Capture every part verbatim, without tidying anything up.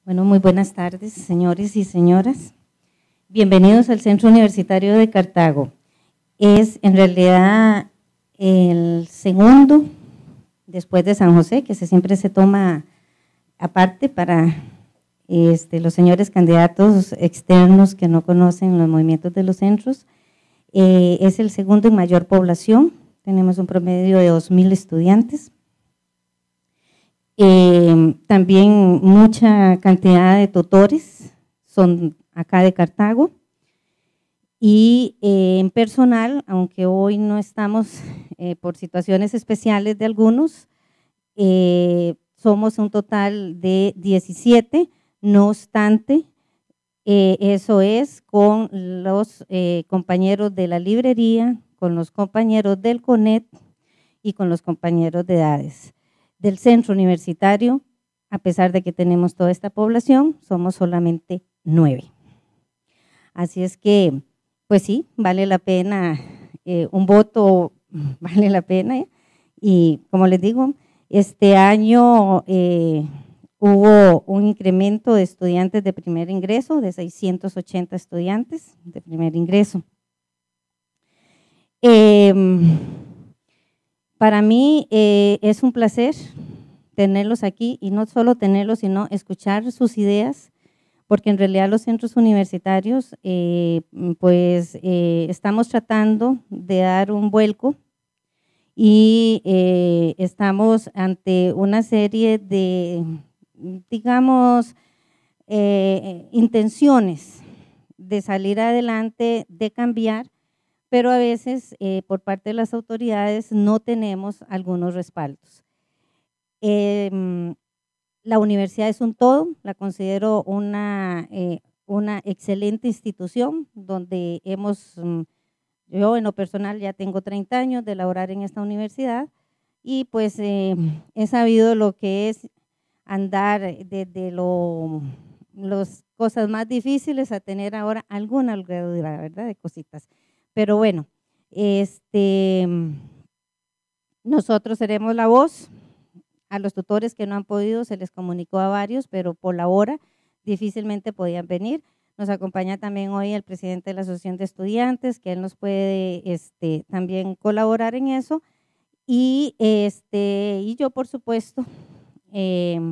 Bueno, muy buenas tardes, señores y señoras. Bienvenidos al Centro Universitario de Cartago. Es en realidad el segundo, después de San José, que se, siempre se toma aparte para este, los señores candidatos externos que no conocen los movimientos de los centros. Eh, es el segundo en mayor población, tenemos un promedio de dos mil estudiantes. Eh, también mucha cantidad de tutores son acá de Cartago. Y eh, en personal, aunque hoy no estamos eh, por situaciones especiales de algunos, eh, somos un total de diecisiete, no obstante, eh, eso es con los eh, compañeros de la librería, con los compañeros del CONET y con los compañeros de edades. Del centro universitario, a pesar de que tenemos toda esta población, somos solamente nueve. Así es que, pues sí, vale la pena, eh, un voto vale la pena. Y como les digo, este año eh, hubo un incremento de estudiantes de primer ingreso, de seiscientos ochenta estudiantes de primer ingreso. Eh, para mí eh, es un placer tenerlos aquí, y no solo tenerlos, sino escuchar sus ideas, porque en realidad los centros universitarios, eh, pues eh, estamos tratando de dar un vuelco y eh, estamos ante una serie de, digamos, eh, intenciones de salir adelante, de cambiar, pero a veces eh, por parte de las autoridades no tenemos algunos respaldos. Eh, la universidad es un todo, la considero una, eh, una excelente institución donde hemos, yo en lo personal ya tengo treinta años de laborar en esta universidad y pues eh, he sabido lo que es andar desde lo, las cosas más difíciles a tener ahora alguna holgadura, ¿verdad? De cositas. Pero bueno, este, nosotros seremos la voz. A los tutores que no han podido se les comunicó a varios, pero por la hora difícilmente podían venir. Nos acompaña también hoy el presidente de la Asociación de Estudiantes, que él nos puede este, también colaborar en eso. Y, este, y yo, por supuesto, eh,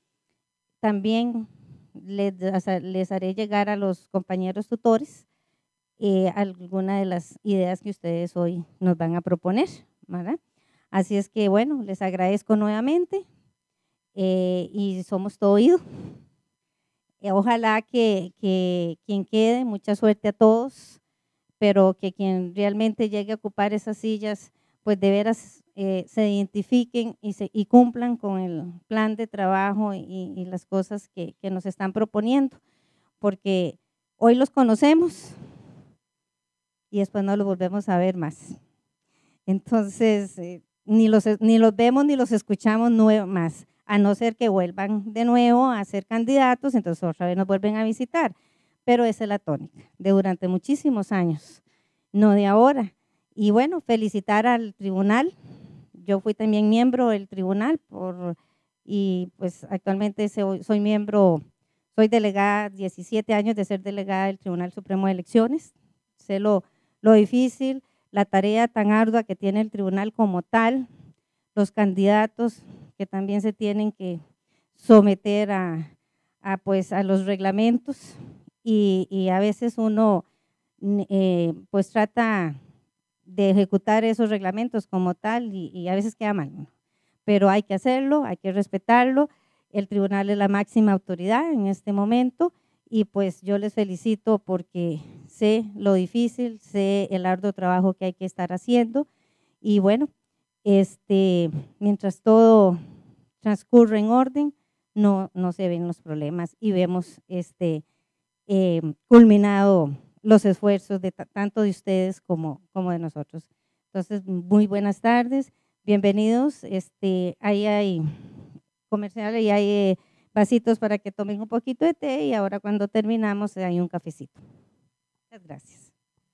también les, les haré llegar a los compañeros tutores eh, alguna de las ideas que ustedes hoy nos van a proponer, ¿verdad? Así es que, bueno, les agradezco nuevamente eh, y somos todo oído. Eh, ojalá que, que quien quede, mucha suerte a todos, pero que quien realmente llegue a ocupar esas sillas, pues de veras eh, se identifiquen y, se, y cumplan con el plan de trabajo y, y las cosas que, que nos están proponiendo, porque hoy los conocemos y después no los volvemos a ver más. Entonces, eh, ni, los, ni los vemos ni los escuchamos más, a no ser que vuelvan de nuevo a ser candidatos, entonces otra vez nos vuelven a visitar. Pero esa es la tónica de durante muchísimos años, no de ahora. Y bueno, felicitar al tribunal. Yo fui también miembro del tribunal por, y pues actualmente soy, soy miembro, soy delegada, diecisiete años de ser delegada del Tribunal Supremo de Elecciones. Sé lo, lo difícil, la tarea tan ardua que tiene el tribunal como tal, los candidatos que también se tienen que someter a, a, pues, a los reglamentos y, y a veces uno eh, pues trata de ejecutar esos reglamentos como tal y, y a veces queda mal, pero hay que hacerlo, hay que respetarlo. El tribunal es la máxima autoridad en este momento y pues yo les felicito porque sé lo difícil, sé el arduo trabajo que hay que estar haciendo y bueno, este, mientras todo transcurre en orden, no, no se ven los problemas y vemos este, eh, culminado los esfuerzos de tanto de ustedes como, como de nosotros. Entonces, muy buenas tardes, bienvenidos. Este, ahí hay comerciales y hay eh, vasitos para que tomen un poquito de té y ahora cuando terminamos hay un cafecito. Muchas gracias.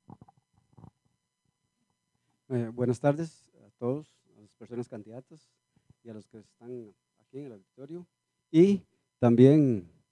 Eh, buenas tardes a todos, a las personas candidatas y a los que están aquí en el auditorio y también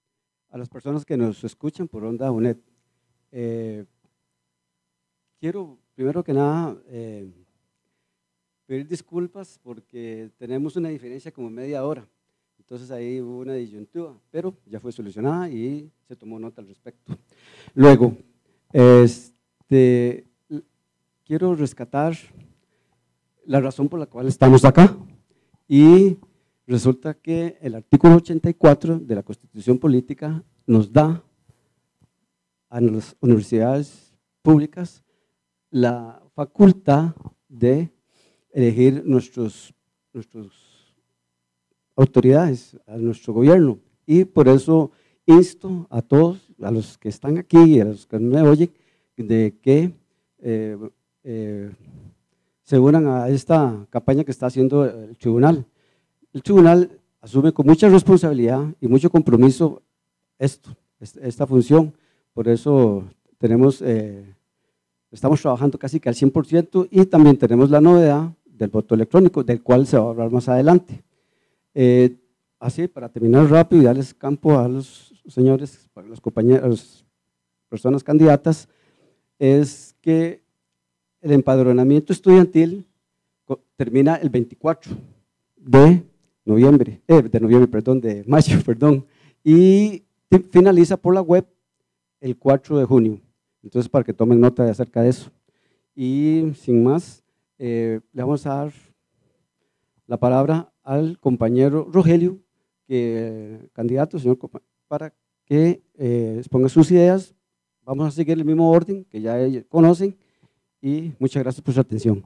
a las personas que nos escuchan por Onda UNED. Eh, quiero, primero que nada, eh, pedir disculpas porque tenemos una diferencia como media hora. Entonces ahí hubo una disyuntiva, pero ya fue solucionada y se tomó nota al respecto. Luego, este, quiero rescatar la razón por la cual estamos acá y resulta que el artículo ochenta y cuatro de la Constitución Política nos da a las universidades públicas la facultad de elegir nuestros, nuestros autoridades, a nuestro gobierno, y por eso insto a todos, a los que están aquí y a los que me oyen, de que eh, eh, se unan a esta campaña que está haciendo el tribunal. El tribunal asume con mucha responsabilidad y mucho compromiso esto, esta función, por eso tenemos, eh, estamos trabajando casi que al cien por ciento y también tenemos la novedad del voto electrónico, del cual se va a hablar más adelante. Eh, así, para terminar rápido y darles campo a los señores, a los compañeros, a las personas candidatas, es que el empadronamiento estudiantil termina el veinticuatro de noviembre, eh, de noviembre, perdón, de mayo, perdón, y finaliza por la web el cuatro de junio. Entonces, para que tomen nota de acerca de eso. Y sin más, eh, le vamos a dar la palabra al compañero Rogelio, que, candidato, señor, para que eh, exponga sus ideas. Vamos a seguir el mismo orden que ya conocen y muchas gracias por su atención.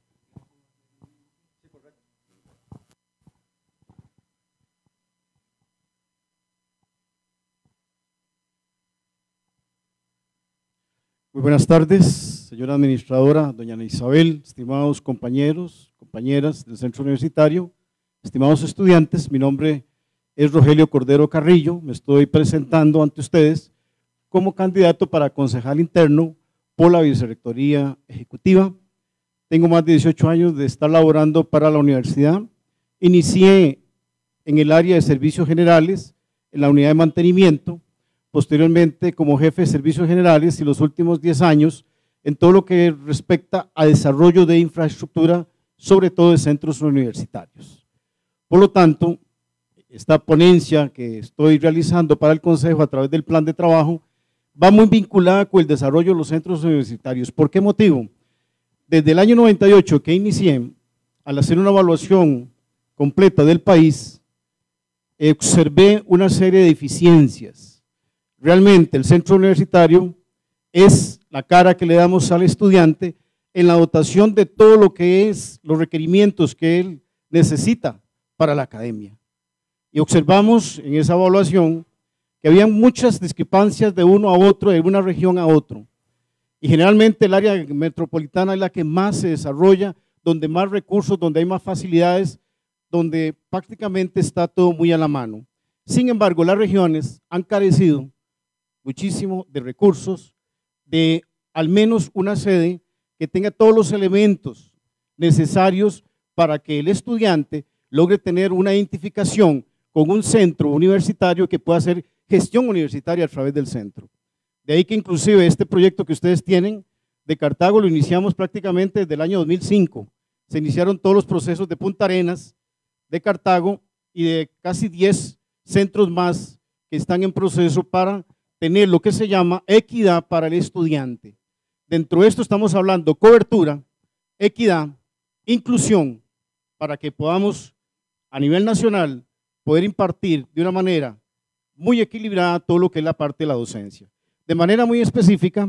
Muy buenas tardes, señora administradora, doña Ana Isabel, estimados compañeros, compañeras del centro universitario, estimados estudiantes. Mi nombre es Rogelio Cordero Carrillo, me estoy presentando ante ustedes como candidato para concejal interno por la Vicerrectoría Ejecutiva. Tengo más de dieciocho años de estar laborando para la universidad. Inicié en el área de servicios generales, en la unidad de mantenimiento, posteriormente como jefe de servicios generales y los últimos diez años en todo lo que respecta a desarrollo de infraestructura, sobre todo de centros universitarios. Por lo tanto, esta ponencia que estoy realizando para el Consejo a través del plan de trabajo va muy vinculada con el desarrollo de los centros universitarios. ¿Por qué motivo? Desde el año noventa y ocho que inicié, al hacer una evaluación completa del país, observé una serie de deficiencias. Realmente el centro universitario es la cara que le damos al estudiante en la dotación de todo lo que es los requerimientos que él necesita para la academia. Y observamos en esa evaluación que había muchas discrepancias de uno a otro, de una región a otro. Y generalmente el área metropolitana es la que más se desarrolla, donde más recursos, donde hay más facilidades, donde prácticamente está todo muy a la mano. Sin embargo, las regiones han carecido muchísimo de recursos, de al menos una sede que tenga todos los elementos necesarios para que el estudiante logre tener una identificación con un centro universitario que pueda hacer gestión universitaria a través del centro. De ahí que inclusive este proyecto que ustedes tienen de Cartago lo iniciamos prácticamente desde el año dos mil cinco. Se iniciaron todos los procesos de Punta Arenas, de Cartago y de casi diez centros más que están en proceso para tener lo que se llama equidad para el estudiante. Dentro de esto estamos hablando cobertura, equidad, inclusión, para que podamos a nivel nacional poder impartir de una manera muy equilibrada todo lo que es la parte de la docencia. De manera muy específica,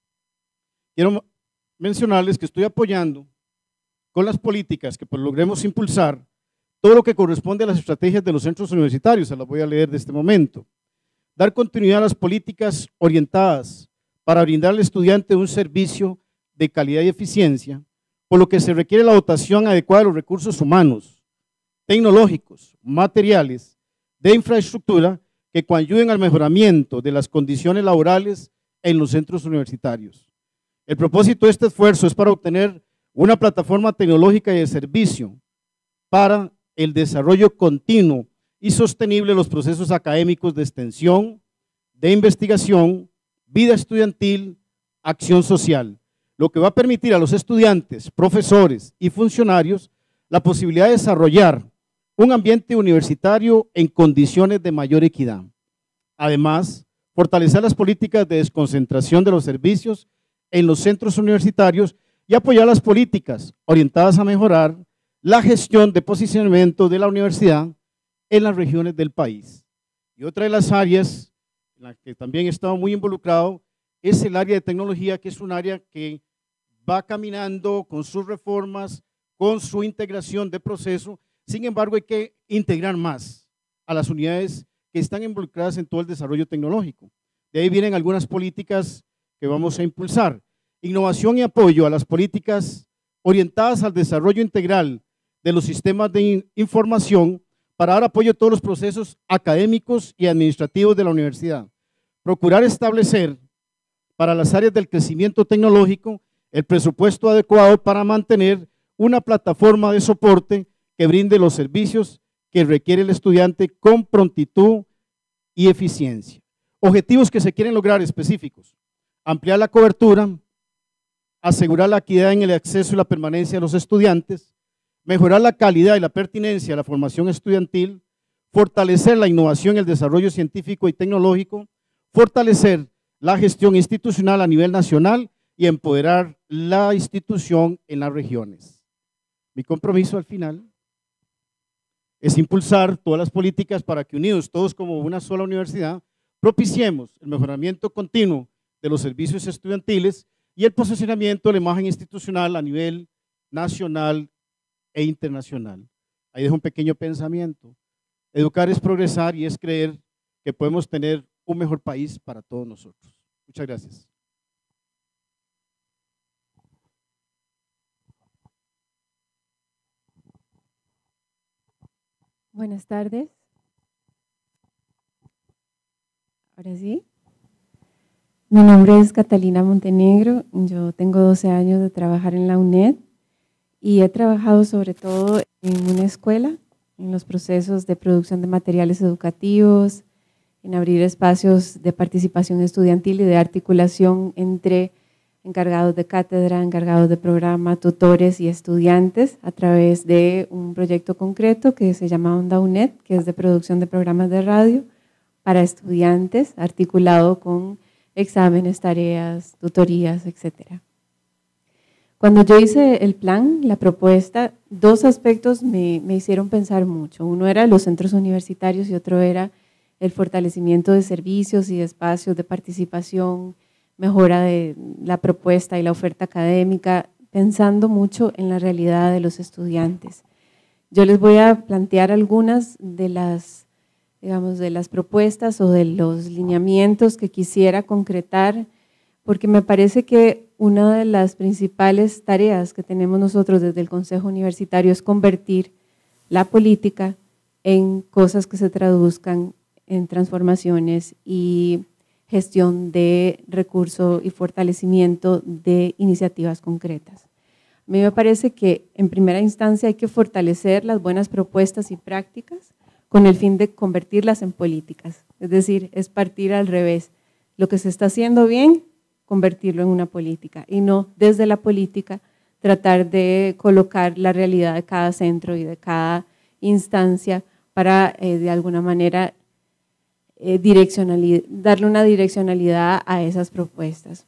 quiero mencionarles que estoy apoyando con las políticas que pues logremos impulsar todo lo que corresponde a las estrategias de los centros universitarios, se las voy a leer de este momento. Dar continuidad a las políticas orientadas para brindar al estudiante un servicio de calidad y eficiencia, por lo que se requiere la dotación adecuada de los recursos humanos, tecnológicos, materiales, de infraestructura que coayuden al mejoramiento de las condiciones laborales en los centros universitarios. El propósito de este esfuerzo es para obtener una plataforma tecnológica y de servicio para el desarrollo continuo y sostenible de los procesos académicos de extensión, de investigación, vida estudiantil, acción social, lo que va a permitir a los estudiantes, profesores y funcionarios la posibilidad de desarrollar un ambiente universitario en condiciones de mayor equidad. Además, fortalecer las políticas de desconcentración de los servicios en los centros universitarios y apoyar las políticas orientadas a mejorar la gestión de posicionamiento de la universidad en las regiones del país. Y otra de las áreas en la que también he estado muy involucrado es el área de tecnología, que es un área que va caminando con sus reformas, con su integración de proceso. Sin embargo, hay que integrar más a las unidades que están involucradas en todo el desarrollo tecnológico. De ahí vienen algunas políticas que vamos a impulsar. Innovación y apoyo a las políticas orientadas al desarrollo integral de los sistemas de información para dar apoyo a todos los procesos académicos y administrativos de la universidad. Procurar establecer para las áreas del crecimiento tecnológico el presupuesto adecuado para mantener una plataforma de soporte que brinde los servicios que requiere el estudiante con prontitud y eficiencia. Objetivos que se quieren lograr específicos: ampliar la cobertura, asegurar la equidad en el acceso y la permanencia de los estudiantes, mejorar la calidad y la pertinencia de la formación estudiantil, fortalecer la innovación y el desarrollo científico y tecnológico, fortalecer la gestión institucional a nivel nacional y empoderar la institución en las regiones. Mi compromiso al final es impulsar todas las políticas para que unidos todos como una sola universidad propiciemos el mejoramiento continuo de los servicios estudiantiles y el posicionamiento de la imagen institucional a nivel nacional e internacional. Ahí dejo un pequeño pensamiento. Educar es progresar y es creer que podemos tener un mejor país para todos nosotros. Muchas gracias. Buenas tardes. Ahora sí. Mi nombre es Catalina Montenegro. Yo tengo doce años de trabajar en la UNED y he trabajado sobre todo en una escuela, en los procesos de producción de materiales educativos, en abrir espacios de participación estudiantil y de articulación entre encargados de cátedra, encargados de programa, tutores y estudiantes a través de un proyecto concreto que se llama Onda UNED, que es de producción de programas de radio para estudiantes, articulado con exámenes, tareas, tutorías, etcétera. Cuando yo hice el plan, la propuesta, dos aspectos me, me hicieron pensar mucho. Uno era los centros universitarios y otro era el fortalecimiento de servicios y de espacios de participación, mejora de la propuesta y la oferta académica, pensando mucho en la realidad de los estudiantes. Yo les voy a plantear algunas de las, digamos, de las propuestas o de los lineamientos que quisiera concretar, porque me parece que una de las principales tareas que tenemos nosotros desde el Consejo Universitario es convertir la política en cosas que se traduzcan en transformaciones y gestión de recursos y fortalecimiento de iniciativas concretas. A mí me parece que en primera instancia hay que fortalecer las buenas propuestas y prácticas con el fin de convertirlas en políticas, es decir, es partir al revés, lo que se está haciendo bien, convertirlo en una política y no desde la política tratar de colocar la realidad de cada centro y de cada instancia para eh, de alguna manera eh, darle una direccionalidad a esas propuestas.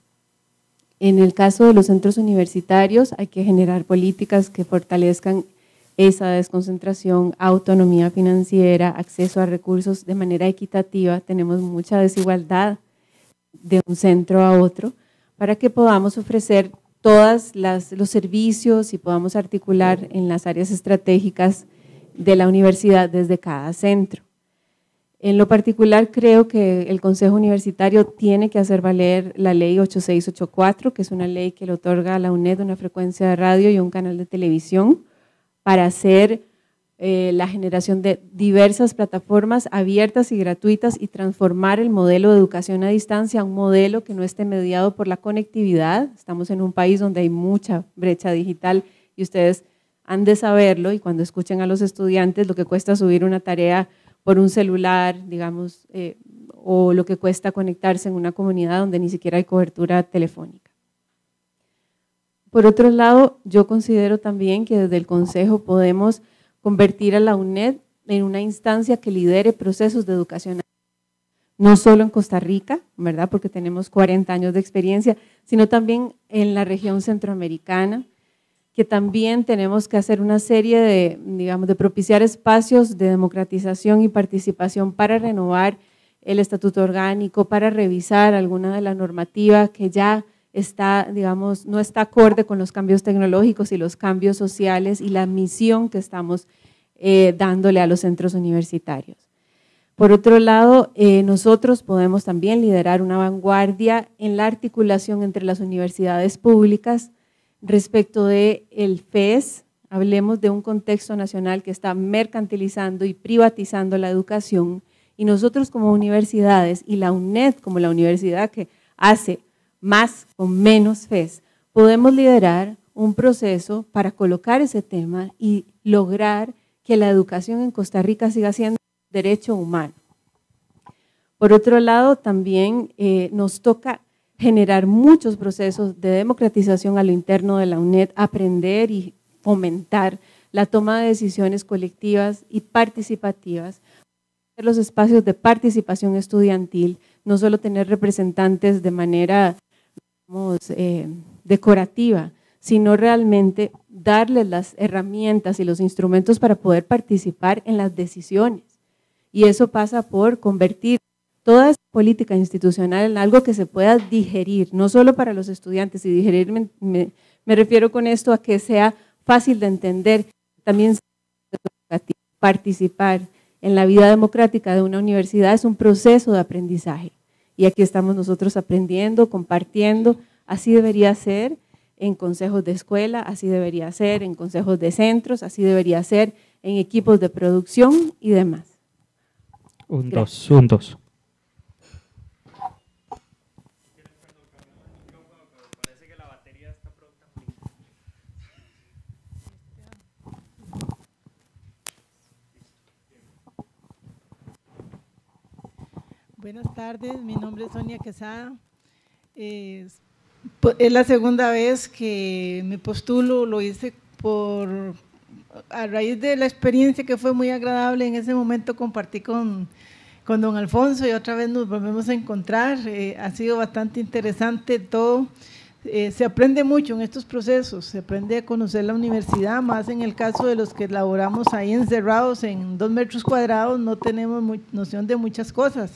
En el caso de los centros universitarios hay que generar políticas que fortalezcan esa desconcentración, autonomía financiera, acceso a recursos de manera equitativa. Tenemos mucha desigualdad de un centro a otro, para que podamos ofrecer todos los servicios y podamos articular en las áreas estratégicas de la universidad desde cada centro. En lo particular, creo que el Consejo Universitario tiene que hacer valer la ley ocho seis ocho cuatro, que es una ley que le otorga a la UNED una frecuencia de radio y un canal de televisión para hacer Eh, la generación de diversas plataformas abiertas y gratuitas y transformar el modelo de educación a distancia a un modelo que no esté mediado por la conectividad. Estamos en un país donde hay mucha brecha digital y ustedes han de saberlo, y cuando escuchen a los estudiantes lo que cuesta subir una tarea por un celular, digamos, eh, o lo que cuesta conectarse en una comunidad donde ni siquiera hay cobertura telefónica. Por otro lado, yo considero también que desde el Consejo podemos convertir a la UNED en una instancia que lidere procesos de educación, no solo en Costa Rica, ¿verdad?, porque tenemos cuarenta años de experiencia, sino también en la región centroamericana, que también tenemos que hacer una serie de, digamos, de propiciar espacios de democratización y participación para renovar el estatuto orgánico, para revisar alguna de la normativa que ya está, digamos, no está acorde con los cambios tecnológicos y los cambios sociales y la misión que estamos eh, dándole a los centros universitarios. Por otro lado, eh, nosotros podemos también liderar una vanguardia en la articulación entre las universidades públicas respecto del F E S. Hablemos de un contexto nacional que está mercantilizando y privatizando la educación, y nosotros como universidades y la UNED como la universidad que hace más con menos F E S, podemos liderar un proceso para colocar ese tema y lograr que la educación en Costa Rica siga siendo derecho humano. Por otro lado, también eh, nos toca generar muchos procesos de democratización a lo interno de la UNED, aprender y fomentar la toma de decisiones colectivas y participativas, los espacios de participación estudiantil, no solo tener representantes de manera digamos, eh, decorativa, sino realmente darles las herramientas y los instrumentos para poder participar en las decisiones. Y eso pasa por convertir toda esa política institucional en algo que se pueda digerir, no solo para los estudiantes, y digerir me, me, me refiero con esto a que sea fácil de entender, también participar en la vida democrática de una universidad es un proceso de aprendizaje, y aquí estamos nosotros aprendiendo, compartiendo, así debería ser en consejos de escuela, así debería ser en consejos de centros, así debería ser en equipos de producción y demás. Un, dos, un, dos. Buenas tardes, mi nombre es Sonia Quesada. Es, es la segunda vez que me postulo, lo hice por, a raíz de la experiencia que fue muy agradable. En ese momento compartí con, con don Alfonso y otra vez nos volvemos a encontrar. Eh, ha sido bastante interesante todo. Eh, se aprende mucho en estos procesos, se aprende a conocer la universidad, más en el caso de los que laboramos ahí encerrados en dos metros cuadrados, no tenemos muy, noción de muchas cosas.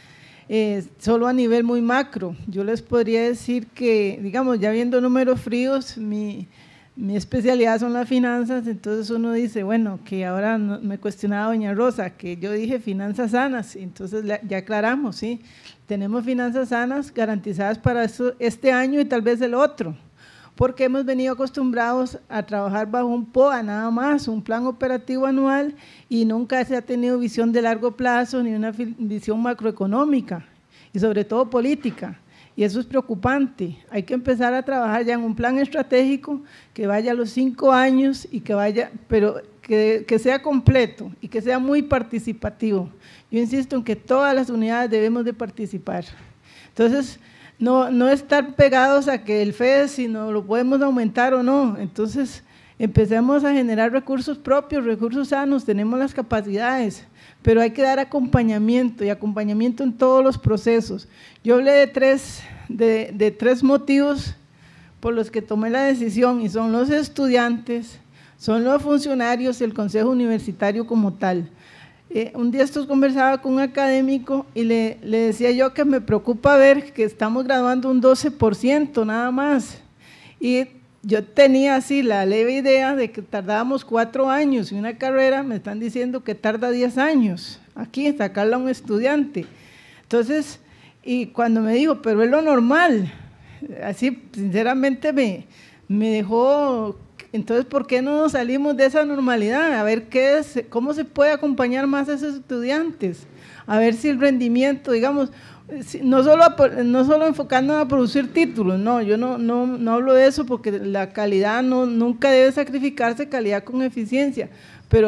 Eh, solo a nivel muy macro. Yo les podría decir que, digamos, ya viendo números fríos, mi, mi especialidad son las finanzas, entonces uno dice, bueno, que ahora no, me cuestionaba doña Rosa, que yo dije finanzas sanas, entonces ya aclaramos, ¿sí? Tenemos finanzas sanas garantizadas para eso, este año y tal vez el otro, porque hemos venido acostumbrados a trabajar bajo un P O A nada más, un plan operativo anual, y nunca se ha tenido visión de largo plazo ni una visión macroeconómica y sobre todo política, y eso es preocupante. Hay que empezar a trabajar ya en un plan estratégico que vaya a los cinco años y que vaya, pero que, que sea completo y que sea muy participativo. Yo insisto en que todas las unidades debemos de participar. Entonces, No, no estar pegados a que el F E S, si no lo podemos aumentar o no. Entonces, empecemos a generar recursos propios, recursos sanos, tenemos las capacidades, pero hay que dar acompañamiento y acompañamiento en todos los procesos. Yo hablé de tres, de, de tres motivos por los que tomé la decisión, y son los estudiantes, son los funcionarios y el consejo universitario como tal. Eh, un día estos conversaba con un académico y le, le decía yo que me preocupa ver que estamos graduando un doce por ciento nada más, y yo tenía así la leve idea de que tardábamos cuatro años y una carrera me están diciendo que tarda diez años aquí sacarla a un estudiante. Entonces, y cuando me dijo, pero es lo normal, así sinceramente me, me dejó. Entonces, ¿por qué no nos salimos de esa normalidad? A ver qué es, cómo se puede acompañar más a esos estudiantes, a ver si el rendimiento, digamos, no solo, no solo enfocando a producir títulos, no, yo no, no, no hablo de eso porque la calidad no, nunca debe sacrificarse, calidad con eficiencia, pero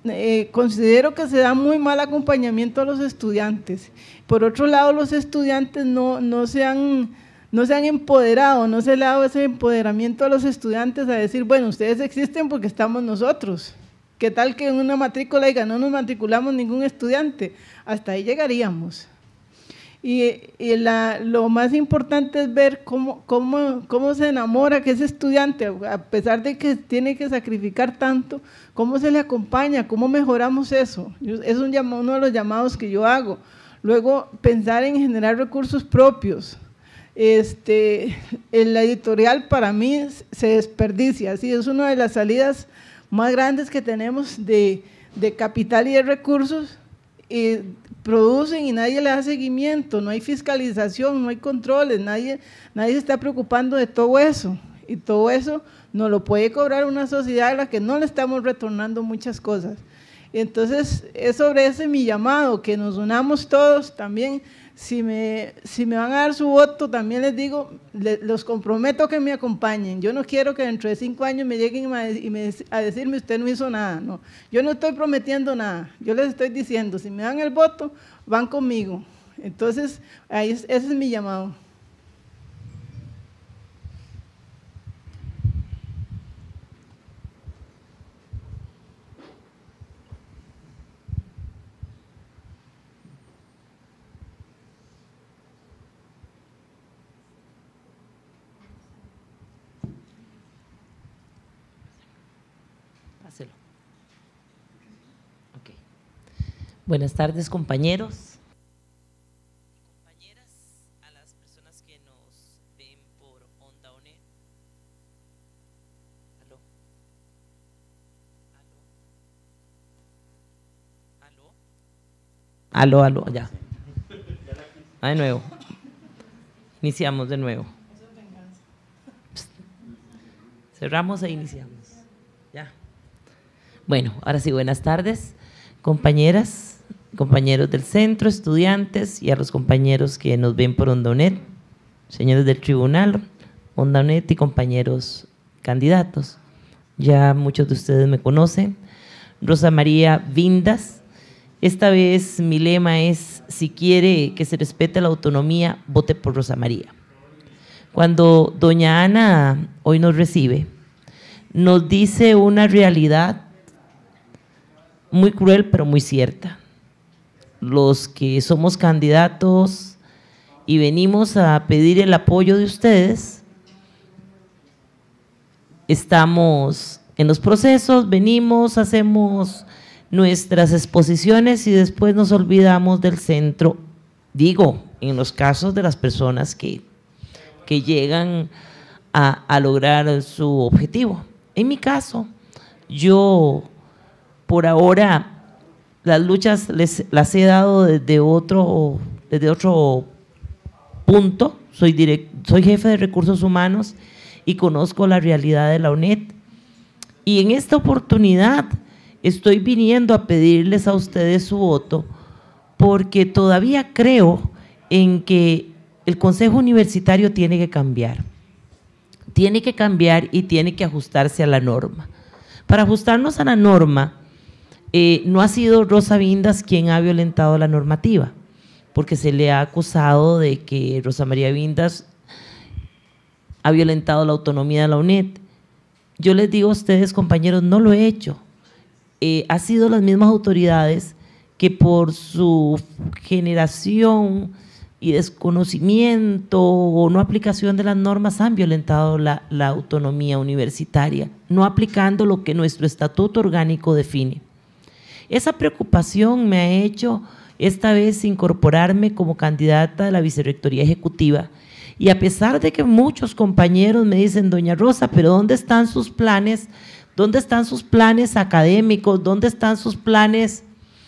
eh, considero que se da muy mal acompañamiento a los estudiantes. Por otro lado, los estudiantes no, no se han… no se han empoderado, no se le ha dado ese empoderamiento a los estudiantes a decir, bueno, ustedes existen porque estamos nosotros. ¿Qué tal que en una matrícula diga, no nos matriculamos ningún estudiante? Hasta ahí llegaríamos. Y, y la, lo más importante es ver cómo, cómo, cómo se enamora que ese estudiante, a pesar de que tiene que sacrificar tanto, cómo se le acompaña, cómo mejoramos eso. Es un llamado, uno de los llamados que yo hago. Luego, pensar en generar recursos propios. Este, la editorial para mí se desperdicia, ¿sí? Es una de las salidas más grandes que tenemos de, de capital y de recursos, y producen y nadie le da seguimiento, no hay fiscalización, no hay controles, nadie, nadie se está preocupando de todo eso, y todo eso nos lo puede cobrar una sociedad a la que no le estamos retornando muchas cosas. Entonces, es sobre ese mi llamado, que nos unamos todos también. Si me, si me van a dar su voto, también les digo, le, los comprometo a que me acompañen. Yo no quiero que dentro de cinco años me lleguen a, y me, a decirme usted no hizo nada, no. Yo no estoy prometiendo nada, yo les estoy diciendo, si me dan el voto, van conmigo. Entonces, ahí es, ese es mi llamado. Okay. Buenas tardes, compañeros y compañeras, a las personas que nos ven por Onda Onet. ¿Aló? ¿Aló? ¿Aló? ¿Aló? Aló, ya. Ah, de nuevo. Iniciamos de nuevo. Cerramos e iniciamos. Ya. Bueno, ahora sí, buenas tardes, compañeras, compañeros del centro, estudiantes y a los compañeros que nos ven por Onda Onet, señores del tribunal, Onda Onet y compañeros candidatos. Ya muchos de ustedes me conocen. Rosa María Vindas. Esta vez mi lema es, si quiere que se respete la autonomía, vote por Rosa María. Cuando doña Ana hoy nos recibe, nos dice una realidad muy cruel pero muy cierta. Los que somos candidatos y venimos a pedir el apoyo de ustedes, estamos en los procesos, venimos, hacemos nuestras exposiciones y después nos olvidamos del centro, digo, en los casos de las personas que, que llegan a, a lograr su objetivo. En mi caso, yo por ahora las luchas les, las he dado desde otro, desde otro punto, soy, direct, soy jefe de recursos humanos y conozco la realidad de la UNED, y en esta oportunidad estoy viniendo a pedirles a ustedes su voto porque todavía creo en que el Consejo Universitario tiene que cambiar, tiene que cambiar y tiene que ajustarse a la norma. Para ajustarnos a la norma, eh, no ha sido Rosa Vindas quien ha violentado la normativa, porque se le ha acusado de que Rosa María Vindas ha violentado la autonomía de la UNED. Yo les digo a ustedes, compañeros, no lo he hecho. Eh, ha sido las mismas autoridades que por su generación y desconocimiento o no aplicación de las normas han violentado la, la autonomía universitaria, no aplicando lo que nuestro estatuto orgánico define. Esa preocupación me ha hecho esta vez incorporarme como candidata a la vicerrectoría ejecutiva, y a pesar de que muchos compañeros me dicen, doña Rosa, pero ¿dónde están sus planes? ¿Dónde están sus planes académicos? ¿Dónde están sus planes?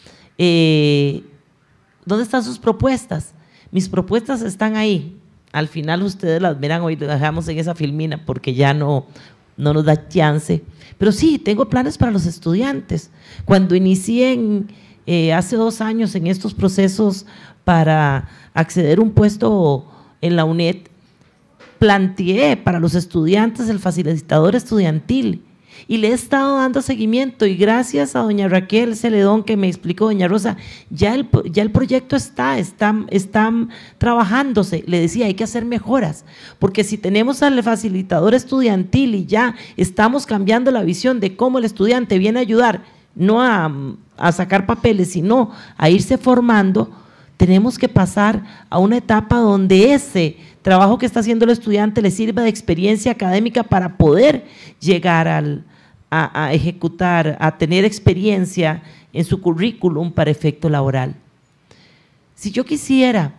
Eh, ¿Dónde están sus propuestas? Mis propuestas están ahí. Al final ustedes las verán, hoy las dejamos en esa filmina porque ya no, no nos da chance. Pero sí, tengo planes para los estudiantes. Cuando inicié en, eh, hace dos años en estos procesos para acceder a un puesto en la UNED, planteé para los estudiantes el facilitador estudiantil. y le he estado dando seguimiento, y gracias a doña Raquel Celedón que me explicó, doña Rosa, ya el, ya el proyecto está, está, está trabajándose. Le decía, hay que hacer mejoras, porque si tenemos al facilitador estudiantil y ya estamos cambiando la visión de cómo el estudiante viene a ayudar, no a, a sacar papeles, sino a irse formando, tenemos que pasar a una etapa donde ese trabajo que está haciendo el estudiante le sirva de experiencia académica para poder llegar al, a, a ejecutar, a tener experiencia en su currículum para efecto laboral. Si yo quisiera,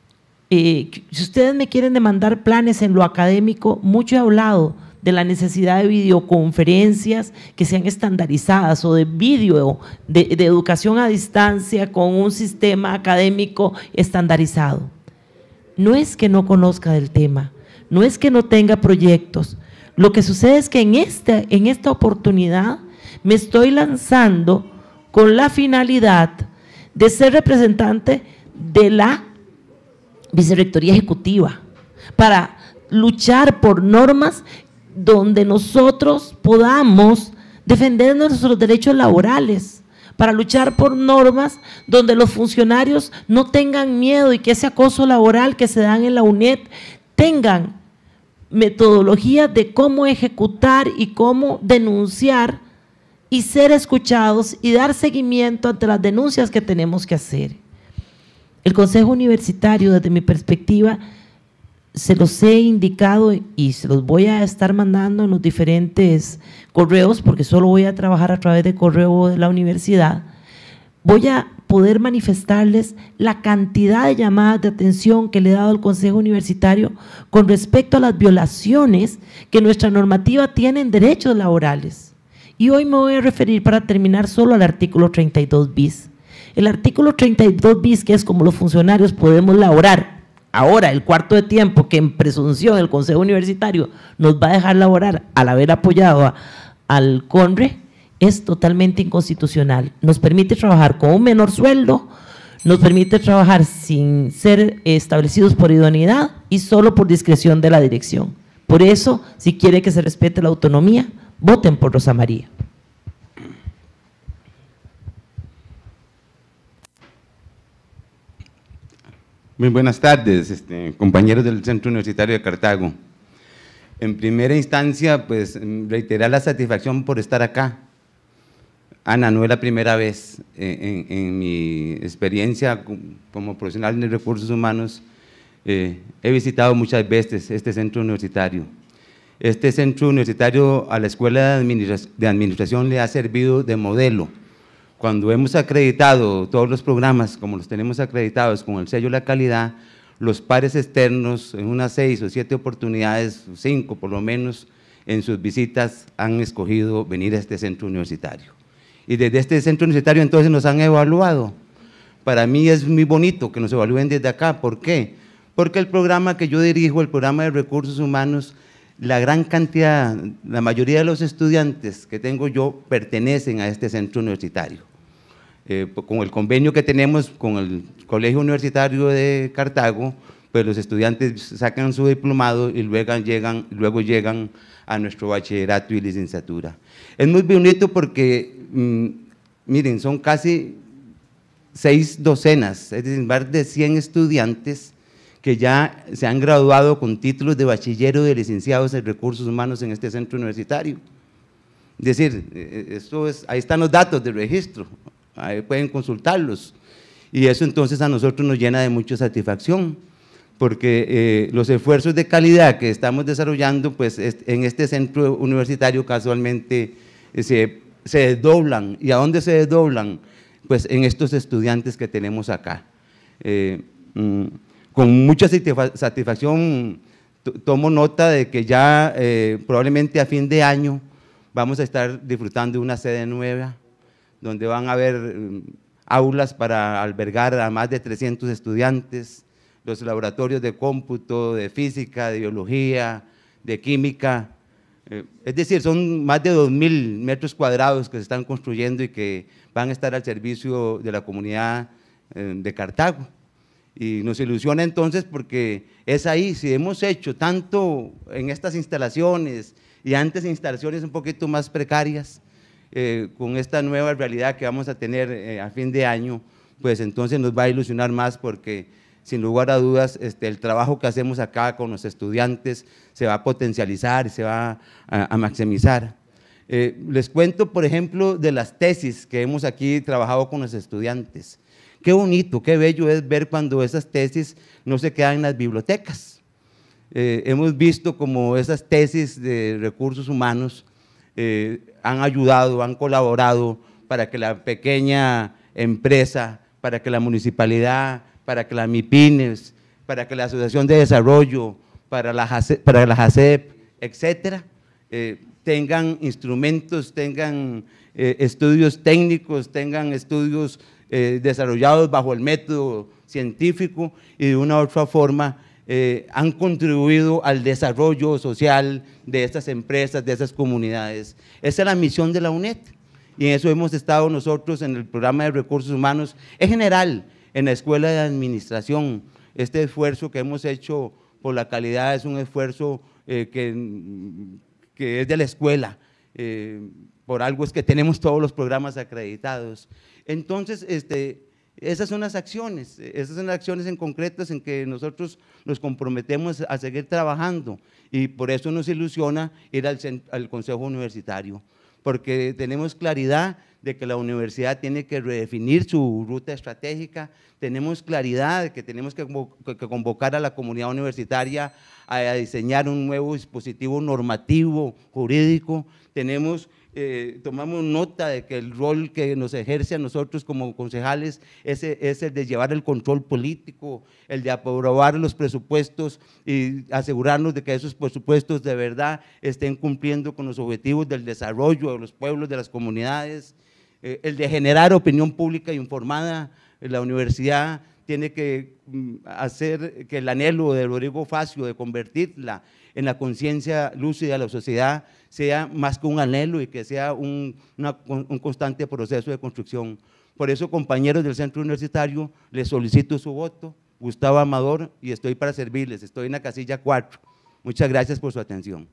eh, si ustedes me quieren demandar planes en lo académico, mucho he hablado de la necesidad de videoconferencias que sean estandarizadas o de video, de, de educación a distancia con un sistema académico estandarizado. No es que no conozca del tema, no es que no tenga proyectos. Lo que sucede es que en esta, en esta oportunidad me estoy lanzando con la finalidad de ser representante de la Vicerrectoría Ejecutiva para luchar por normas donde nosotros podamos defender nuestros derechos laborales, para luchar por normas donde los funcionarios no tengan miedo y que ese acoso laboral que se dan en la UNED tengan metodologías de cómo ejecutar y cómo denunciar y ser escuchados y dar seguimiento ante las denuncias que tenemos que hacer. El Consejo Universitario, desde mi perspectiva, se los he indicado y se los voy a estar mandando en los diferentes correos, porque solo voy a trabajar a través de correo de la universidad. Voy a poder manifestarles la cantidad de llamadas de atención que le he dado al Consejo Universitario con respecto a las violaciones que nuestra normativa tiene en derechos laborales. Y hoy me voy a referir, para terminar, solo al artículo treinta y dos bis. El artículo treinta y dos bis, que es como los funcionarios podemos laborar ahora el cuarto de tiempo que en presunción el Consejo Universitario nos va a dejar laborar al haber apoyado a, al CONRE, es totalmente inconstitucional. Nos permite trabajar con un menor sueldo, nos permite trabajar sin ser establecidos por idoneidad y solo por discreción de la dirección. Por eso, si quiere que se respete la autonomía, voten por Rosa María. Muy buenas tardes, este, compañeros del Centro Universitario de Cartago. En primera instancia, pues reiterar la satisfacción por estar acá. Ana, no es la primera vez en, en, en mi experiencia como profesional de recursos humanos, eh, he visitado muchas veces este centro universitario. Este centro universitario a la Escuela de Administración, de Administración le ha servido de modelo. Cuando hemos acreditado todos los programas, como los tenemos acreditados con el sello de la calidad, los pares externos en unas seis o siete oportunidades, cinco por lo menos, en sus visitas han escogido venir a este centro universitario. Y desde este centro universitario entonces nos han evaluado. Para mí es muy bonito que nos evalúen desde acá. ¿Por qué? Porque el programa que yo dirijo, el programa de recursos humanos, la gran cantidad, la mayoría de los estudiantes que tengo yo pertenecen a este centro universitario. Eh, con el convenio que tenemos con el Colegio Universitario de Cartago, pues los estudiantes sacan su diplomado y luego llegan, luego llegan a nuestro bachillerato y licenciatura. Es muy bonito porque, mmm, miren, son casi seis docenas, es decir, más de cien estudiantes que ya se han graduado con títulos de bachiller o de licenciados en recursos humanos en este centro universitario. Es decir, esto es, ahí están los datos del registro, ahí pueden consultarlos, y eso entonces a nosotros nos llena de mucha satisfacción, porque eh, los esfuerzos de calidad que estamos desarrollando, pues en este centro universitario casualmente eh, se, se desdoblan. ¿Y a dónde se desdoblan? Pues en estos estudiantes que tenemos acá. Eh, mm, con mucha satisfacción tomo nota de que ya eh, probablemente a fin de año vamos a estar disfrutando de una sede nueva, donde van a haber eh, aulas para albergar a más de trescientos estudiantes, los laboratorios de cómputo, de física, de biología, de química, eh, es decir, son más de dos mil metros cuadrados que se están construyendo y que van a estar al servicio de la comunidad eh, de Cartago. Y nos ilusiona entonces porque es ahí, si hemos hecho tanto en estas instalaciones y antes instalaciones un poquito más precarias. Eh, con esta nueva realidad que vamos a tener eh, a fin de año, pues entonces nos va a ilusionar más, porque sin lugar a dudas este, el trabajo que hacemos acá con los estudiantes se va a potencializar y se va a, a maximizar. Eh, les cuento, por ejemplo, de las tesis que hemos aquí trabajado con los estudiantes. Qué bonito, qué bello es ver cuando esas tesis no se quedan en las bibliotecas. Eh, hemos visto como esas tesis de recursos humanos eh, han ayudado, han colaborado para que la pequeña empresa, para que la municipalidad, para que la MIPINES, para que la Asociación de Desarrollo, para la JACEP, para la JACEP etcétera, eh, tengan instrumentos, tengan eh, estudios técnicos, tengan estudios eh, desarrollados bajo el método científico, y de una u otra forma eh, han contribuido al desarrollo social de estas empresas, de esas comunidades. Esa es la misión de la UNED, y en eso hemos estado nosotros en el programa de recursos humanos, en general, en la Escuela de Administración. Este esfuerzo que hemos hecho por la calidad es un esfuerzo eh, que, que es de la escuela, eh, por algo es que tenemos todos los programas acreditados. Entonces, este, esas son las acciones, esas son las acciones en concretas en que nosotros nos comprometemos a seguir trabajando, y por eso nos ilusiona ir al, al Consejo Universitario, porque tenemos claridad de que la universidad tiene que redefinir su ruta estratégica, tenemos claridad de que tenemos que convocar a la comunidad universitaria a diseñar un nuevo dispositivo normativo, jurídico, tenemos, eh, tomamos nota de que el rol que nos ejerce a nosotros como concejales es, es el de llevar el control político, el de aprobar los presupuestos y asegurarnos de que esos presupuestos de verdad estén cumpliendo con los objetivos del desarrollo de los pueblos, de las comunidades, eh, el de generar opinión pública informada. La universidad tiene que hacer que el anhelo de Rodrigo Facio de convertirla en la conciencia lúcida de la sociedad sea más que un anhelo, y que sea un, una, un constante proceso de construcción. Por eso, compañeros del Centro Universitario, les solicito su voto. Gustavo Amador, y estoy para servirles, estoy en la casilla cuatro. Muchas gracias por su atención.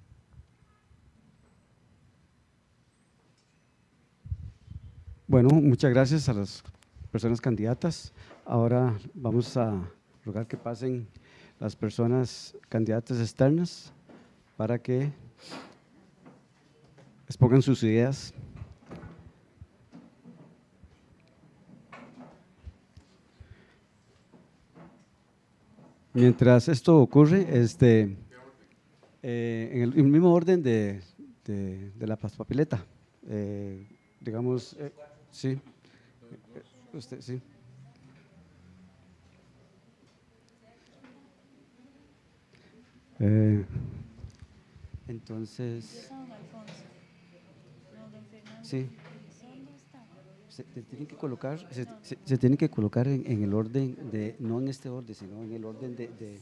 Bueno, muchas gracias a las personas candidatas. Ahora vamos a rogar que pasen las personas candidatas externas para que expongan sus ideas. Mientras esto ocurre, este, eh, en, el, en el mismo orden de, de, de la papeleta, eh, digamos, eh, sí, usted, sí. Eh, entonces, sí, se, se tienen que colocar, se, se, se tienen que colocar en, en el orden de, no en este orden, sino en el orden de, de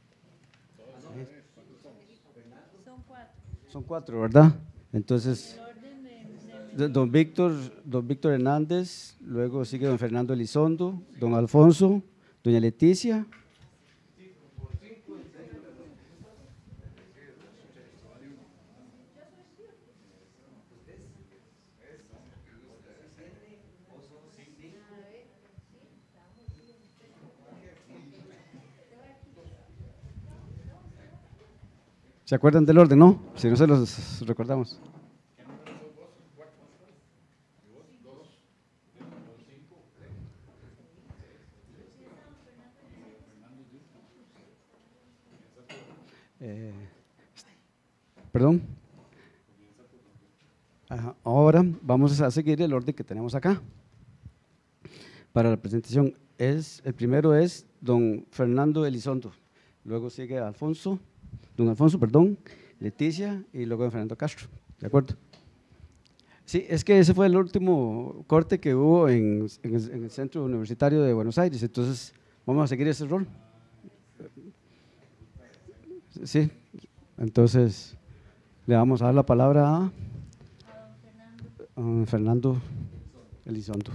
son cuatro, son cuatro, ¿verdad? Entonces, don Víctor, don Víctor Hernández, luego sigue don Fernando Elizondo, don Alfonso, doña Leticia. ¿Se acuerdan del orden? No, si no se los recordamos. Eh, perdón. Ajá, ahora vamos a seguir el orden que tenemos acá para la presentación. Es, el primero es don Fernando Elizondo, luego sigue Alfonso, don Alfonso, perdón, Leticia, y luego don Fernando Castro, ¿de acuerdo? Sí, es que ese fue el último corte que hubo en, en, el, en el Centro Universitario de Buenos Aires, entonces vamos a seguir ese rol. Sí, entonces le vamos a dar la palabra a, a don Fernando Elizondo.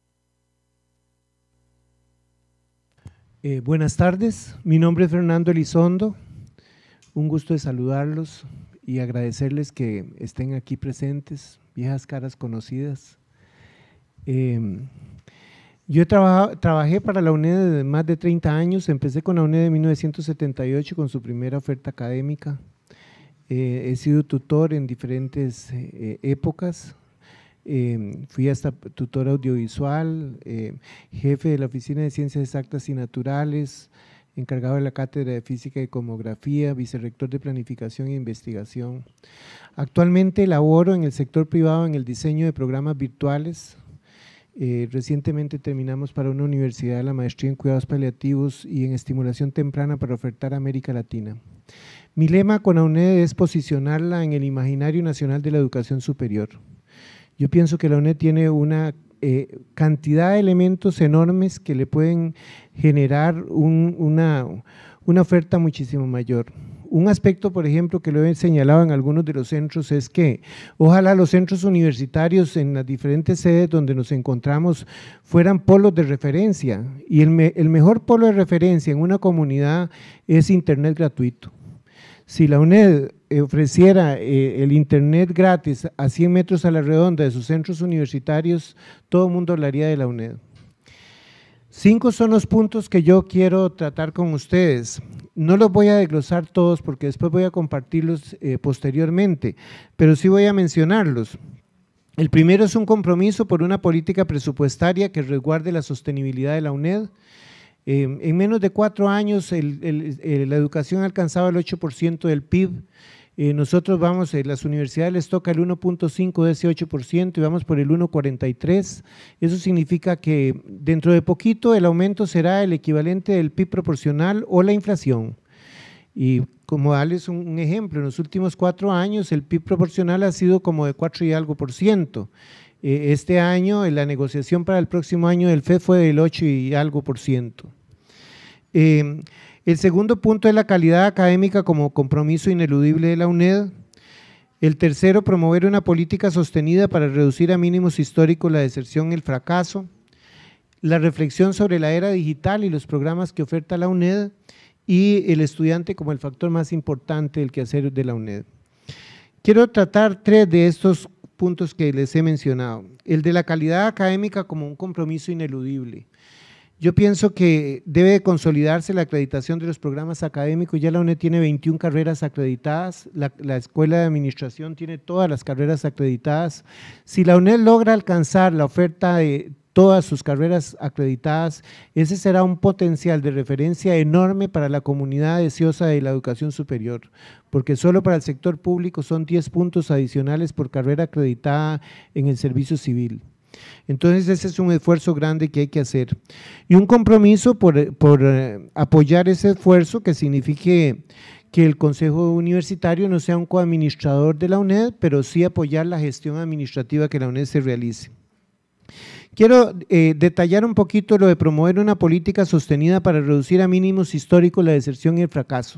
Eh, buenas tardes, mi nombre es Fernando Elizondo, un gusto de saludarlos y agradecerles que estén aquí presentes, viejas caras conocidas. Eh, yo he trabajado, trabajé para la UNED desde más de treinta años, empecé con la UNED en mil novecientos setenta y ocho con su primera oferta académica. Eh, he sido tutor en diferentes eh, épocas, eh, fui hasta tutor audiovisual, eh, jefe de la Oficina de Ciencias Exactas y Naturales, encargado de la Cátedra de Física y Cosmografía, vicerrector de Planificación e Investigación. Actualmente laboro en el sector privado en el diseño de programas virtuales. Eh, recientemente terminamos para una universidad la maestría en cuidados paliativos y en estimulación temprana para ofertar a América Latina. Mi lema con la UNED es posicionarla en el imaginario nacional de la educación superior. Yo pienso que la UNED tiene una eh, cantidad de elementos enormes que le pueden generar un, una, una oferta muchísimo mayor. Un aspecto, por ejemplo, que lo he señalado en algunos de los centros es que ojalá los centros universitarios en las diferentes sedes donde nos encontramos fueran polos de referencia, y el, me, el mejor polo de referencia en una comunidad es internet gratuito. Si la UNED ofreciera eh, el internet gratis a cien metros a la redonda de sus centros universitarios, todo el mundo hablaría de la UNED. Cinco son los puntos que yo quiero tratar con ustedes. No los voy a desglosar todos porque después voy a compartirlos eh, posteriormente, pero sí voy a mencionarlos. El primero es un compromiso por una política presupuestaria que resguarde la sostenibilidad de la UNED. Eh, en menos de cuatro años el, el, el, la educación ha alcanzado el ocho por ciento del P I B. Eh, nosotros vamos, eh, las universidades les toca el uno punto cinco de ese ocho por ciento y vamos por el uno punto cuarenta y tres. Eso significa que dentro de poquito el aumento será el equivalente del P I B proporcional o la inflación. Y como darles un, un ejemplo, en los últimos cuatro años el P I B proporcional ha sido como de cuatro y algo por ciento. Eh, este año, en la negociación para el próximo año del F E D fue del ocho y algo por ciento. Eh, El segundo punto es la calidad académica como compromiso ineludible de la UNED. El tercero, promover una política sostenida para reducir a mínimos históricos la deserción y el fracaso. La reflexión sobre la era digital y los programas que oferta la UNED, y el estudiante como el factor más importante del quehacer de la UNED. Quiero tratar tres de estos puntos que les he mencionado. El de la calidad académica como un compromiso ineludible. Yo pienso que debe consolidarse la acreditación de los programas académicos. Ya la UNED tiene veintiuna carreras acreditadas, la, la Escuela de Administración tiene todas las carreras acreditadas. Si la UNED logra alcanzar la oferta de todas sus carreras acreditadas, ese será un potencial de referencia enorme para la comunidad deseosa de la educación superior, porque solo para el sector público son diez puntos adicionales por carrera acreditada en el servicio civil. Entonces ese es un esfuerzo grande que hay que hacer y un compromiso por, por eh, apoyar ese esfuerzo, que signifique que el Consejo Universitario no sea un coadministrador de la UNED, pero sí apoyar la gestión administrativa que la UNED se realice. Quiero eh, detallar un poquito lo de promover una política sostenida para reducir a mínimos históricos la deserción y el fracaso.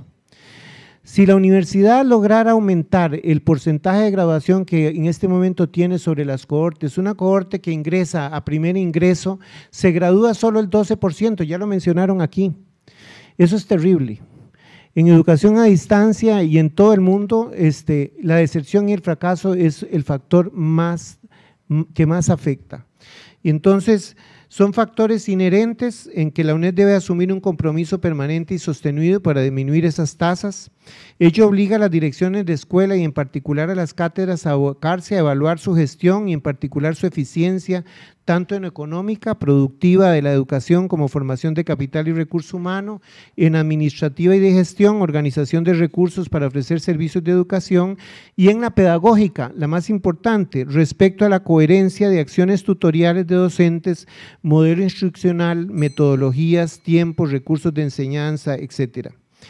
Si la universidad lograra aumentar el porcentaje de graduación que en este momento tiene sobre las cohortes, una cohorte que ingresa a primer ingreso, se gradúa solo el doce por ciento, ya lo mencionaron aquí. Eso es terrible. En educación a distancia y en todo el mundo, este, la deserción y el fracaso es el factor más, que más afecta. Y entonces son factores inherentes en que la UNED debe asumir un compromiso permanente y sostenido para disminuir esas tasas. Ello obliga a las direcciones de escuela y en particular a las cátedras a abocarse a evaluar su gestión y en particular su eficiencia, tanto en económica, productiva de la educación como formación de capital y recurso humano, en administrativa y de gestión, organización de recursos para ofrecer servicios de educación, y en la pedagógica, la más importante, respecto a la coherencia de acciones tutoriales de docentes, modelo instruccional, metodologías, tiempos, recursos de enseñanza, etcétera.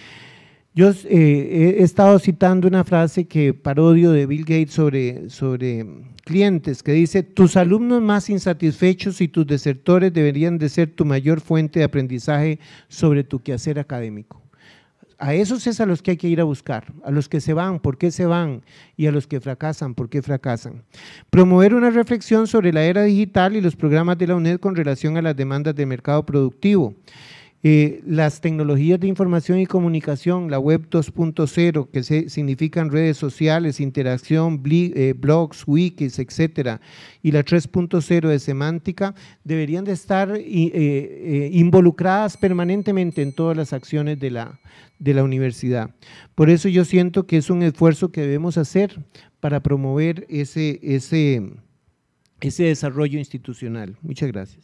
Yo eh, he estado citando una frase que parodio de Bill Gates sobre, sobre clientes, que dice: tus alumnos más insatisfechos y tus desertores deberían de ser tu mayor fuente de aprendizaje sobre tu quehacer académico. A esos es a los que hay que ir a buscar, a los que se van, por qué se van, y a los que fracasan, por qué fracasan. Promover una reflexión sobre la era digital y los programas de la UNED con relación a las demandas del mercado productivo. Eh, las tecnologías de información y comunicación, la web dos punto cero, que se, significan redes sociales, interacción, bli, eh, blogs, wikis, etcétera, y la tres punto cero de semántica, deberían de estar y, eh, eh, involucradas permanentemente en todas las acciones de la, de la universidad. Por eso yo siento que es un esfuerzo que debemos hacer para promover ese, ese, ese desarrollo institucional. Muchas gracias.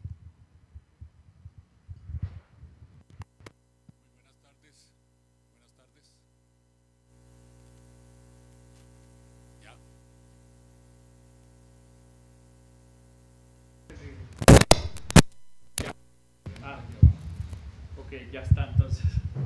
Ya está, entonces.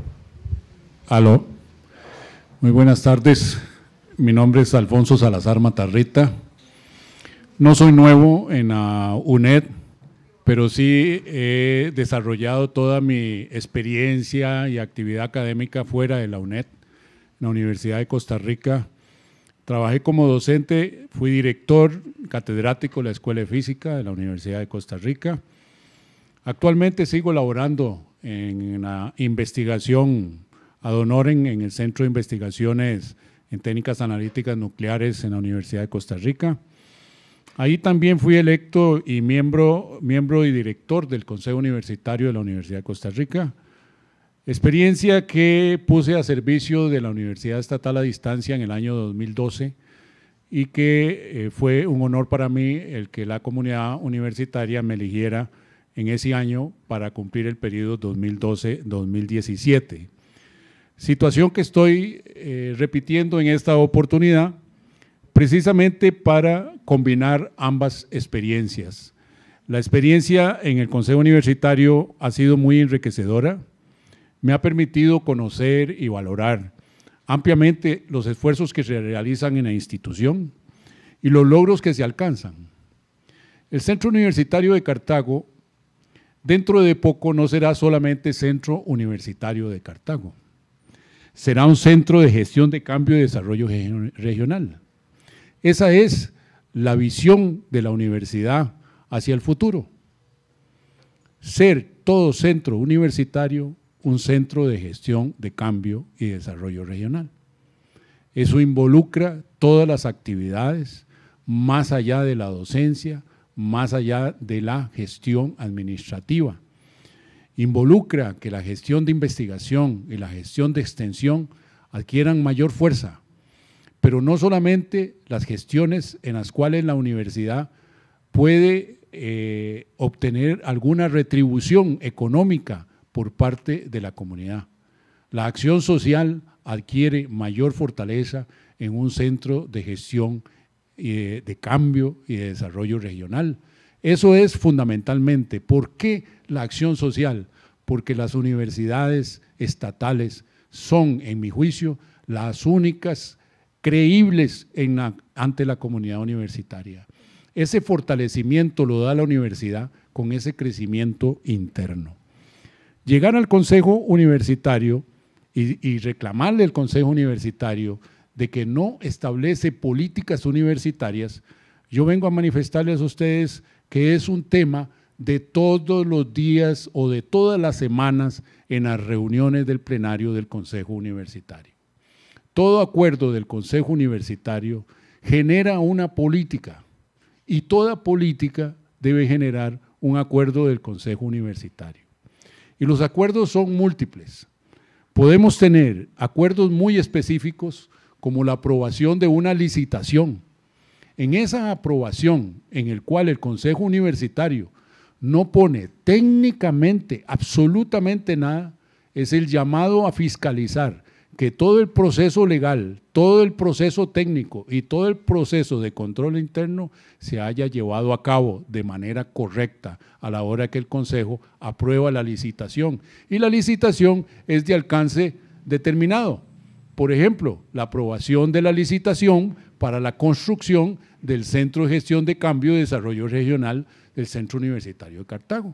Aló, muy buenas tardes. Mi nombre es Alfonso Salazar Matarrita. No soy nuevo en la U N E D, pero sí he desarrollado toda mi experiencia y actividad académica fuera de la U N E D, en la Universidad de Costa Rica. Trabajé como docente, fui director catedrático de la Escuela de Física de la Universidad de Costa Rica. Actualmente sigo laborando en la investigación ad honorem en el Centro de Investigaciones en Técnicas Analíticas Nucleares en la Universidad de Costa Rica. Ahí también fui electo y miembro, miembro y director del Consejo Universitario de la Universidad de Costa Rica, experiencia que puse a servicio de la Universidad Estatal a Distancia en el año dos mil doce y que eh, fue un honor para mí el que la comunidad universitaria me eligiera en ese año para cumplir el periodo dos mil doce a dos mil diecisiete. Situación que estoy eh, repitiendo en esta oportunidad precisamente para combinar ambas experiencias. La experiencia en el Consejo Universitario ha sido muy enriquecedora, me ha permitido conocer y valorar ampliamente los esfuerzos que se realizan en la institución y los logros que se alcanzan. El Centro Universitario de Cartago dentro de poco no será solamente Centro Universitario de Cartago, será un centro de gestión de cambio y desarrollo regional. Esa es la visión de la universidad hacia el futuro. Ser todo centro universitario un centro de gestión de cambio y desarrollo regional. Eso involucra todas las actividades, más allá de la docencia, más allá de la gestión administrativa. Involucra que la gestión de investigación y la gestión de extensión adquieran mayor fuerza, pero no solamente las gestiones en las cuales la universidad puede eh, obtener alguna retribución económica por parte de la comunidad. La acción social adquiere mayor fortaleza en un centro de gestión eh, de cambio y de desarrollo regional. Eso es fundamentalmente. ¿Por qué la acción social? Porque las universidades estatales son, en mi juicio, las únicas creíbles en la, ante la comunidad universitaria. Ese fortalecimiento lo da la universidad con ese crecimiento interno. Llegar al Consejo Universitario y, y reclamarle al Consejo Universitario de que no establece políticas universitarias, yo vengo a manifestarles a ustedes que es un tema de todos los días o de todas las semanas en las reuniones del plenario del Consejo Universitario. Todo acuerdo del Consejo Universitario genera una política y toda política debe generar un acuerdo del Consejo Universitario. Y los acuerdos son múltiples. Podemos tener acuerdos muy específicos como la aprobación de una licitación. En esa aprobación en el cual el Consejo Universitario no pone técnicamente absolutamente nada, es el llamado a fiscalizar que todo el proceso legal, todo el proceso técnico y todo el proceso de control interno se haya llevado a cabo de manera correcta a la hora que el Consejo aprueba la licitación. Y la licitación es de alcance determinado. Por ejemplo, la aprobación de la licitación para la construcción del Centro de Gestión de Cambio y Desarrollo Regional del Centro Universitario de Cartago.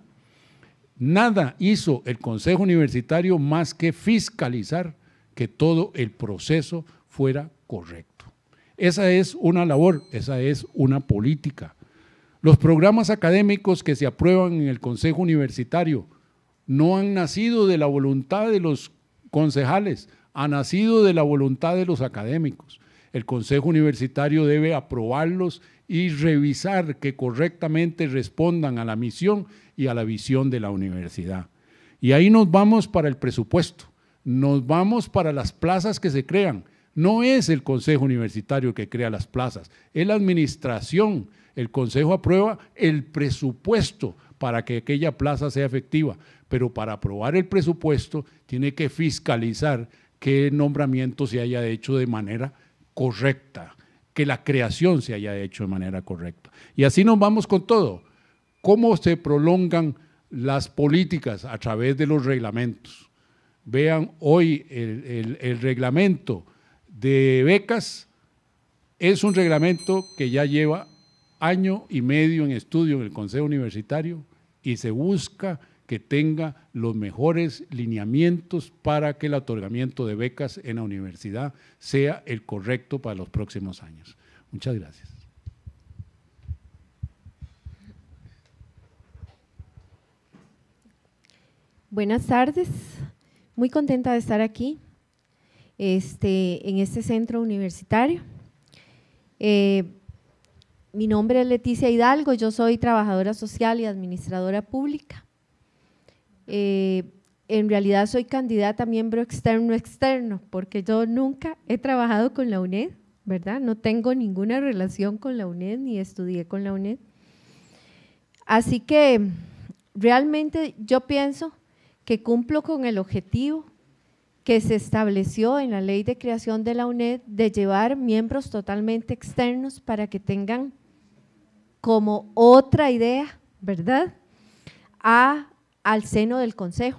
Nada hizo el Consejo Universitario más que fiscalizar que todo el proceso fuera correcto. Esa es una labor, esa es una política. Los programas académicos que se aprueban en el Consejo Universitario no han nacido de la voluntad de los concejales, han nacido de la voluntad de los académicos. El Consejo Universitario debe aprobarlos y revisar que correctamente respondan a la misión y a la visión de la universidad. Y ahí nos vamos para el presupuesto, nos vamos para las plazas que se crean. No es el Consejo Universitario que crea las plazas, es la administración. El Consejo aprueba el presupuesto para que aquella plaza sea efectiva, pero para aprobar el presupuesto tiene que fiscalizar que el nombramiento se haya hecho de manera correcta, que la creación se haya hecho de manera correcta. Y así nos vamos con todo. ¿Cómo se prolongan las políticas? A través de los reglamentos. Vean hoy el, el, el reglamento de becas, es un reglamento que ya lleva año y medio en estudio en el Consejo Universitario y se busca que tenga los mejores lineamientos para que el otorgamiento de becas en la universidad sea el correcto para los próximos años. Muchas gracias. Buenas tardes, muy contenta de estar aquí este, en este centro universitario. Eh, mi nombre es Leticia Hidalgo, yo soy trabajadora social y administradora pública. Eh, en realidad soy candidata a miembro externo externo, porque yo nunca he trabajado con la UNED, ¿verdad? No tengo ninguna relación con la UNED, ni estudié con la UNED. Así que realmente yo pienso que cumplo con el objetivo que se estableció en la ley de creación de la UNED de llevar miembros totalmente externos para que tengan como otra idea, ¿verdad?, a, al seno del Consejo.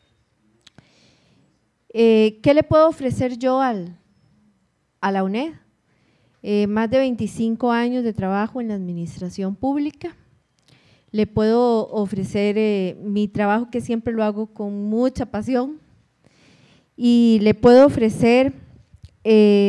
Eh, ¿Qué le puedo ofrecer yo al, a la UNED? Eh, más de veinticinco años de trabajo en la administración pública. Le puedo ofrecer eh, mi trabajo, que siempre lo hago con mucha pasión, y le puedo ofrecer eh,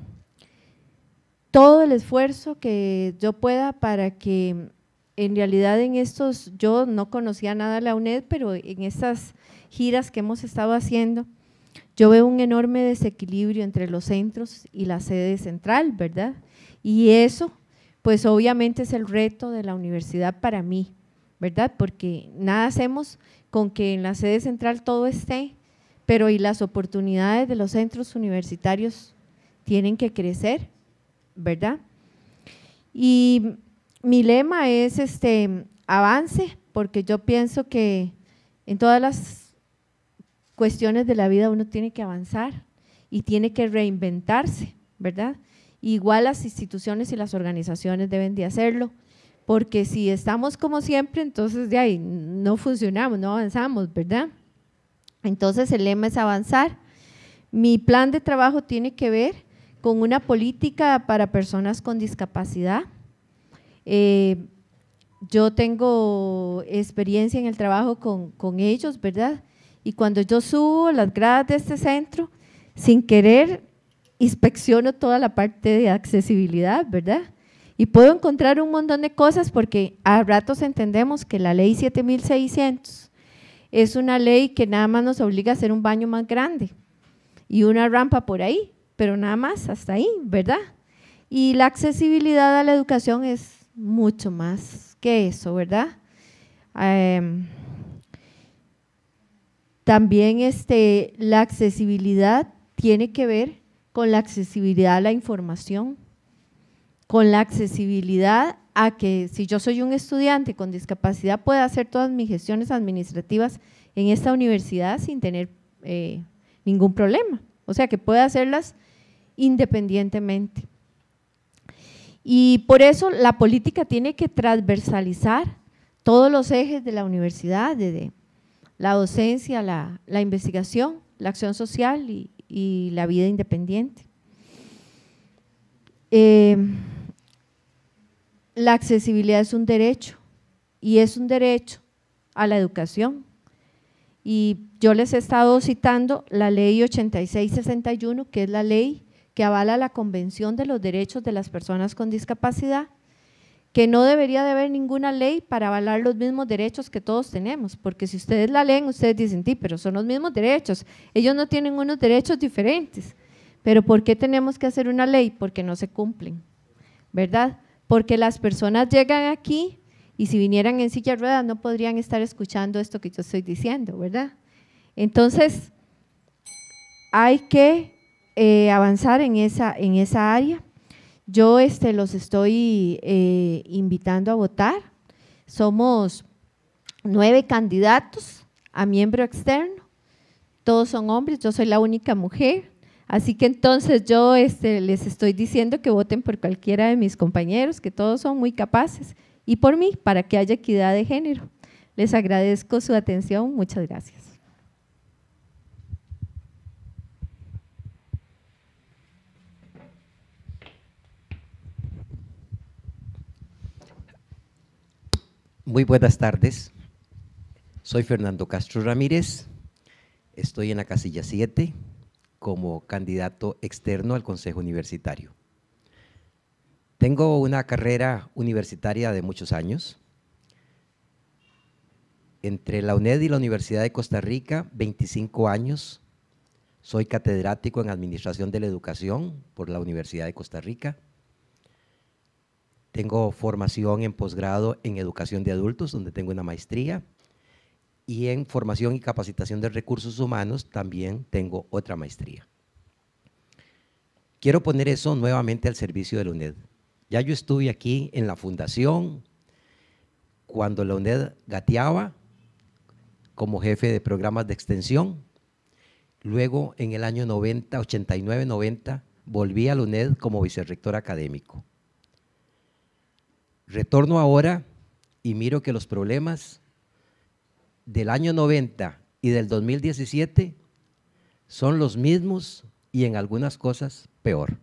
todo el esfuerzo que yo pueda para que en realidad en estos, yo no conocía nada de la UNED, pero en estas giras que hemos estado haciendo, yo veo un enorme desequilibrio entre los centros y la sede central, ¿verdad? Y eso, pues obviamente es el reto de la universidad para mí, ¿verdad? Porque nada hacemos con que en la sede central todo esté, pero y las oportunidades de los centros universitarios tienen que crecer, ¿verdad? Y mi lema es este avance, porque yo pienso que en todas las cuestiones de la vida uno tiene que avanzar y tiene que reinventarse, ¿verdad? Igual las instituciones y las organizaciones deben de hacerlo, porque si estamos como siempre, entonces de ahí no funcionamos, no avanzamos, ¿verdad? Entonces el lema es avanzar. Mi plan de trabajo tiene que ver con una política para personas con discapacidad. Eh, yo tengo experiencia en el trabajo con, con ellos, ¿verdad? Y cuando yo subo las gradas de este centro, sin querer inspecciono toda la parte de accesibilidad, ¿verdad? Y puedo encontrar un montón de cosas, porque a ratos entendemos que la ley siete mil seiscientos es una ley que nada más nos obliga a hacer un baño más grande y una rampa por ahí, pero nada más, hasta ahí, ¿verdad? Y la accesibilidad a la educación es mucho más que eso, ¿verdad? Eh, también este, la accesibilidad tiene que ver con la accesibilidad a la información, con la accesibilidad a que si yo soy un estudiante con discapacidad pueda hacer todas mis gestiones administrativas en esta universidad sin tener eh, ningún problema, o sea que pueda hacerlas independientemente. Y por eso la política tiene que transversalizar todos los ejes de la universidad, desde la docencia, la, la investigación, la acción social y, y la vida independiente. Eh, La accesibilidad es un derecho, y es un derecho a la educación. Y yo les he estado citando la ley ochenta y seis sesenta y uno, que es la ley que avala la Convención de los Derechos de las Personas con Discapacidad, que no debería de haber ninguna ley para avalar los mismos derechos que todos tenemos, porque si ustedes la leen, ustedes dicen, sí, pero son los mismos derechos, ellos no tienen unos derechos diferentes, pero ¿por qué tenemos que hacer una ley? Porque no se cumplen, ¿verdad? Porque las personas llegan aquí y si vinieran en silla de ruedas no podrían estar escuchando esto que yo estoy diciendo, ¿verdad? Entonces, hay que eh, avanzar en esa, en esa área. Yo este, los estoy eh, invitando a votar. Somos nueve candidatos a miembro externo, todos son hombres, yo soy la única mujer, así que entonces yo este, les estoy diciendo que voten por cualquiera de mis compañeros, que todos son muy capaces, y por mí, para que haya equidad de género. Les agradezco su atención, muchas gracias. Muy buenas tardes, soy Fernando Castro Ramírez, estoy en la casilla siete como candidato externo al Consejo Universitario. Tengo una carrera universitaria de muchos años, entre la UNED y la Universidad de Costa Rica, veinticinco años, soy catedrático en Administración de la Educación por la Universidad de Costa Rica. Tengo formación en posgrado en Educación de Adultos, donde tengo una maestría, y en Formación y Capacitación de Recursos Humanos también tengo otra maestría. Quiero poner eso nuevamente al servicio de la UNED. Ya yo estuve aquí en la fundación, cuando la UNED gateaba como jefe de programas de extensión. Luego, en el año noventa, ochenta y nueve noventa, volví a la UNED como vicerrector académico. Retorno ahora y miro que los problemas del año noventa y del dos mil diecisiete son los mismos y en algunas cosas peor.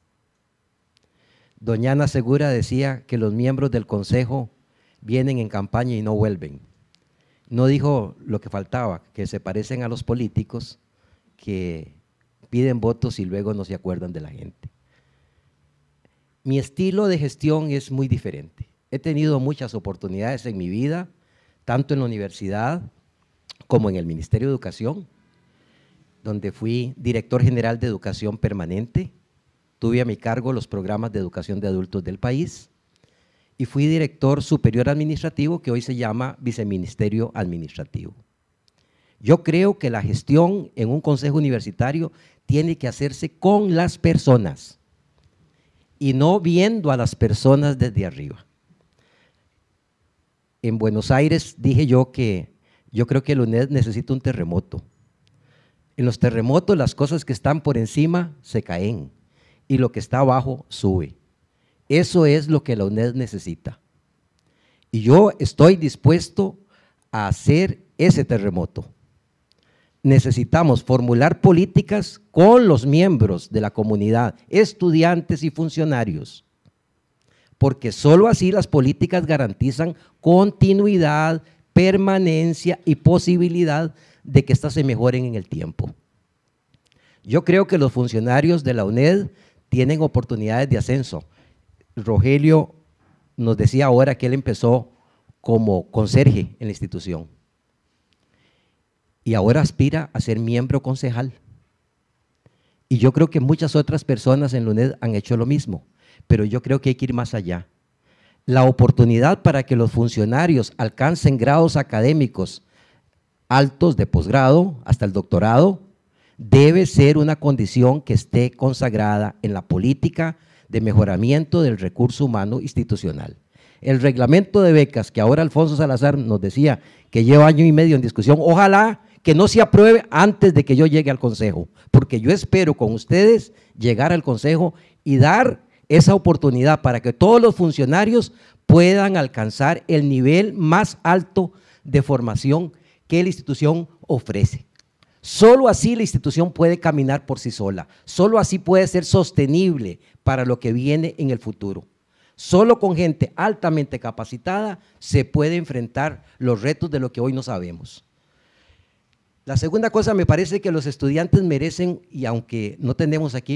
Doña Ana Segura decía que los miembros del Consejo vienen en campaña y no vuelven. No dijo lo que faltaba, que se parecen a los políticos que piden votos y luego no se acuerdan de la gente. Mi estilo de gestión es muy diferente. He tenido muchas oportunidades en mi vida, tanto en la universidad como en el Ministerio de Educación, donde fui director general de Educación Permanente, tuve a mi cargo los programas de educación de adultos del país y fui director superior administrativo, que hoy se llama Viceministerio Administrativo. Yo creo que la gestión en un consejo universitario tiene que hacerse con las personas y no viendo a las personas desde arriba. En Buenos Aires dije yo que yo creo que la UNED necesita un terremoto. En los terremotos las cosas que están por encima se caen y lo que está abajo sube. Eso es lo que la UNED necesita. Y yo estoy dispuesto a hacer ese terremoto. Necesitamos formular políticas con los miembros de la comunidad, estudiantes y funcionarios, porque solo así las políticas garantizan continuidad, permanencia y posibilidad de que éstas se mejoren en el tiempo. Yo creo que los funcionarios de la UNED tienen oportunidades de ascenso. Rogelio nos decía ahora que él empezó como conserje en la institución y ahora aspira a ser miembro concejal. Y yo creo que muchas otras personas en la UNED han hecho lo mismo, pero yo creo que hay que ir más allá. La oportunidad para que los funcionarios alcancen grados académicos altos de posgrado hasta el doctorado debe ser una condición que esté consagrada en la política de mejoramiento del recurso humano institucional. El reglamento de becas que ahora Alfonso Salazar nos decía que lleva año y medio en discusión, ojalá que no se apruebe antes de que yo llegue al Consejo, porque yo espero con ustedes llegar al Consejo y dar esa oportunidad para que todos los funcionarios puedan alcanzar el nivel más alto de formación que la institución ofrece. Solo así la institución puede caminar por sí sola, solo así puede ser sostenible para lo que viene en el futuro. Solo con gente altamente capacitada se puede enfrentar los retos de lo que hoy no sabemos. La segunda cosa, me parece que los estudiantes merecen, y aunque no tenemos aquí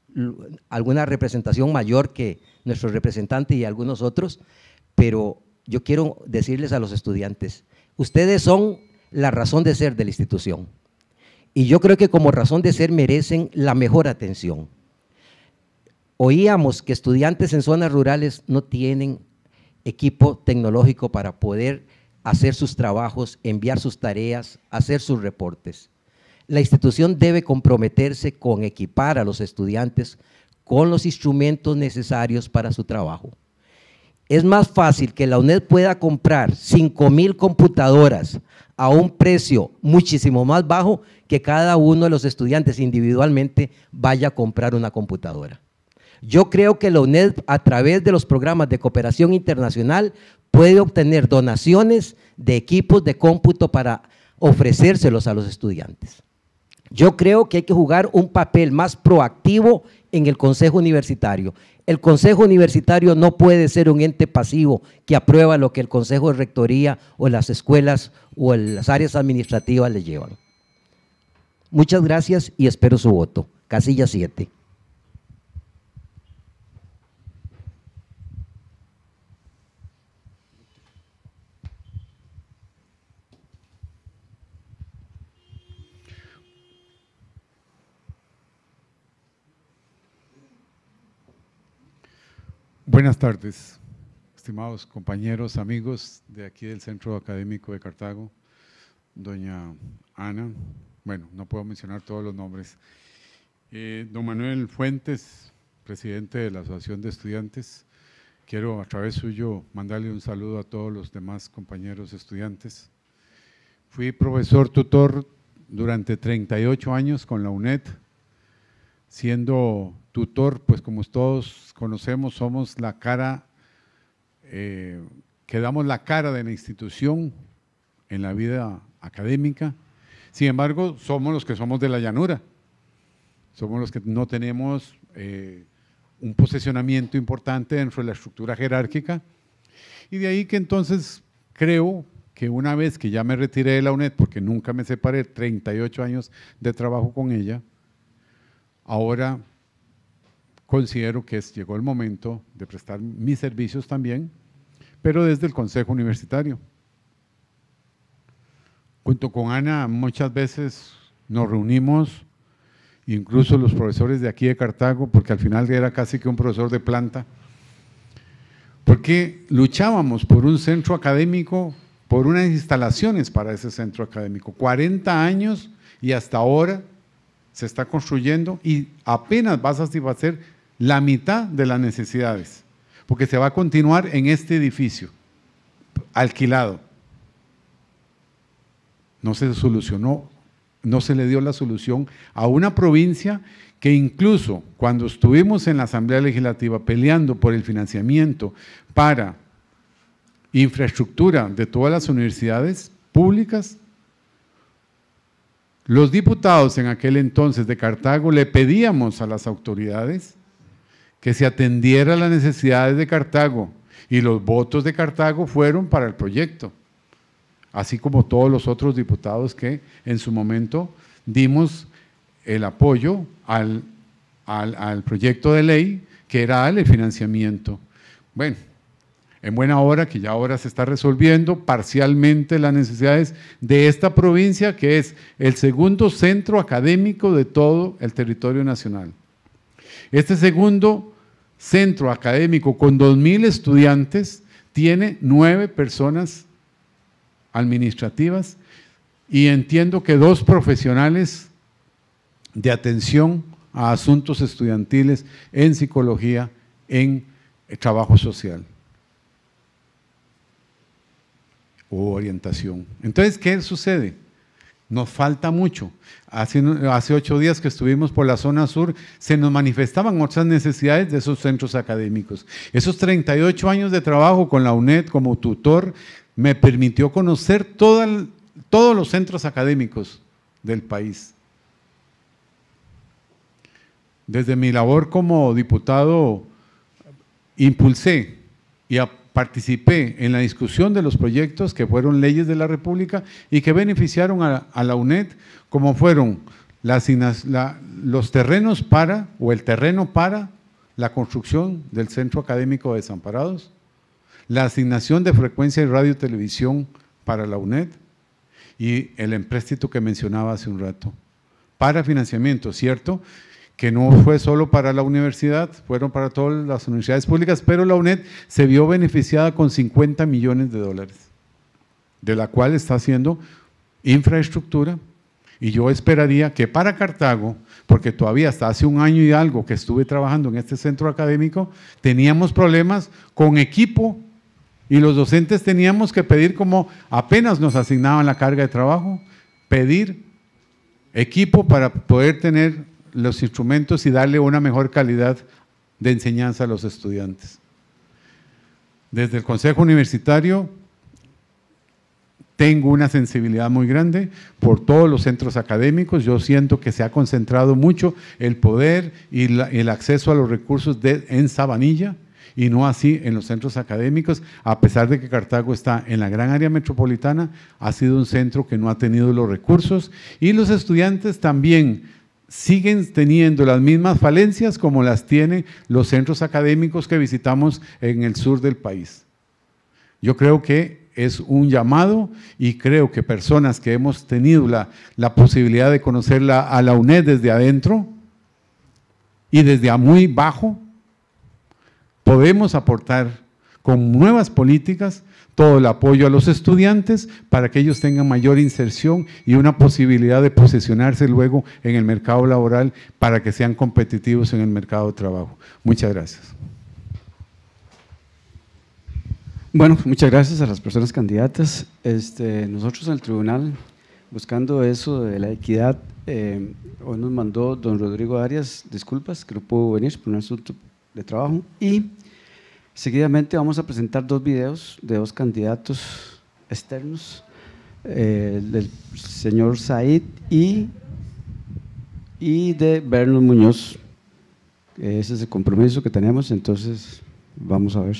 alguna representación mayor que nuestro representante y algunos otros, pero yo quiero decirles a los estudiantes, ustedes son la razón de ser de la institución y yo creo que como razón de ser merecen la mejor atención. Oíamos que estudiantes en zonas rurales no tienen equipo tecnológico para poder hacer sus trabajos, enviar sus tareas, hacer sus reportes. La institución debe comprometerse con equipar a los estudiantes con los instrumentos necesarios para su trabajo. Es más fácil que la UNED pueda comprar cinco mil computadoras a un precio muchísimo más bajo que cada uno de los estudiantes individualmente vaya a comprar una computadora. Yo creo que la UNED, a través de los programas de cooperación internacional, puede obtener donaciones de equipos de cómputo para ofrecérselos a los estudiantes. Yo creo que hay que jugar un papel más proactivo en el Consejo Universitario. El Consejo Universitario no puede ser un ente pasivo que aprueba lo que el Consejo de Rectoría o las escuelas o las áreas administrativas le llevan. Muchas gracias y espero su voto. Casilla siete. Buenas tardes, estimados compañeros, amigos de aquí del Centro Académico de Cartago, doña Ana, bueno, no puedo mencionar todos los nombres, eh, don Manuel Fuentes, presidente de la Asociación de Estudiantes, quiero a través suyo mandarle un saludo a todos los demás compañeros estudiantes. Fui profesor tutor durante treinta y ocho años con la UNED, siendo tutor, pues como todos conocemos, somos la cara, eh, que damos la cara de la institución en la vida académica. Sin embargo, somos los que somos de la llanura, somos los que no tenemos eh, un posicionamiento importante dentro de la estructura jerárquica, y de ahí que entonces creo que una vez que ya me retiré de la UNED, porque nunca me separé, treinta y ocho años de trabajo con ella, ahora considero que es, llegó el momento de prestar mis servicios también, pero desde el Consejo Universitario. Junto con Ana muchas veces nos reunimos, incluso los profesores de aquí de Cartago, porque al final era casi que un profesor de planta, porque luchábamos por un centro académico, por unas instalaciones para ese centro académico. cuarenta años y hasta ahora se está construyendo y apenas va a satisfacer la mitad de las necesidades, porque se va a continuar en este edificio alquilado. No se solucionó, no se le dio la solución a una provincia que incluso cuando estuvimos en la Asamblea Legislativa peleando por el financiamiento para infraestructura de todas las universidades públicas, los diputados en aquel entonces de Cartago le pedíamos a las autoridades que se atendiera a las necesidades de Cartago y los votos de Cartago fueron para el proyecto, así como todos los otros diputados que en su momento dimos el apoyo al, al, al proyecto de ley que era el financiamiento. Bueno, en buena hora que ya ahora se está resolviendo parcialmente las necesidades de esta provincia, que es el segundo centro académico de todo el territorio nacional. Este segundo centro académico con dos mil estudiantes tiene nueve personas administrativas y entiendo que dos profesionales de atención a asuntos estudiantiles en psicología, en trabajo social o orientación. Entonces, ¿qué sucede? Nos falta mucho. Hace, hace ocho días que estuvimos por la zona sur, se nos manifestaban otras necesidades de esos centros académicos. Esos treinta y ocho años de trabajo con la UNED como tutor me permitió conocer todo el, todos los centros académicos del país. Desde mi labor como diputado, impulsé y participé en la discusión de los proyectos que fueron leyes de la República y que beneficiaron a, a la UNED, como fueron la, la, los terrenos para, o el terreno para la construcción del Centro Académico de Desamparados, la asignación de frecuencia de radio y televisión para la UNED y el empréstito que mencionaba hace un rato. Para financiamiento, ¿cierto? Que no fue solo para la universidad, fueron para todas las universidades públicas, pero la UNED se vio beneficiada con cincuenta millones de dólares, de la cual está haciendo infraestructura, y yo esperaría que para Cartago, porque todavía hasta hace un año y algo que estuve trabajando en este centro académico, teníamos problemas con equipo y los docentes teníamos que pedir, como apenas nos asignaban la carga de trabajo, pedir equipo para poder tener los instrumentos y darle una mejor calidad de enseñanza a los estudiantes. Desde el Consejo Universitario tengo una sensibilidad muy grande por todos los centros académicos. Yo siento que se ha concentrado mucho el poder y la, el acceso a los recursos de, en Sabanilla, y no así en los centros académicos. A pesar de que Cartago está en la gran área metropolitana, ha sido un centro que no ha tenido los recursos, y los estudiantes también siguen teniendo las mismas falencias como las tienen los centros académicos que visitamos en el sur del país. Yo creo que es un llamado, y creo que personas que hemos tenido la, la posibilidad de conocer la, a la UNED desde adentro y desde a muy bajo, podemos aportar con nuevas políticas todo el apoyo a los estudiantes para que ellos tengan mayor inserción y una posibilidad de posicionarse luego en el mercado laboral para que sean competitivos en el mercado de trabajo. Muchas gracias. Bueno, muchas gracias a las personas candidatas. Este, nosotros en el tribunal, buscando eso de la equidad, eh, hoy nos mandó don Rodrigo Arias disculpas que no pudo venir por un asunto de trabajo, y seguidamente vamos a presentar dos videos de dos candidatos externos, eh, del señor Said y, y de Berno Muñoz. Ese es el compromiso que tenemos, entonces vamos a ver.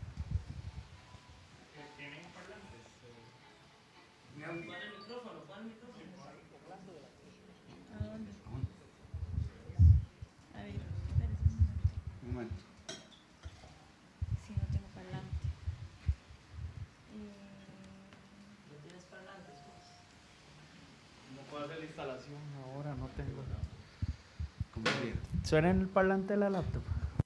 Ahora no tengo. ¿Suena en el parlante de la laptop?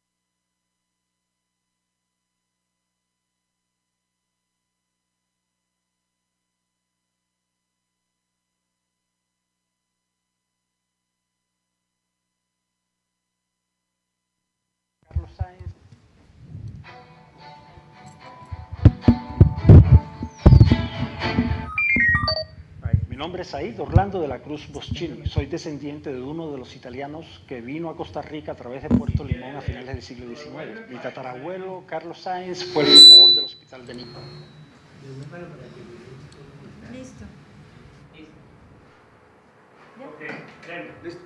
Carlos Sáenz. Mi nombre es Said Orlando de la Cruz Boschini. Soy descendiente de uno de los italianos que vino a Costa Rica a través de Puerto Limón a finales del siglo diecinueve. Mi tatarabuelo, Carlos Sáenz, fue el fundador del Hospital de Nico. Listo. Ok, listo.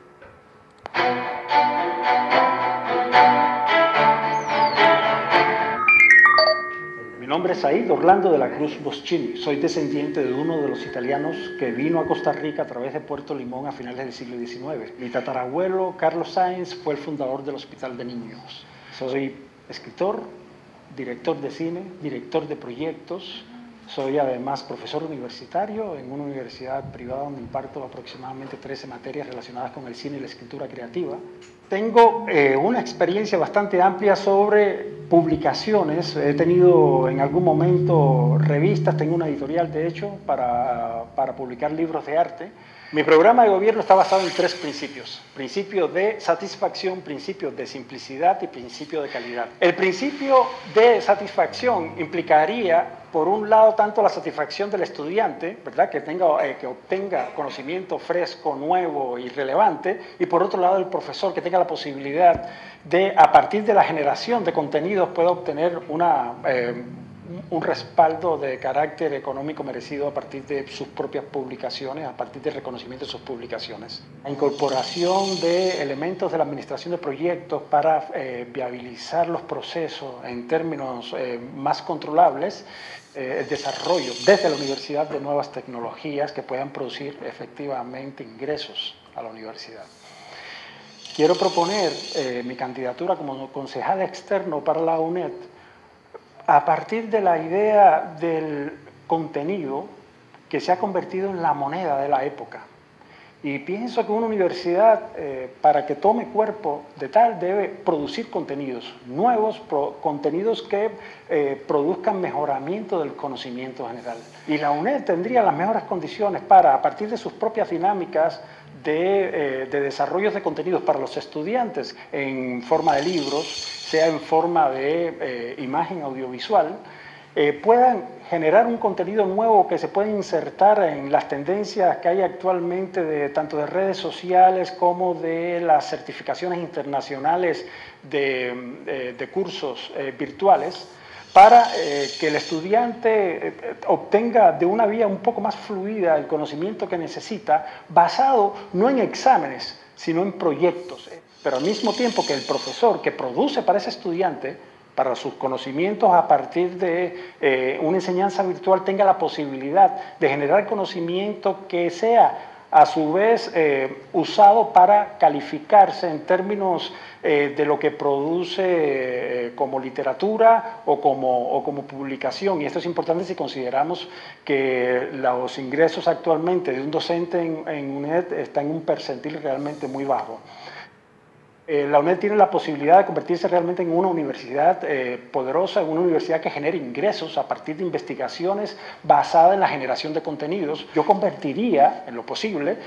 Mi nombre es Said Orlando de la Cruz Boschini. Soy descendiente de uno de los italianos que vino a Costa Rica a través de Puerto Limón a finales del siglo diecinueve. Mi tatarabuelo, Carlos Sáenz, fue el fundador del Hospital de Niños. Soy escritor, director de cine, director de proyectos. Soy además profesor universitario en una universidad privada donde imparto aproximadamente trece materias relacionadas con el cine y la escritura creativa. Tengo eh, una experiencia bastante amplia sobre publicaciones. He tenido en algún momento revistas, tengo una editorial de hecho para, para publicar libros de arte. Mi programa de gobierno está basado en tres principios: principio de satisfacción, principio de simplicidad y principio de calidad. El principio de satisfacción implicaría, por un lado, tanto la satisfacción del estudiante, ¿verdad?, que, tenga, eh, que obtenga conocimiento fresco, nuevo y relevante, y por otro lado el profesor, que tenga la posibilidad de, a partir de la generación de contenidos, pueda obtener una, eh, un respaldo de carácter económico merecido a partir de sus propias publicaciones, a partir del reconocimiento de sus publicaciones. La incorporación de elementos de la administración de proyectos para eh, viabilizar los procesos en términos eh, más controlables, eh, el desarrollo desde la universidad de nuevas tecnologías que puedan producir efectivamente ingresos a la universidad. Quiero proponer eh, mi candidatura como concejal externo para la UNED a partir de la idea del contenido que se ha convertido en la moneda de la época. Y pienso que una universidad, eh, para que tome cuerpo de tal, debe producir contenidos nuevos, pro, contenidos que eh, produzcan mejoramiento del conocimiento general. Y la UNED tendría las mejores condiciones para, a partir de sus propias dinámicas de, eh, de desarrollos de contenidos para los estudiantes en forma de libros, sea en forma de eh, imagen audiovisual, eh, puedan generar un contenido nuevo que se puede insertar en las tendencias que hay actualmente de, tanto de redes sociales como de las certificaciones internacionales de, de, de cursos eh, virtuales, para eh, que el estudiante eh, obtenga de una vía un poco más fluida el conocimiento que necesita, basado no en exámenes, sino en proyectos. Eh. Pero al mismo tiempo que el profesor que produce para ese estudiante, para sus conocimientos a partir de eh, una enseñanza virtual, tenga la posibilidad de generar conocimiento que sea a su vez eh, usado para calificarse en términos eh, de lo que produce eh, como literatura o como, o como publicación. Y esto es importante si consideramos que los ingresos actualmente de un docente en, en UNED están en un percentil realmente muy bajo. Eh, la UNED tiene la posibilidad de convertirse realmente en una universidad eh, poderosa, en una universidad que genere ingresos a partir de investigaciones basadas en la generación de contenidos. Yo convertiría, en lo posible,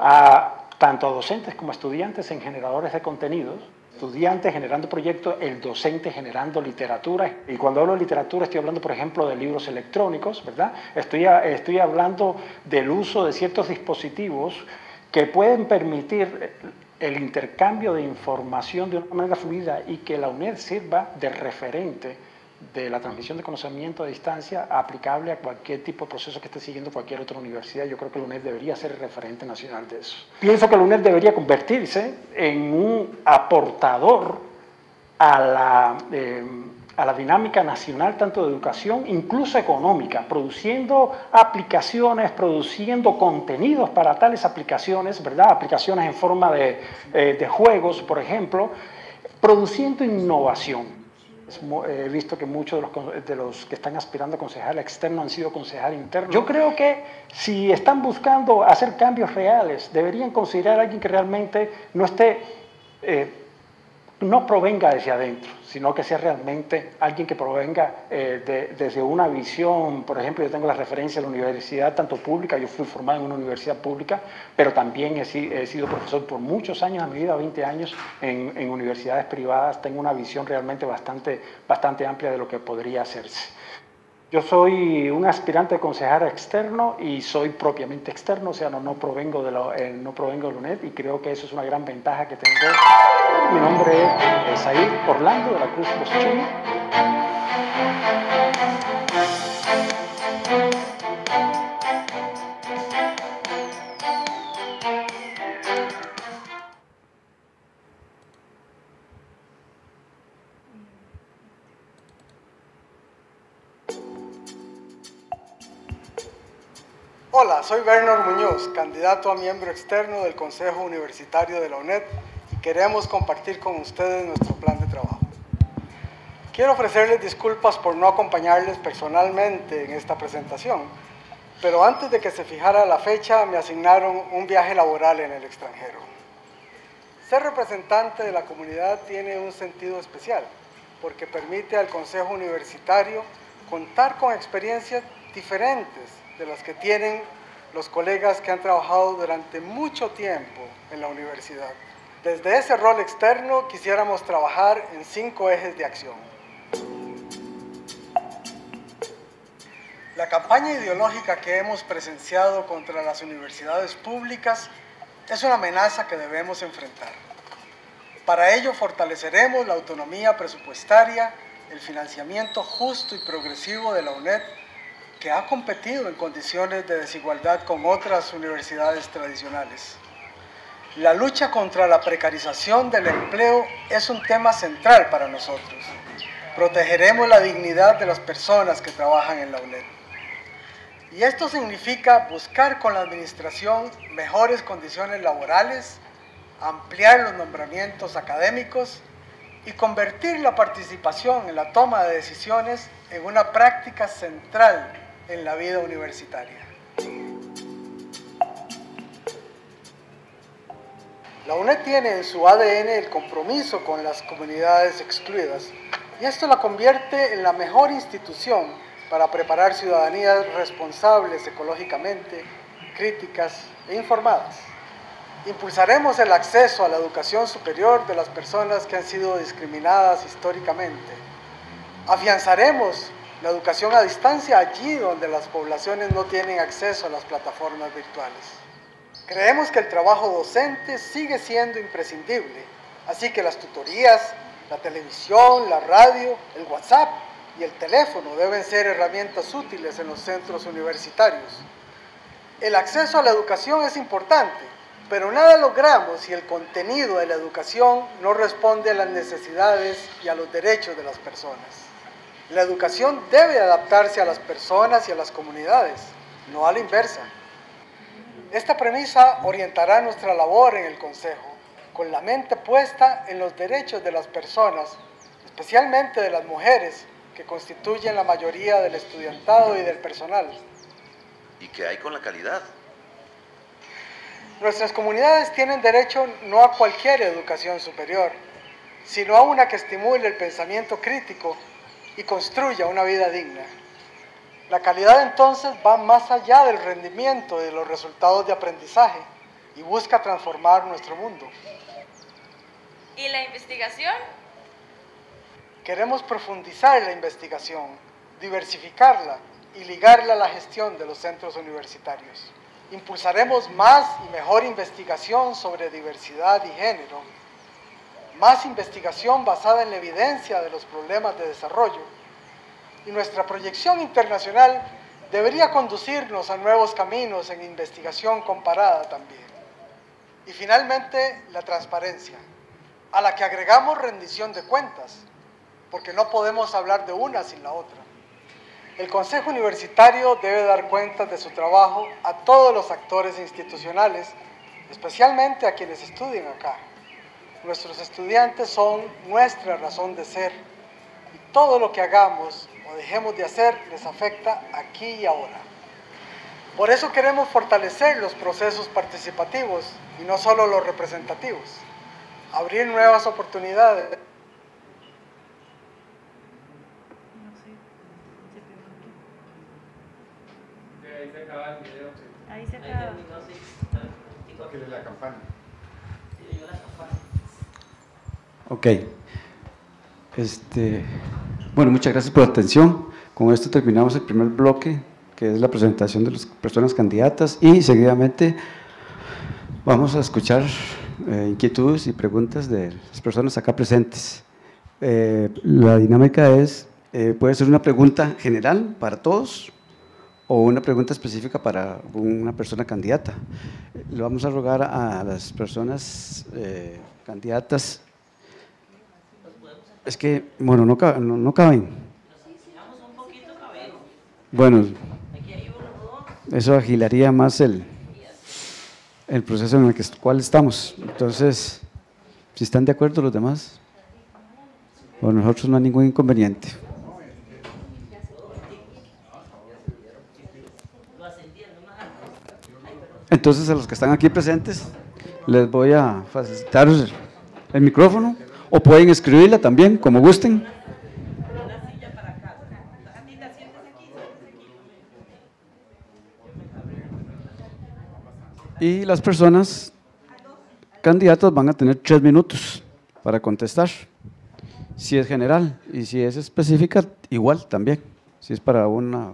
a tanto a docentes como a estudiantes en generadores de contenidos, estudiantes generando proyectos, el docente generando literatura. Y cuando hablo de literatura estoy hablando, por ejemplo, de libros electrónicos, ¿verdad? Estoy, estoy hablando del uso de ciertos dispositivos que pueden permitir el intercambio de información de una manera fluida y que la UNED sirva de referente de la transmisión de conocimiento a distancia aplicable a cualquier tipo de proceso que esté siguiendo cualquier otra universidad. Yo creo que la UNED debería ser el referente nacional de eso. Pienso que la UNED debería convertirse en un aportador a la, eh, a la dinámica nacional, tanto de educación, incluso económica, produciendo aplicaciones, produciendo contenidos para tales aplicaciones, ¿verdad? Aplicaciones en forma de, eh, de juegos, por ejemplo, produciendo innovación. He visto que muchos de los, de los que están aspirando a concejal externo han sido concejal interno. Yo creo que si están buscando hacer cambios reales, deberían considerar a alguien que realmente no esté, eh, no provenga desde adentro, sino que sea realmente alguien que provenga eh, de, desde una visión. Por ejemplo, yo tengo la referencia de la universidad, tanto pública, yo fui formado en una universidad pública, pero también he, he sido profesor por muchos años, a mi vida, veinte años, en, en universidades privadas. Tengo una visión realmente bastante, bastante amplia de lo que podría hacerse. Yo soy un aspirante de concejal externo y soy propiamente externo, o sea, no, no, provengo de la, eh, no provengo de la UNED, y creo que eso es una gran ventaja que tengo. Mi nombre es Said Orlando de la Cruz Boschini. Hola, soy Bernard Muñoz, candidato a miembro externo del Consejo Universitario de la UNED, y queremos compartir con ustedes nuestro plan de trabajo. Quiero ofrecerles disculpas por no acompañarles personalmente en esta presentación, pero antes de que se fijara la fecha me asignaron un viaje laboral en el extranjero. Ser representante de la comunidad tiene un sentido especial, porque permite al Consejo Universitario contar con experiencias diferentes de las que tienen los colegas que han trabajado durante mucho tiempo en la universidad. Desde ese rol externo quisiéramos trabajar en cinco ejes de acción. La campaña ideológica que hemos presenciado contra las universidades públicas es una amenaza que debemos enfrentar. Para ello fortaleceremos la autonomía presupuestaria, el financiamiento justo y progresivo de la UNED, que ha competido en condiciones de desigualdad con otras universidades tradicionales. La lucha contra la precarización del empleo es un tema central para nosotros. Protegeremos la dignidad de las personas que trabajan en la UNED. Y esto significa buscar con la administración mejores condiciones laborales, ampliar los nombramientos académicos y convertir la participación en la toma de decisiones en una práctica central en la vida universitaria. La U N E D tiene en su A D N el compromiso con las comunidades excluidas y esto la convierte en la mejor institución para preparar ciudadanías responsables ecológicamente, críticas e informadas. Impulsaremos el acceso a la educación superior de las personas que han sido discriminadas históricamente. Afianzaremos la educación a distancia allí donde las poblaciones no tienen acceso a las plataformas virtuales. Creemos que el trabajo docente sigue siendo imprescindible, así que las tutorías, la televisión, la radio, el WhatsApp y el teléfono deben ser herramientas útiles en los centros universitarios. El acceso a la educación es importante, pero nada logramos si el contenido de la educación no responde a las necesidades y a los derechos de las personas. La educación debe adaptarse a las personas y a las comunidades, no a la inversa. Esta premisa orientará nuestra labor en el Consejo, con la mente puesta en los derechos de las personas, especialmente de las mujeres, que constituyen la mayoría del estudiantado y del personal. ¿Y qué hay con la calidad? Nuestras comunidades tienen derecho no a cualquier educación superior, sino a una que estimule el pensamiento crítico y construya una vida digna. La calidad entonces va más allá del rendimiento y de los resultados de aprendizaje y busca transformar nuestro mundo. ¿Y la investigación? Queremos profundizar la investigación, diversificarla y ligarla a la gestión de los centros universitarios. Impulsaremos más y mejor investigación sobre diversidad y género, más investigación basada en la evidencia de los problemas de desarrollo, y nuestra proyección internacional debería conducirnos a nuevos caminos en investigación comparada también. Y finalmente, la transparencia, a la que agregamos rendición de cuentas, porque no podemos hablar de una sin la otra. El Consejo Universitario debe dar cuentas de su trabajo a todos los actores institucionales, especialmente a quienes estudian acá. Nuestros estudiantes son nuestra razón de ser y todo lo que hagamos o dejemos de hacer les afecta aquí y ahora. Por eso queremos fortalecer los procesos participativos y no solo los representativos, abrir nuevas oportunidades. Ahí se acaba el video. Ahí se acaba. Tóquele la campana. Ok. Este, bueno, muchas gracias por la atención. Con esto terminamos el primer bloque, que es la presentación de las personas candidatas, y seguidamente vamos a escuchar eh, inquietudes y preguntas de las personas acá presentes. Eh, la dinámica es, eh, puede ser una pregunta general para todos, o una pregunta específica para una persona candidata. Le vamos a rogar a las personas eh, candidatas, es que, bueno, no, no, no caben. Bueno, eso agilaría más el, el proceso en el que, cual estamos. Entonces, si están de acuerdo los demás, por nosotros no hay ningún inconveniente. Entonces, a los que están aquí presentes, les voy a facilitar el micrófono, o pueden escribirla también, como gusten. Y las personas candidatas van a tener tres minutos para contestar, si es general, y si es específica, igual también, si es para una...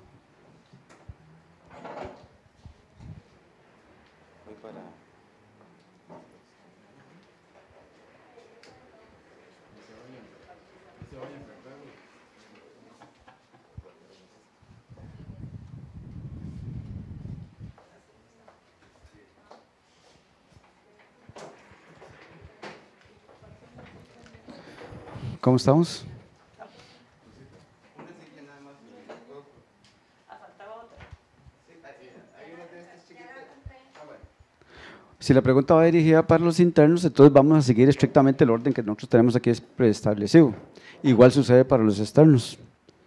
¿Cómo estamos? Si la pregunta va dirigida para los internos, entonces vamos a seguir estrictamente el orden que nosotros tenemos aquí preestablecido. Igual sucede para los externos.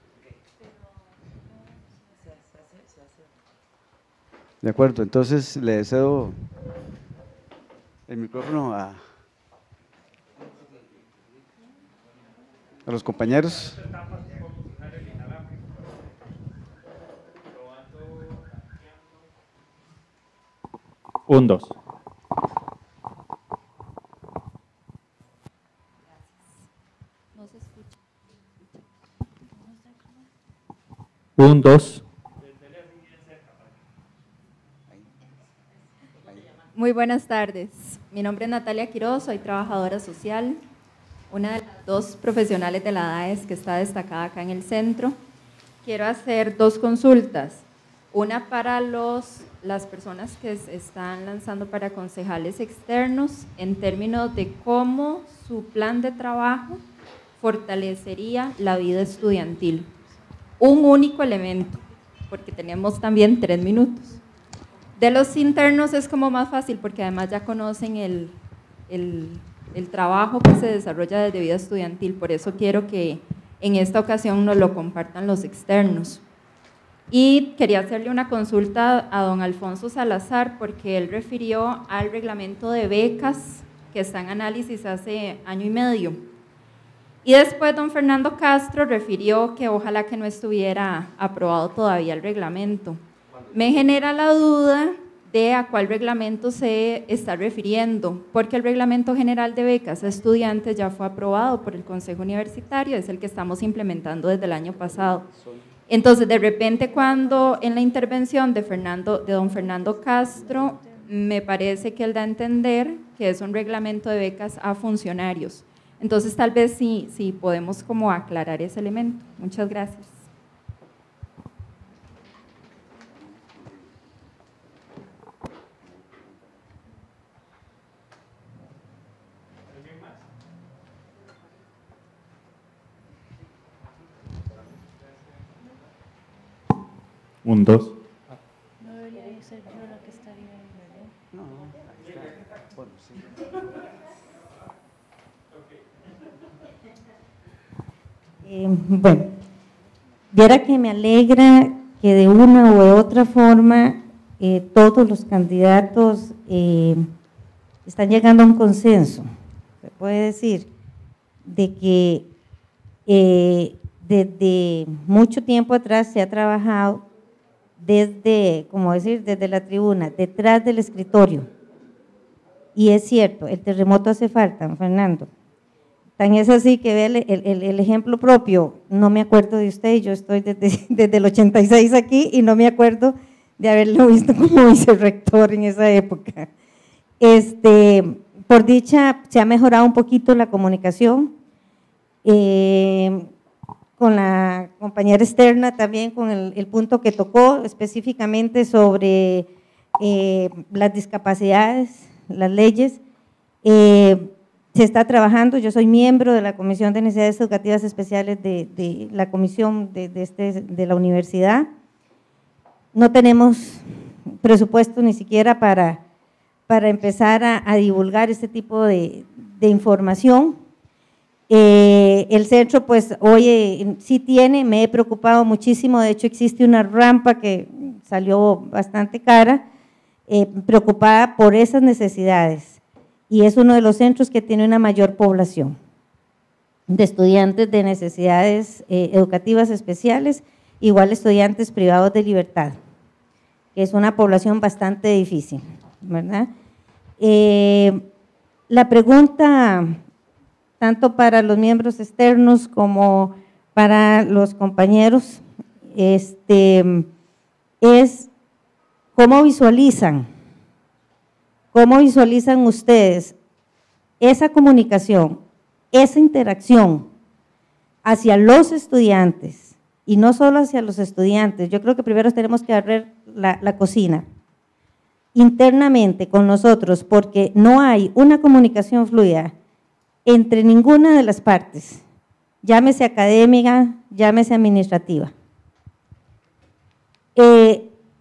De acuerdo, entonces le cedo el micrófono a, a los compañeros. Un, dos. Un, dos. Muy buenas tardes. Mi nombre es Natalia Quiroz, soy trabajadora social, una de las dos profesionales de la D A E S que está destacada acá en el centro. Quiero hacer dos consultas, una para los, las personas que se están lanzando para concejales externos en términos de cómo su plan de trabajo fortalecería la vida estudiantil. Un único elemento, porque tenemos también tres minutos. De los internos es como más fácil, porque además ya conocen el, el, el trabajo que se desarrolla desde vida estudiantil, por eso quiero que en esta ocasión nos lo compartan los externos. Y quería hacerle una consulta a don Alfonso Salazar, porque él refirió al reglamento de becas que está en análisis hace año y medio. Y después don Fernando Castro refirió que ojalá que no estuviera aprobado todavía el reglamento. Me genera la duda de a cuál reglamento se está refiriendo, porque el reglamento general de becas a estudiantes ya fue aprobado por el Consejo Universitario, es el que estamos implementando desde el año pasado. Entonces, de repente, cuando en la intervención de, Fernando, de don Fernando Castro, me parece que él da a entender que es un reglamento de becas a funcionarios. Entonces, tal vez sí, sí podemos como aclarar ese elemento. Muchas gracias. Un, dos. No debería ser yo la que estaría ahí, ¿verdad? No, bueno, sí. Eh, bueno, viera que me alegra que de una u otra forma eh, todos los candidatos eh, están llegando a un consenso, se puede decir, de que eh, desde mucho tiempo atrás se ha trabajado desde, como decir, desde la tribuna, detrás del escritorio. Y es cierto, el terremoto hace falta, Fernando. Tan es así que ve el, el, el ejemplo propio, no me acuerdo de usted, yo estoy desde, desde el ochenta y seis aquí y no me acuerdo de haberlo visto como vicerrector en esa época. Este, por dicha, se ha mejorado un poquito la comunicación, eh, con la compañera externa también, con el, el punto que tocó específicamente sobre eh, las discapacidades, las leyes. Eh, se está trabajando, yo soy miembro de la Comisión de Necesidades Educativas Especiales de, de la Comisión de, de, este, de la Universidad. No tenemos presupuesto ni siquiera para, para empezar a, a divulgar este tipo de, de información. Eh, el centro pues hoy eh, sí tiene, me he preocupado muchísimo, de hecho existe una rampa que salió bastante cara, eh, preocupada por esas necesidades, y es uno de los centros que tiene una mayor población de estudiantes de necesidades eh, educativas especiales, igual estudiantes privados de libertad, que es una población bastante difícil, ¿verdad? Eh, la pregunta, tanto para los miembros externos como para los compañeros, este, es cómo visualizan, cómo visualizan ustedes esa comunicación, esa interacción hacia los estudiantes, y no solo hacia los estudiantes. Yo creo que primero tenemos que barrer la, la cocina internamente con nosotros, porque no hay una comunicación fluida entre ninguna de las partes, llámese académica, llámese administrativa. Eh,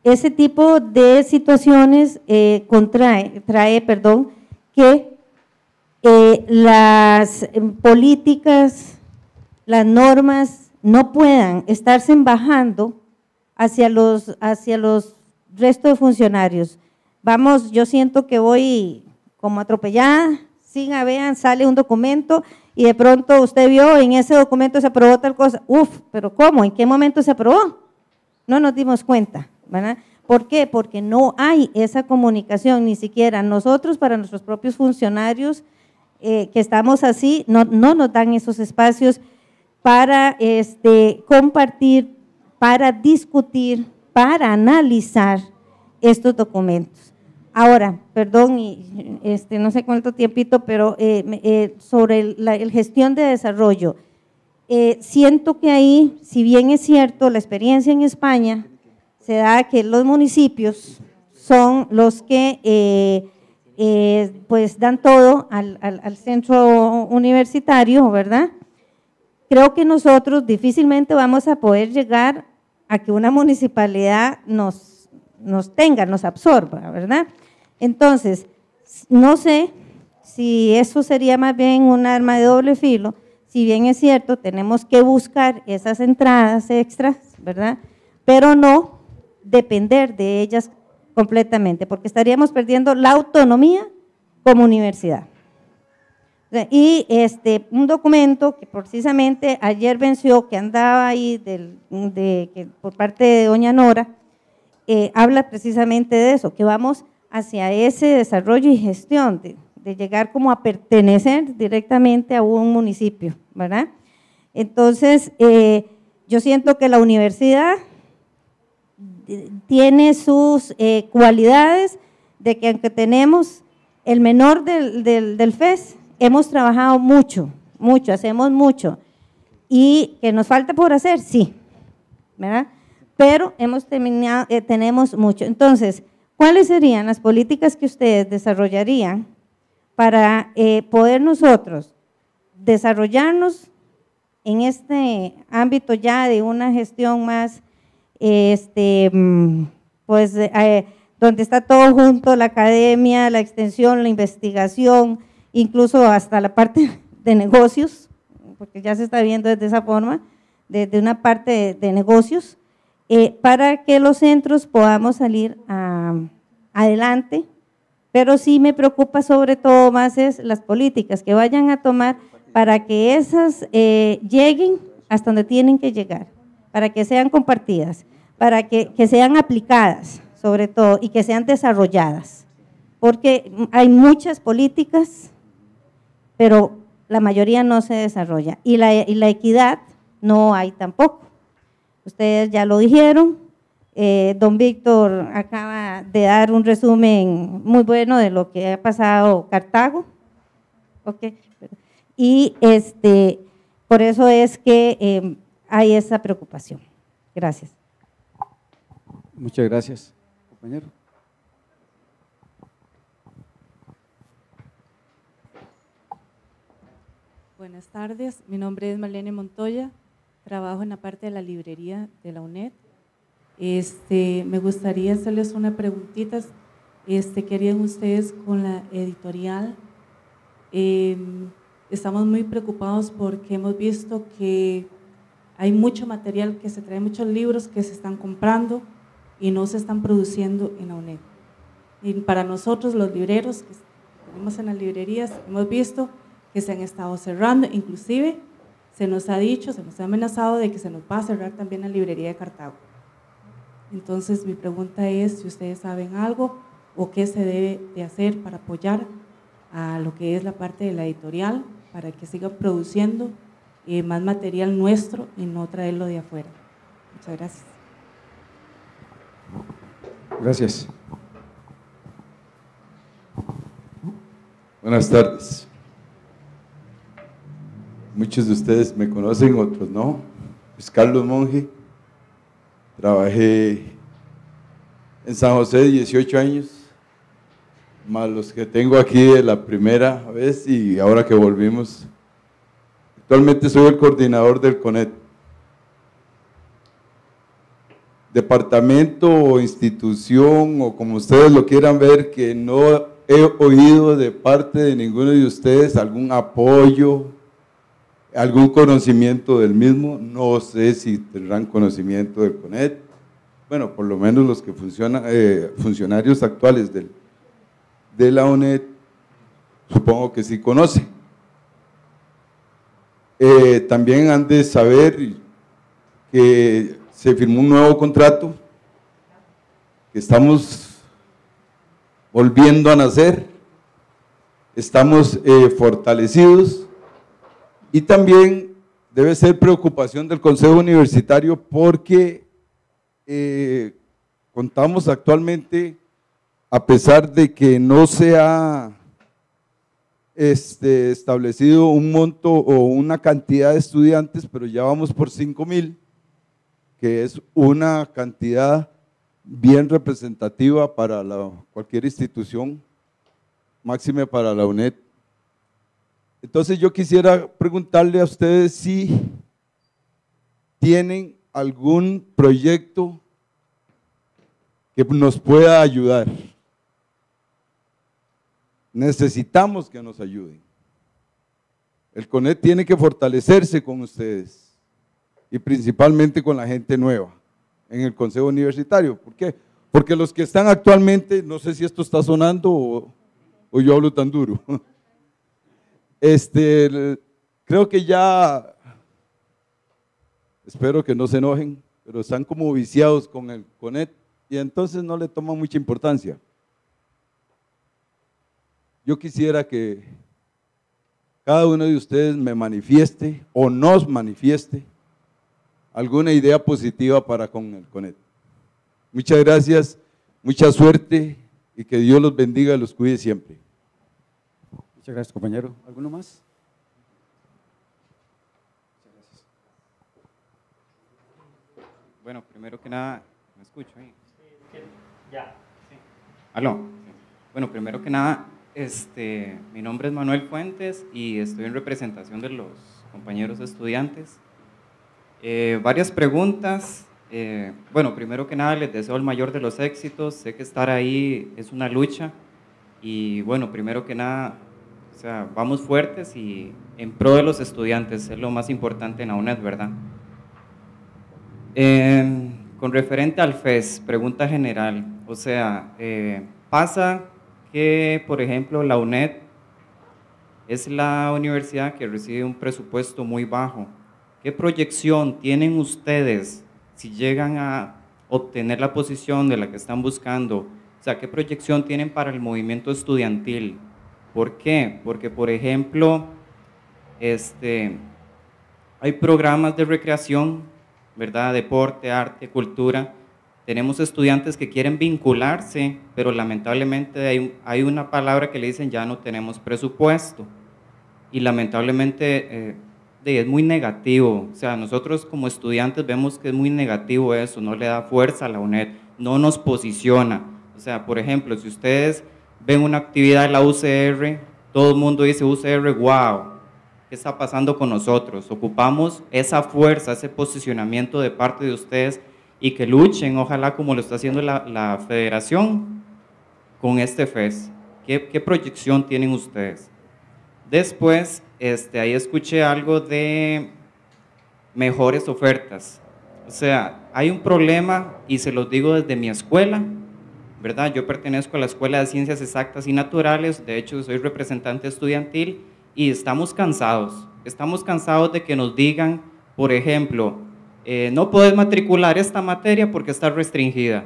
ese tipo de situaciones eh, contrae, trae, perdón, que eh, las eh, políticas, las normas no puedan estarse bajando hacia los, hacia los restos de funcionarios. Vamos, yo siento que voy como atropellada, siga, vean, sale un documento y de pronto usted vio en ese documento se aprobó tal cosa, uf, pero ¿cómo? ¿En qué momento se aprobó? No nos dimos cuenta, ¿verdad? ¿Por qué? Porque no hay esa comunicación, ni siquiera nosotros para nuestros propios funcionarios eh, que estamos así, no, no nos dan esos espacios para este, compartir, para discutir, para analizar estos documentos. Ahora, perdón, y este, no sé cuánto tiempito, pero eh, eh, sobre el, la el gestión de desarrollo, eh, siento que ahí, si bien es cierto, la experiencia en España se da que los municipios son los que eh, eh, pues dan todo al, al, al centro universitario, ¿verdad? Creo que nosotros difícilmente vamos a poder llegar a que una municipalidad nos, nos tenga, nos absorba, ¿verdad? Entonces, no sé si eso sería más bien un arma de doble filo, si bien es cierto, tenemos que buscar esas entradas extras, ¿verdad? Pero no depender de ellas completamente, porque estaríamos perdiendo la autonomía como universidad. Y este, un documento que precisamente ayer venció, que andaba ahí del, de, que por parte de doña Nora, eh, habla precisamente de eso, que vamos hacia ese desarrollo y gestión, de, de llegar como a pertenecer directamente a un municipio, ¿verdad? Entonces, eh, yo siento que la universidad tiene sus eh, cualidades de que aunque tenemos el menor del, del, del F E S, hemos trabajado mucho, mucho, hacemos mucho, y que nos falta por hacer, sí, ¿verdad? Pero hemos terminado, eh, tenemos mucho. Entonces, ¿cuáles serían las políticas que ustedes desarrollarían para eh, poder nosotros desarrollarnos en este ámbito ya de una gestión más, este, pues, eh, donde está todo junto, la academia, la extensión, la investigación, incluso hasta la parte de negocios, porque ya se está viendo desde esa forma, desde una parte de, de negocios, eh, para que los centros podamos salir a, adelante, pero sí me preocupa sobre todo más es las políticas que vayan a tomar para que esas eh, lleguen hasta donde tienen que llegar, para que sean compartidas, para que, que sean aplicadas sobre todo y que sean desarrolladas, porque hay muchas políticas, pero la mayoría no se desarrolla, y la, y la equidad no hay tampoco. Ustedes ya lo dijeron, eh, don Víctor acaba de dar un resumen muy bueno de lo que ha pasado Cartago, okay. Y este, por eso es que eh, hay esa preocupación. Gracias. Muchas gracias, compañero. Buenas tardes, mi nombre es Marlene Montoya, trabajo en la parte de la librería de la UNED. Este, me gustaría hacerles una preguntita, este, ¿qué harían ustedes con la editorial? Eh, estamos muy preocupados porque hemos visto que hay mucho material, que se trae muchos libros que se están comprando y no se están produciendo en la UNED. Y para nosotros los libreros que tenemos en las librerías hemos visto que se han estado cerrando, inclusive se nos ha dicho, se nos ha amenazado de que se nos va a cerrar también la librería de Cartago. Entonces mi pregunta es si ustedes saben algo o qué se debe de hacer para apoyar a lo que es la parte de la editorial, para que siga produciendo eh, más material nuestro y no traerlo de afuera. Muchas gracias. Gracias. Buenas tardes. Muchos de ustedes me conocen, otros no. Es Carlos Monge. Trabajé en San José dieciocho años, más los que tengo aquí de la primera vez y ahora que volvimos. Actualmente soy el coordinador del CONET. departamento o institución o como ustedes lo quieran ver, que no he oído de parte de ninguno de ustedes algún apoyo, algún conocimiento del mismo. No sé si tendrán conocimiento del CONET. Bueno, por lo menos los que funcionan, eh, funcionarios actuales del, de la UNED, supongo que sí conocen. Eh, también han de saber que se firmó un nuevo contrato, que estamos volviendo a nacer, estamos eh, fortalecidos, y también debe ser preocupación del Consejo Universitario porque eh, contamos actualmente, a pesar de que no se ha este, establecido un monto o una cantidad de estudiantes, pero ya vamos por cinco mil, que es una cantidad bien representativa para la, cualquier institución, máxime para la UNED. Entonces yo quisiera preguntarle a ustedes si tienen algún proyecto que nos pueda ayudar. Necesitamos que nos ayuden. El CONET tiene que fortalecerse con ustedes y principalmente con la gente nueva en el Consejo Universitario. ¿Por qué? Porque los que están actualmente, no sé si esto está sonando o, o yo hablo tan duro, este, creo que ya, espero que no se enojen, pero están como viciados con el CONET y entonces no le toman mucha importancia. Yo quisiera que cada uno de ustedes me manifieste o nos manifieste alguna idea positiva para con el CONET. Muchas gracias, mucha suerte y que Dios los bendiga y los cuide siempre. Muchas gracias, compañero. ¿Alguno más? Bueno, primero que nada, ¿me escucho ahí? Ya, sí. ¿Aló? Sí. Bueno, primero que nada, este, mi nombre es Manuel Fuentes y estoy en representación de los compañeros estudiantes. Eh, varias preguntas. Eh, bueno, primero que nada, les deseo el mayor de los éxitos. Sé que estar ahí es una lucha y bueno, primero que nada, o sea, vamos fuertes y en pro de los estudiantes, es lo más importante en la UNED, ¿verdad? Eh, con referente al F E S, pregunta general, o sea, eh, pasa que, por ejemplo, la UNED es la universidad que recibe un presupuesto muy bajo. ¿Qué proyección tienen ustedes si llegan a obtener la posición de la que están buscando? O sea, ¿qué proyección tienen para el movimiento estudiantil? ¿Por qué? Porque, por ejemplo, este, hay programas de recreación, ¿verdad? Deporte, arte, cultura. Tenemos estudiantes que quieren vincularse, pero lamentablemente hay, hay una palabra que le dicen ya no tenemos presupuesto. Y lamentablemente eh, es muy negativo. O sea, nosotros como estudiantes vemos que es muy negativo eso, no le da fuerza a la UNED, no nos posiciona. O sea, por ejemplo, si ustedes ven una actividad de la U C R, todo el mundo dice U C R, wow, ¿qué está pasando con nosotros? Ocupamos esa fuerza, ese posicionamiento de parte de ustedes y que luchen, ojalá como lo está haciendo la, la federación con este F E S. ¿Qué, qué proyección tienen ustedes? Después, este, ahí escuché algo de mejores ofertas. O sea, hay un problema y se los digo desde mi escuela, ¿verdad? Yo pertenezco a la Escuela de Ciencias Exactas y Naturales, de hecho soy representante estudiantil y estamos cansados. Estamos cansados de que nos digan, por ejemplo, eh, no puedes matricular esta materia porque está restringida.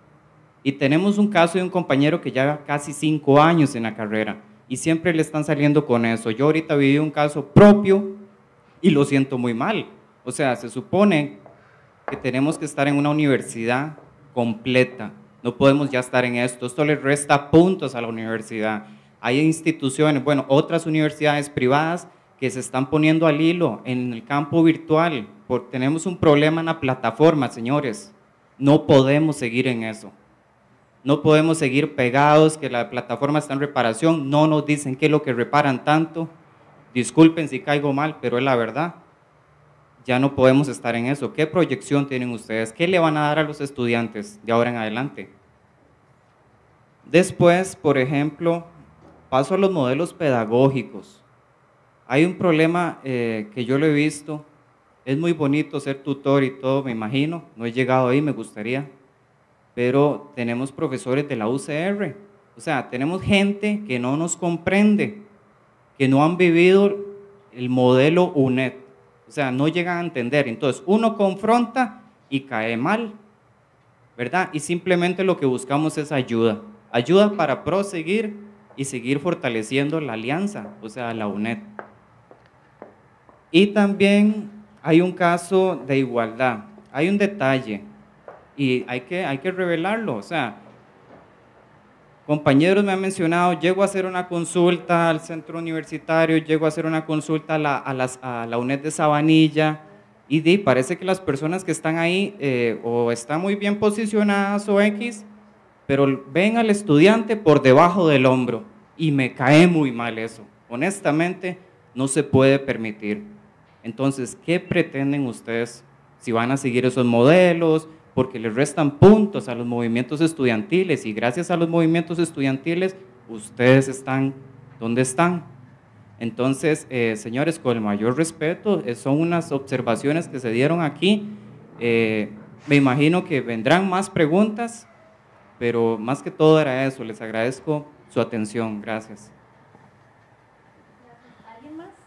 Y tenemos un caso de un compañero que lleva casi cinco años en la carrera y siempre le están saliendo con eso. Yo ahorita viví un caso propio y lo siento muy mal. O sea, se supone que tenemos que estar en una universidad completa. No podemos ya estar en esto. Esto le resta puntos a la universidad. Hay instituciones, bueno, otras universidades privadas que se están poniendo al hilo en el campo virtual. Porque tenemos un problema en la plataforma, señores. No podemos seguir en eso. No podemos seguir pegados, que la plataforma está en reparación, no nos dicen qué es lo que reparan tanto. Disculpen si caigo mal, pero es la verdad. ya no podemos estar en eso. ¿Qué proyección tienen ustedes? ¿Qué le van a dar a los estudiantes de ahora en adelante? Después, por ejemplo, paso a los modelos pedagógicos. Hay un problema eh, que yo lo he visto. Es muy bonito ser tutor y todo, me imagino. No he llegado ahí, me gustaría. Pero tenemos profesores de la U C R. O sea, tenemos gente que no nos comprende, que no han vivido el modelo U N E D. O sea, no llegan a entender. Entonces, uno confronta y cae mal, ¿verdad? Y simplemente lo que buscamos es ayuda. Ayuda para proseguir y seguir fortaleciendo la alianza, o sea, la U N E D. Y también hay un caso de igualdad. Hay un detalle y hay que, hay que revelarlo. O sea, compañeros me han mencionado, llego a hacer una consulta al centro universitario, llego a hacer una consulta a la, a las, a la U N E D de Sabanilla y di, parece que las personas que están ahí eh, o están muy bien posicionadas o X, pero ven al estudiante por debajo del hombro y me cae muy mal eso. Honestamente, no se puede permitir. Entonces, ¿qué pretenden ustedes si van a seguir esos modelos? Porque les restan puntos a los movimientos estudiantiles y gracias a los movimientos estudiantiles ustedes están donde están. Entonces, eh, señores, con el mayor respeto, eh, son unas observaciones que se dieron aquí. Eh, me imagino que vendrán más preguntas, pero más que todo era eso. Les agradezco su atención. Gracias. ¿Alguien más?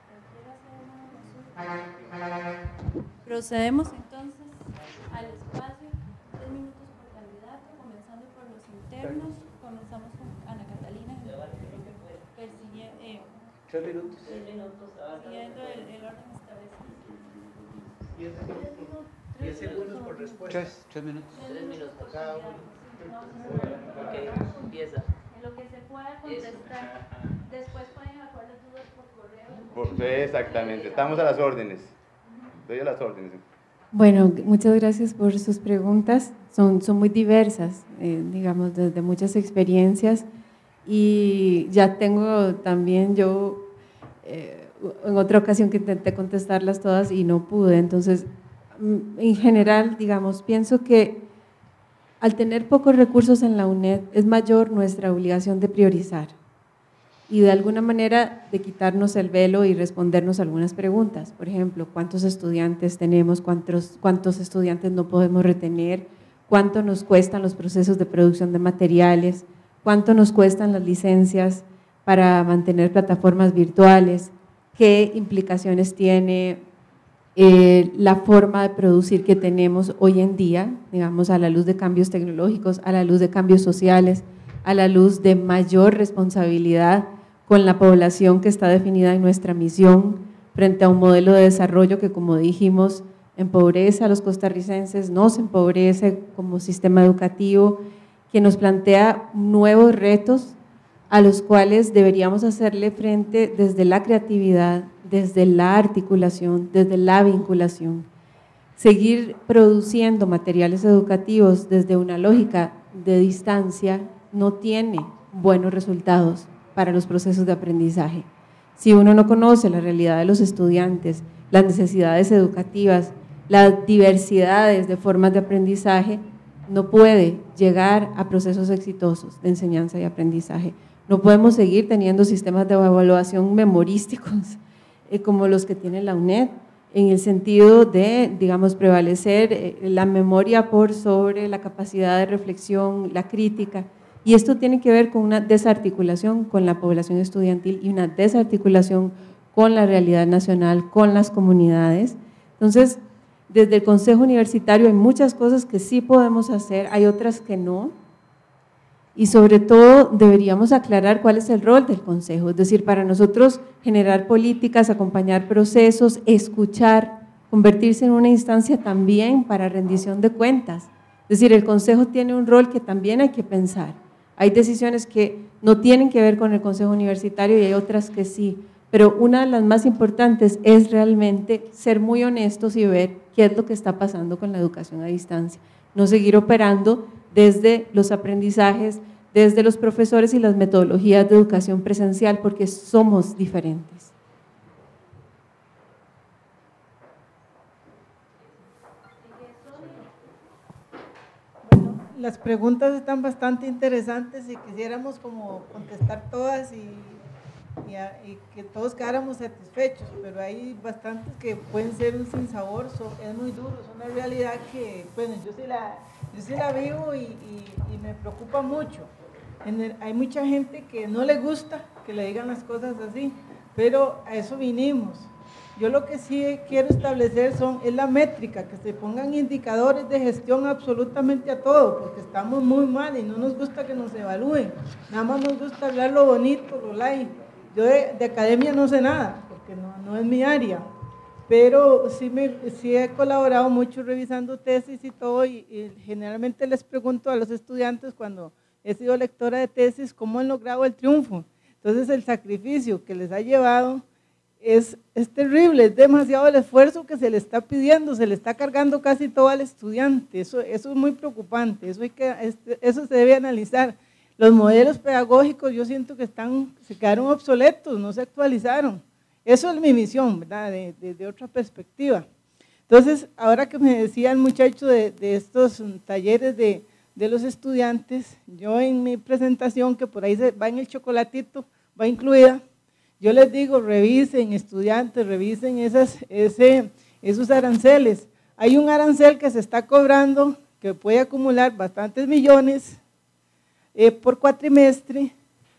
Procedemos entonces al espacio, tres minutos por candidato, comenzando por los internos. Comenzamos con Ana Catalina. Persigue, eh, tres minutos. Tres minutos. Siguiendo el, el orden establecido. diez segundos por respuesta. Tres, tres minutos. Tres minutos por cada uno. Ok, empieza. En lo que se pueda contestar. Después pueden evacuar las dudas por correo. Por, exactamente, estamos a las órdenes. Doy a las órdenes. Bueno, muchas gracias por sus preguntas. Son, son muy diversas, eh, digamos, desde muchas experiencias. Y ya tengo también yo, eh, en otra ocasión que intenté contestarlas todas y no pude. Entonces, en general, digamos, pienso que al tener pocos recursos en la U N E D es mayor nuestra obligación de priorizar y de alguna manera de quitarnos el velo y respondernos algunas preguntas. Por ejemplo, ¿cuántos estudiantes tenemos? ¿Cuántos, cuántos estudiantes no podemos retener? ¿Cuánto nos cuestan los procesos de producción de materiales? ¿Cuánto nos cuestan las licencias para mantener plataformas virtuales? ¿Qué implicaciones tiene eh, la forma de producir que tenemos hoy en día, digamos, a la luz de cambios tecnológicos, a la luz de cambios sociales, a la luz de mayor responsabilidad con la población que está definida en nuestra misión frente a un modelo de desarrollo que, como dijimos, empobrece a los costarricenses, nos empobrece como sistema educativo, que nos plantea nuevos retos a los cuales deberíamos hacerle frente desde la creatividad, desde la articulación, desde la vinculación. Seguir produciendo materiales educativos desde una lógica de distancia no tiene buenos resultados para los procesos de aprendizaje. Si uno no conoce la realidad de los estudiantes, las necesidades educativas, las diversidades de formas de aprendizaje, no puede llegar a procesos exitosos de enseñanza y aprendizaje. No podemos seguir teniendo sistemas de evaluación memorísticos eh, como los que tiene la U N E D, en el sentido de, digamos, prevalecer eh, la memoria por sobre la capacidad de reflexión, la crítica. Y esto tiene que ver con una desarticulación con la población estudiantil y una desarticulación con la realidad nacional, con las comunidades. Entonces, desde el Consejo Universitario hay muchas cosas que sí podemos hacer, hay otras que no. Y sobre todo deberíamos aclarar cuál es el rol del Consejo, es decir, para nosotros generar políticas, acompañar procesos, escuchar, convertirse en una instancia también para rendición de cuentas. Es decir, el Consejo tiene un rol que también hay que pensar. Hay decisiones que no tienen que ver con el Consejo Universitario y hay otras que sí, pero una de las más importantes es realmente ser muy honestos y ver qué es lo que está pasando con la educación a distancia. No seguir operando desde los aprendizajes, desde los profesores y las metodologías de educación presencial, porque somos diferentes. las preguntas están bastante interesantes y quisiéramos como contestar todas y, y, a, y que todos quedáramos satisfechos, pero hay bastantes que pueden ser un sinsabor, so, es muy duro, es una realidad que, bueno, yo sí la, yo sí la vivo y, y, y me preocupa mucho. En el, hay mucha gente que no le gusta que le digan las cosas así, pero a eso vinimos. Yo lo que sí quiero establecer son, es la métrica, que se pongan indicadores de gestión absolutamente a todo, porque estamos muy mal y no nos gusta que nos evalúen, nada más nos gusta hablar lo bonito, lo light. Yo de, de academia no sé nada, porque no, no es mi área, pero sí, me, sí he colaborado mucho revisando tesis y todo, y, y generalmente les pregunto a los estudiantes cuando he sido lectora de tesis, ¿cómo han logrado el triunfo? Entonces el sacrificio que les ha llevado Es, es terrible, es demasiado el esfuerzo que se le está pidiendo, se le está cargando casi todo al estudiante, eso, eso es muy preocupante, eso, hay que, eso se debe analizar. Los modelos pedagógicos yo siento que están, se quedaron obsoletos, no se actualizaron, eso es mi misión, ¿verdad? De, de, de otra perspectiva. Entonces, ahora que me decía el muchacho de, de estos talleres de, de los estudiantes, yo en mi presentación, que por ahí se, va en el chocolatito, va incluida, yo les digo, revisen, estudiantes, revisen esas, ese, esos aranceles. Hay un arancel que se está cobrando que puede acumular bastantes millones eh, por cuatrimestre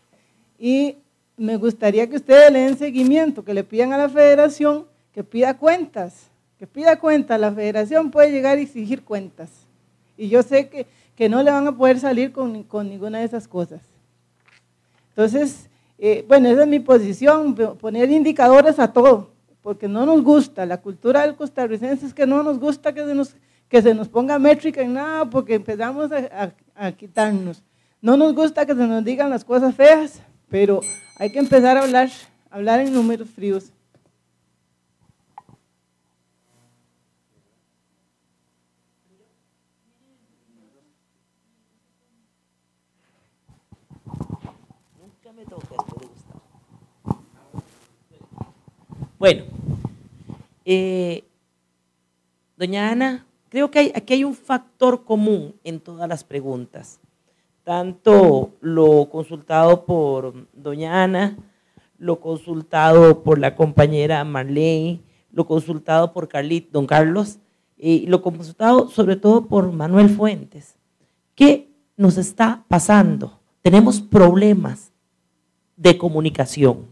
y me gustaría que ustedes le den seguimiento, que le pidan a la federación que pida cuentas, que pida cuentas. La federación puede llegar a exigir cuentas y yo sé que, que no le van a poder salir con, con ninguna de esas cosas. Entonces, Eh, bueno, esa es mi posición, poner indicadores a todo, porque no nos gusta, la cultura del costarricense es que no nos gusta que se nos, que se nos ponga métrica en nada, porque empezamos a, a, a quitarnos. No nos gusta que se nos digan las cosas feas, pero hay que empezar a hablar, a hablar en números fríos. Bueno, eh, doña Ana, creo que hay, aquí hay un factor común en todas las preguntas, tanto lo consultado por doña Ana, lo consultado por la compañera Marlene, lo consultado por Carlit, don Carlos, y lo consultado sobre todo por Manuel Fuentes. ¿Qué nos está pasando? Tenemos problemas de comunicación.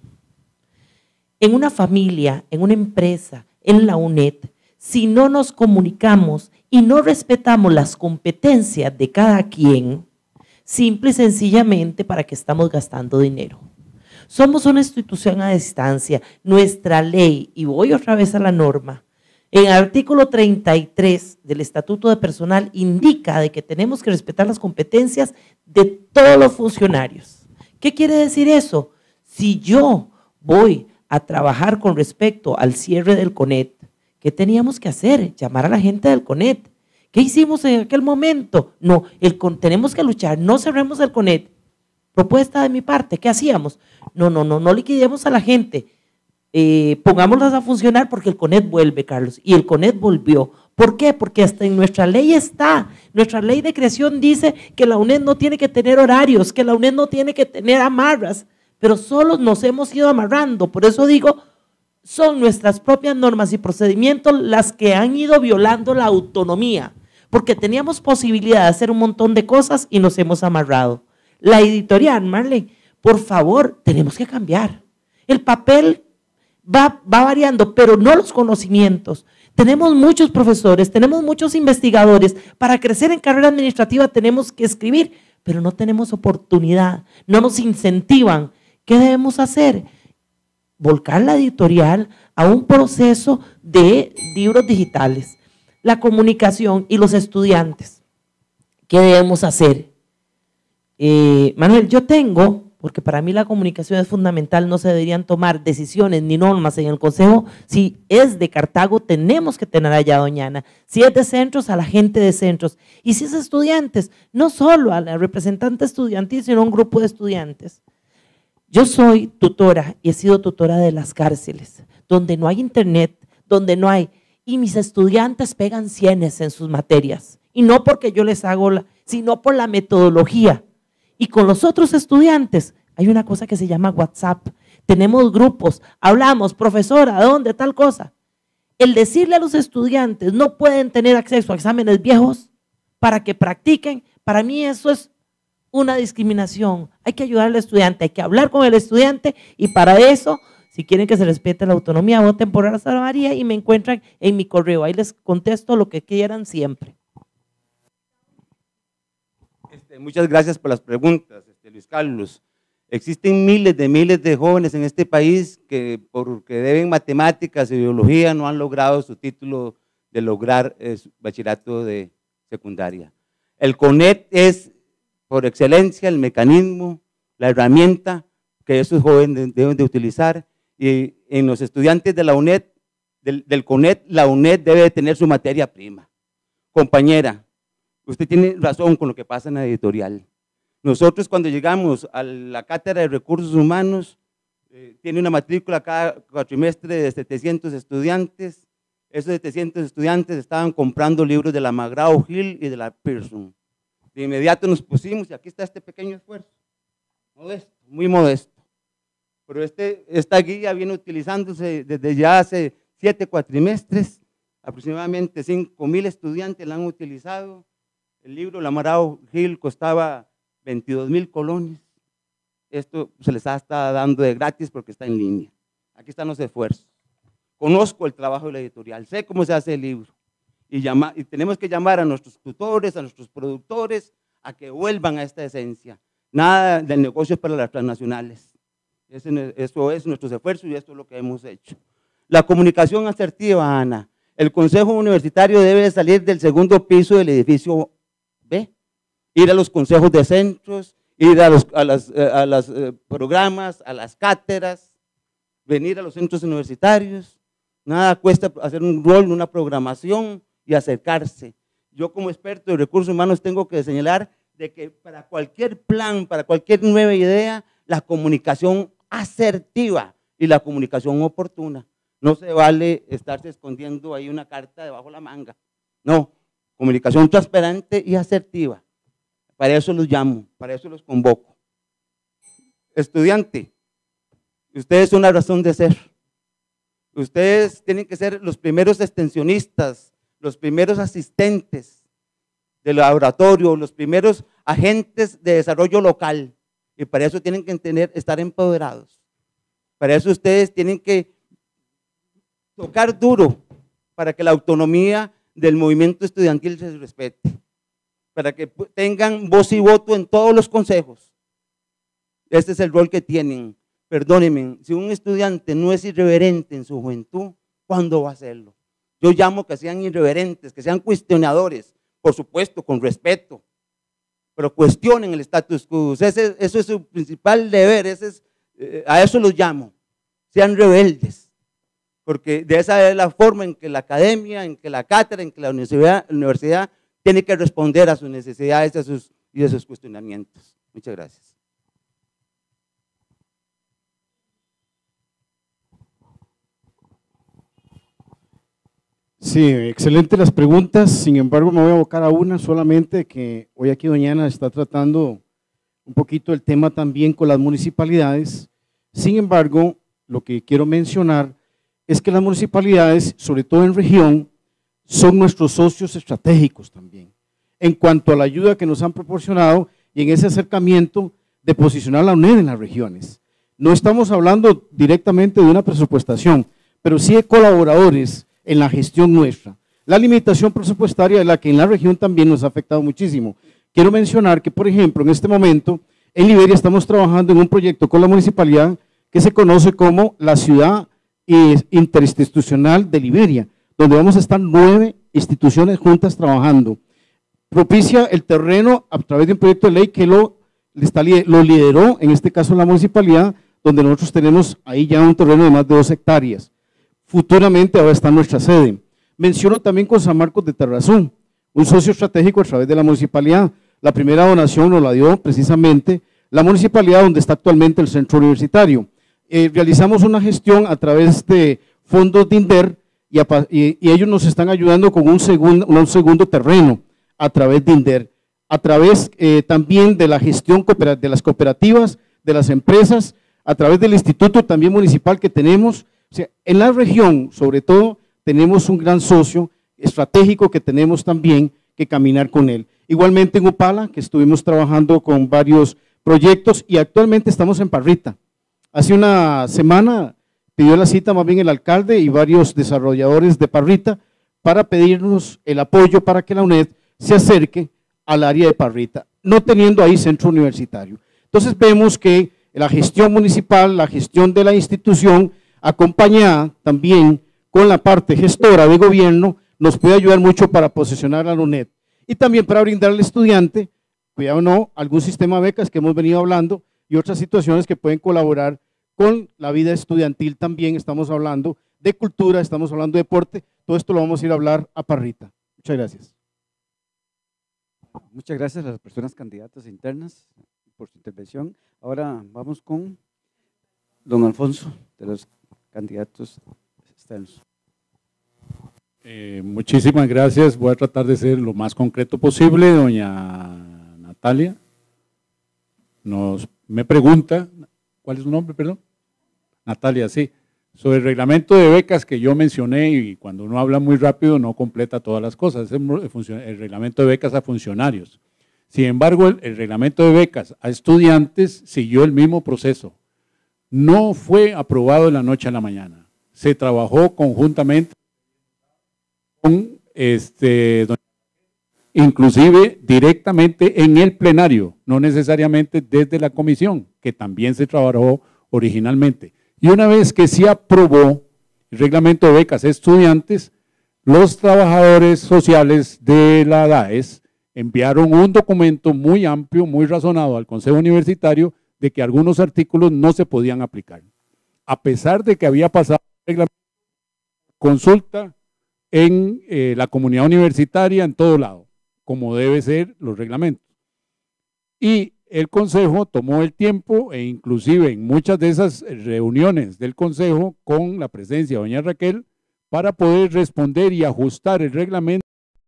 En una familia, en una empresa, en la UNED, si no nos comunicamos y no respetamos las competencias de cada quien, simple y sencillamente para que estamos gastando dinero. Somos una institución a distancia, nuestra ley, y voy otra vez a la norma, en el artículo treinta y tres del Estatuto de Personal indica de que tenemos que respetar las competencias de todos los funcionarios. ¿Qué quiere decir eso? Si yo voy a trabajar con respecto al cierre del CONET, ¿qué teníamos que hacer? Llamar a la gente del CONET. ¿Qué hicimos en aquel momento? No, el, tenemos que luchar, no cerremos el CONET. Propuesta de mi parte, ¿qué hacíamos? No, no, no, no liquidemos a la gente, eh, pongámoslas a funcionar porque el CONET vuelve, Carlos, y el CONET volvió. ¿Por qué? Porque hasta en nuestra ley está, nuestra ley de creación dice que la UNED no tiene que tener horarios, que la UNED no tiene que tener amarras, pero solo nos hemos ido amarrando. Por eso digo, son nuestras propias normas y procedimientos las que han ido violando la autonomía, porque teníamos posibilidad de hacer un montón de cosas y nos hemos amarrado. La editorial, Marlene, por favor, tenemos que cambiar. El papel va, va variando, pero no los conocimientos. Tenemos muchos profesores, tenemos muchos investigadores. Para crecer en carrera administrativa tenemos que escribir, pero no tenemos oportunidad, no nos incentivan. ¿Qué debemos hacer? Volcar la editorial a un proceso de libros digitales, la comunicación y los estudiantes. ¿Qué debemos hacer? Eh, Manuel, yo tengo, porque para mí la comunicación es fundamental, no se deberían tomar decisiones ni normas en el consejo. Si es de Cartago, tenemos que tener allá doña Ana. Si es de centros, a la gente de centros. Y si es estudiantes, no solo a la representante estudiantil, sino a un grupo de estudiantes. Yo soy tutora y he sido tutora de las cárceles, donde no hay internet, donde no hay, y mis estudiantes pegan cienes en sus materias, y no porque yo les hago, la, sino por la metodología. Y con los otros estudiantes hay una cosa que se llama WhatsApp. Tenemos grupos, hablamos, profesora, ¿dónde? Tal cosa. El decirle a los estudiantes no pueden tener acceso a exámenes viejos para que practiquen, para mí eso es una discriminación. Hay que ayudar al estudiante, hay que hablar con el estudiante y para eso, si quieren que se respete la autonomía, voten por Rosa María y me encuentran en mi correo. Ahí les contesto lo que quieran siempre. Este, muchas gracias por las preguntas, este, Luis Carlos. Existen miles de miles de jóvenes en este país que porque deben matemáticas y biología no han logrado su título de lograr eh, su bachillerato de secundaria. El CONET es por excelencia el mecanismo, la herramienta que esos jóvenes deben de utilizar y en los estudiantes de la UNED, del, del CONET, la UNED debe de tener su materia prima. Compañera, usted tiene razón con lo que pasa en la editorial. Nosotros cuando llegamos a la Cátedra de Recursos Humanos, eh, tiene una matrícula cada cuatrimestre de setecientos estudiantes. Esos setecientos estudiantes estaban comprando libros de la McGraw-Hill y de la Pearson. De inmediato nos pusimos y aquí está este pequeño esfuerzo, modesto, muy modesto. Pero este, esta guía viene utilizándose desde ya hace siete cuatrimestres, aproximadamente cinco mil estudiantes la han utilizado. El libro La McGraw-Hill costaba veintidós mil colones. Esto se les está dando de gratis porque está en línea. Aquí están los esfuerzos. Conozco el trabajo de la editorial, sé cómo se hace el libro. Y, llama, y tenemos que llamar a nuestros tutores, a nuestros productores, a que vuelvan a esta esencia. Nada del negocio para las transnacionales. Ese, eso es nuestros esfuerzos y esto es lo que hemos hecho. La comunicación asertiva, Ana. El Consejo Universitario debe salir del segundo piso del edificio B, ir a los consejos de centros, ir a los a las, a las, eh, programas, a las cátedras, venir a los centros universitarios. Nada cuesta hacer un rol, una programación y acercarse. Yo como experto de recursos humanos tengo que señalar de que para cualquier plan, para cualquier nueva idea, la comunicación asertiva y la comunicación oportuna. No se vale estarse escondiendo ahí una carta debajo de la manga. No, comunicación transparente y asertiva. Para eso los llamo, para eso los convoco. Estudiante, ustedes son la razón de ser. Ustedes tienen que ser los primeros extensionistas, los primeros asistentes del laboratorio, los primeros agentes de desarrollo local. Y para eso tienen que tener, estar empoderados. Para eso ustedes tienen que tocar duro para que la autonomía del movimiento estudiantil se respete. Para que tengan voz y voto en todos los consejos. Este es el rol que tienen. Perdónenme, si un estudiante no es irreverente en su juventud, ¿cuándo va a hacerlo? Yo llamo que sean irreverentes, que sean cuestionadores, por supuesto, con respeto, pero cuestionen el status quo. Ese, eso es su principal deber, ese es, eh, a eso los llamo, sean rebeldes, porque de esa es la forma en que la academia, en que la cátedra, en que la universidad, la universidad tiene que responder a sus necesidades a sus, y a sus cuestionamientos. Muchas gracias. Sí, excelentes las preguntas, sin embargo me voy a abocar a una solamente, que hoy aquí doña Ana está tratando un poquito el tema también con las municipalidades. Sin embargo, lo que quiero mencionar es que las municipalidades, sobre todo en región, son nuestros socios estratégicos también, en cuanto a la ayuda que nos han proporcionado y en ese acercamiento de posicionar la UNED en las regiones. No estamos hablando directamente de una presupuestación, pero sí de colaboradores en la gestión nuestra. La limitación presupuestaria es la que en la región también nos ha afectado muchísimo. Quiero mencionar que, por ejemplo, en este momento, en Liberia estamos trabajando en un proyecto con la municipalidad que se conoce como la Ciudad Interinstitucional de Liberia, donde vamos a estar nueve instituciones juntas trabajando. Propicia el terreno a través de un proyecto de ley que lo, lo lideró, en este caso la municipalidad, donde nosotros tenemos ahí ya un terreno de más de dos hectáreas. Futuramente va a estar nuestra sede. Menciono también con San Marcos de Terrazú, un socio estratégico a través de la municipalidad. La primera donación nos la dio precisamente la municipalidad donde está actualmente el centro universitario. Eh, realizamos una gestión a través de fondos de INDER y, a, y, y ellos nos están ayudando con un segundo, un segundo terreno a través de INDER. a través eh, también de la gestión de las cooperativas, de las empresas, a través del instituto también municipal que tenemos. O sea, en la región, sobre todo, tenemos un gran socio estratégico que tenemos también que caminar con él. Igualmente en Upala, que estuvimos trabajando con varios proyectos y actualmente estamos en Parrita. Hace una semana pidió la cita más bien el alcalde y varios desarrolladores de Parrita para pedirnos el apoyo para que la UNED se acerque al área de Parrita, no teniendo ahí centro universitario. Entonces vemos que la gestión municipal, la gestión de la institución, acompañada también con la parte gestora de gobierno, nos puede ayudar mucho para posicionar a la UNED y también para brindar al estudiante, cuidado no, algún sistema de becas que hemos venido hablando y otras situaciones que pueden colaborar con la vida estudiantil también. Estamos hablando de cultura, estamos hablando de deporte, todo esto lo vamos a ir a hablar a Parrita. Muchas gracias. Muchas gracias a las personas candidatas internas por su intervención. Ahora vamos con don Alfonso, de los candidatos externos. Eh, muchísimas gracias. Voy a tratar de ser lo más concreto posible. Doña Natalia nos, me pregunta, ¿cuál es su nombre, perdón? Natalia, sí, sobre el reglamento de becas que yo mencioné, y cuando uno habla muy rápido no completa todas las cosas, es el, el reglamento de becas a funcionarios. Sin embargo, el, el reglamento de becas a estudiantes siguió el mismo proceso. No fue aprobado de la noche a la mañana. Se trabajó conjuntamente con, este, inclusive directamente en el plenario, no necesariamente desde la comisión, que también se trabajó originalmente. Y una vez que se aprobó el reglamento de becas a estudiantes, los trabajadores sociales de la D A E S enviaron un documento muy amplio, muy razonado al Consejo Universitario de que algunos artículos no se podían aplicar, a pesar de que había pasado el reglamento, consulta en eh, la comunidad universitaria en todo lado, como debe ser los reglamentos. Y el Consejo tomó el tiempo e inclusive en muchas de esas reuniones del Consejo con la presencia de doña Raquel para poder responder y ajustar el reglamento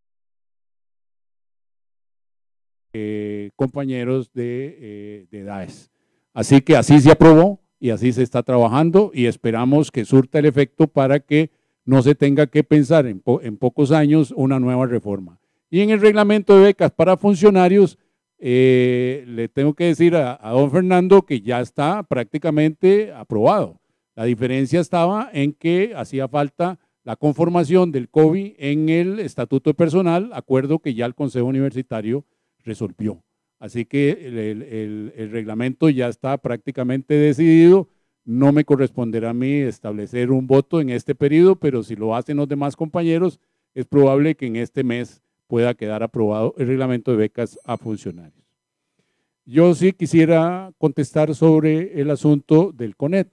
eh, compañeros de, eh, de D A E S. Así que así se aprobó y así se está trabajando y esperamos que surta el efecto para que no se tenga que pensar en, po en pocos años una nueva reforma. Y en el reglamento de becas para funcionarios, Eh, le tengo que decir a, a don Fernando que ya está prácticamente aprobado. La diferencia estaba en que hacía falta la conformación del C O B I en el estatuto de personal, acuerdo que ya el Consejo Universitario resolvió. Así que el, el, el, el reglamento ya está prácticamente decidido. No me corresponderá a mí establecer un voto en este periodo, pero si lo hacen los demás compañeros, es probable que en este mes pueda quedar aprobado el reglamento de becas a funcionarios. Yo sí quisiera contestar sobre el asunto del CONET.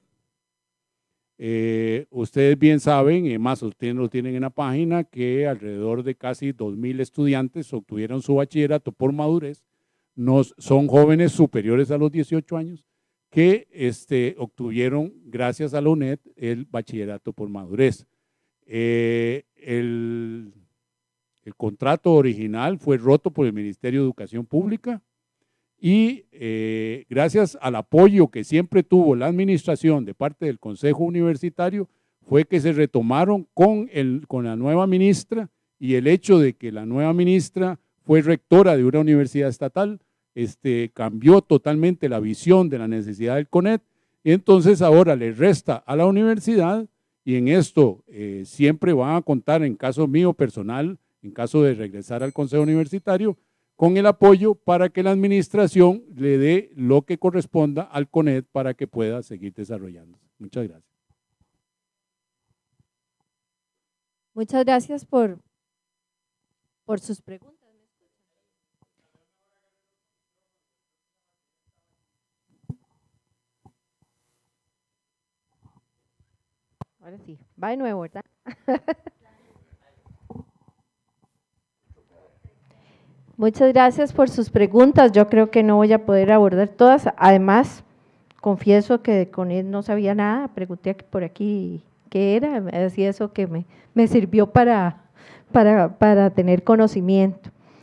Eh, ustedes bien saben, y más ustedes lo tienen en la página, que alrededor de casi dos mil estudiantes obtuvieron su bachillerato por madurez. Nos, son jóvenes superiores a los dieciocho años que este, obtuvieron, gracias a la UNED, el bachillerato por madurez. Eh, el El contrato original fue roto por el Ministerio de Educación Pública y eh, gracias al apoyo que siempre tuvo la administración de parte del Consejo Universitario fue que se retomaron con, el, con la nueva ministra y el hecho de que la nueva ministra fue rectora de una universidad estatal, este, cambió totalmente la visión de la necesidad del CONET y entonces ahora le resta a la universidad y en esto eh, siempre van a contar en caso mío personal, en caso de regresar al Consejo Universitario, con el apoyo para que la administración le dé lo que corresponda al CONET para que pueda seguir desarrollándose. Muchas gracias. Muchas gracias por, por sus preguntas. Ahora sí, va de nuevo, ¿verdad? Muchas gracias por sus preguntas. Yo creo que no voy a poder abordar todas. Además, confieso que con él no sabía nada. Pregunté por aquí qué era. Me decía eso que me, me sirvió para, para, para tener conocimiento.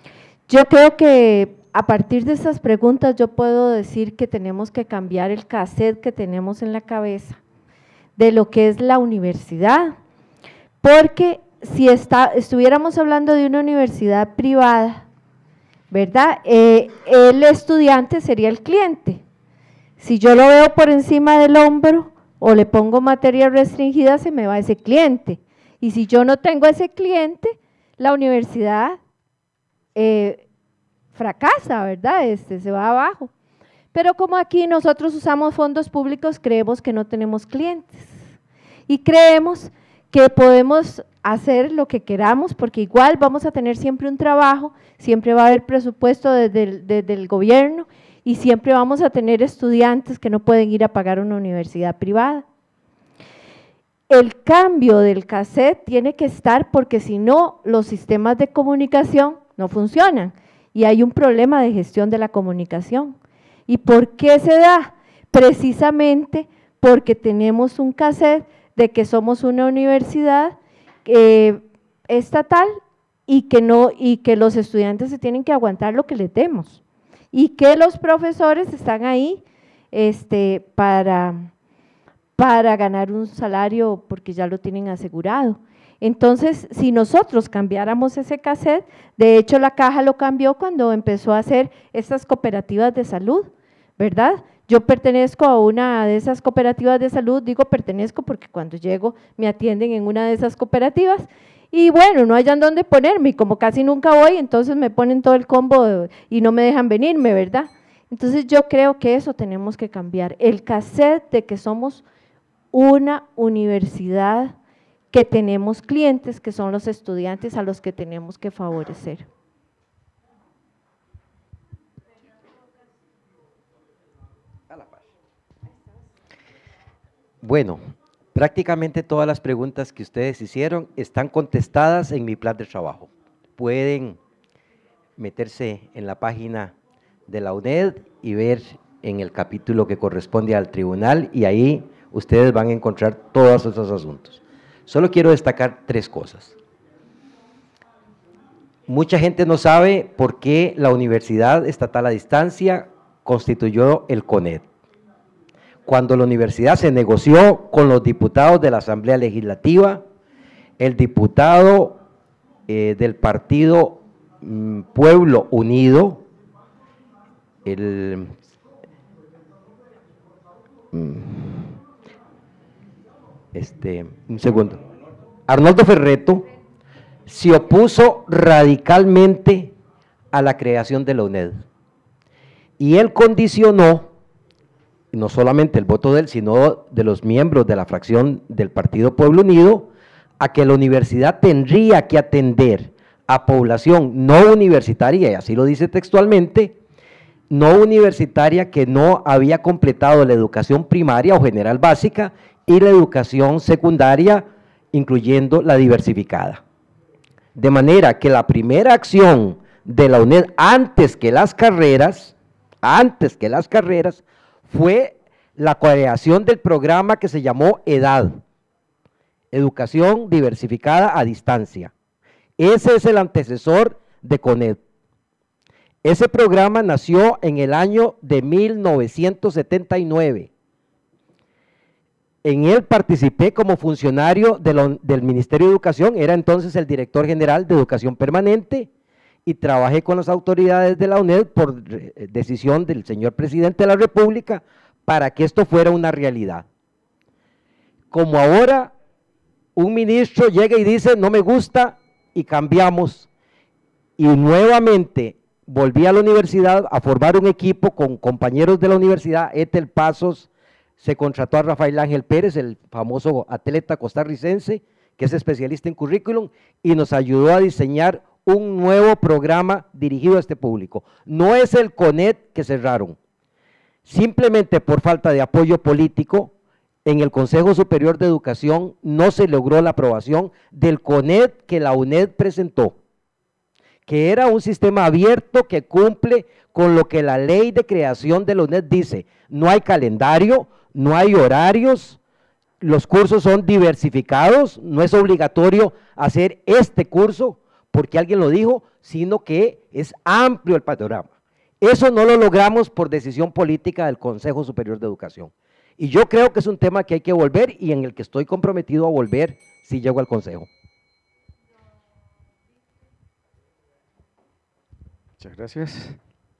Yo creo que a partir de estas preguntas yo puedo decir que tenemos que cambiar el cassette que tenemos en la cabeza de lo que es la universidad, porque si está, estuviéramos hablando de una universidad privada, ¿verdad? Eh, el estudiante sería el cliente. Si yo lo veo por encima del hombro o le pongo materia restringida, se me va ese cliente. Y si yo no tengo ese cliente, la universidad eh, fracasa, ¿verdad? Este, se va abajo. Pero como aquí nosotros usamos fondos públicos, creemos que no tenemos clientes. Y creemos que podemos hacer lo que queramos, porque igual vamos a tener siempre un trabajo, siempre va a haber presupuesto desde el, desde el gobierno y siempre vamos a tener estudiantes que no pueden ir a pagar una universidad privada. El cambio del cassette tiene que estar porque si no, los sistemas de comunicación no funcionan y hay un problema de gestión de la comunicación. ¿Y por qué se da? Precisamente porque tenemos un cassette de que somos una universidad eh, estatal y que, no, y que los estudiantes se tienen que aguantar lo que les demos y que los profesores están ahí este, para, para ganar un salario porque ya lo tienen asegurado. Entonces, si nosotros cambiáramos ese cassette, de hecho la Caja lo cambió cuando empezó a hacer estas cooperativas de salud, ¿verdad? Yo pertenezco a una de esas cooperativas de salud, digo pertenezco porque cuando llego me atienden en una de esas cooperativas y bueno, no hayan dónde ponerme y como casi nunca voy, entonces me ponen todo el combo y no me dejan venirme, ¿verdad? Entonces yo creo que eso tenemos que cambiar, el cassette de que somos una universidad que tenemos clientes que son los estudiantes a los que tenemos que favorecer. Bueno, prácticamente todas las preguntas que ustedes hicieron están contestadas en mi plan de trabajo. Pueden meterse en la página de la UNED y ver en el capítulo que corresponde al tribunal y ahí ustedes van a encontrar todos esos asuntos. Solo quiero destacar tres cosas. Mucha gente no sabe por qué la Universidad Estatal a Distancia constituyó el CONED. Cuando la universidad se negoció con los diputados de la Asamblea Legislativa, el diputado eh, del partido mm, Pueblo Unido, el, mm, este, un segundo, Arnoldo Ferretto, se opuso radicalmente a la creación de la UNED. Y él condicionó no solamente el voto de él, sino de los miembros de la fracción del Partido Pueblo Unido, a que la universidad tendría que atender a población no universitaria, y así lo dice textualmente, no universitaria que no había completado la educación primaria o general básica y la educación secundaria, incluyendo la diversificada. De manera que la primera acción de la UNED antes que las carreras, antes que las carreras, fue la creación del programa que se llamó EDAD, Educación Diversificada a Distancia. Ese es el antecesor de CONED. Ese programa nació en el año de mil novecientos setenta y nueve. En él participé como funcionario de lo, del Ministerio de Educación, era entonces el director general de Educación Permanente, y trabajé con las autoridades de la UNED por decisión del señor presidente de la República para que esto fuera una realidad. Como ahora un ministro llega y dice no me gusta y cambiamos, y nuevamente volví a la universidad a formar un equipo con compañeros de la universidad, Ethel Pasos, se contrató a Rafael Ángel Pérez, el famoso atleta costarricense, que es especialista en currículum, y nos ayudó a diseñar un nuevo programa dirigido a este público. No es el CONED que cerraron, simplemente por falta de apoyo político, en el Consejo Superior de Educación no se logró la aprobación del CONED que la UNED presentó, que era un sistema abierto que cumple con lo que la ley de creación de la UNED dice. No hay calendario, no hay horarios, los cursos son diversificados, no es obligatorio hacer este curso, porque alguien lo dijo, sino que es amplio el panorama. Eso no lo logramos por decisión política del Consejo Superior de Educación. Y yo creo que es un tema que hay que volver y en el que estoy comprometido a volver si llego al Consejo. Muchas gracias.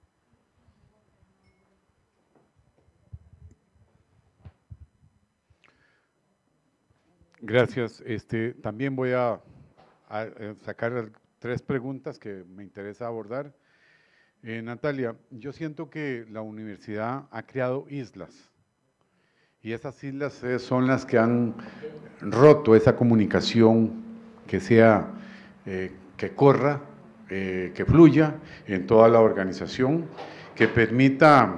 Gracias. Este, también voy a, a sacar tres preguntas que me interesa abordar. Eh, Natalia, yo siento que la universidad ha creado islas y esas islas eh, son las que han roto esa comunicación que sea, eh, que corra, eh, que fluya en toda la organización, que permita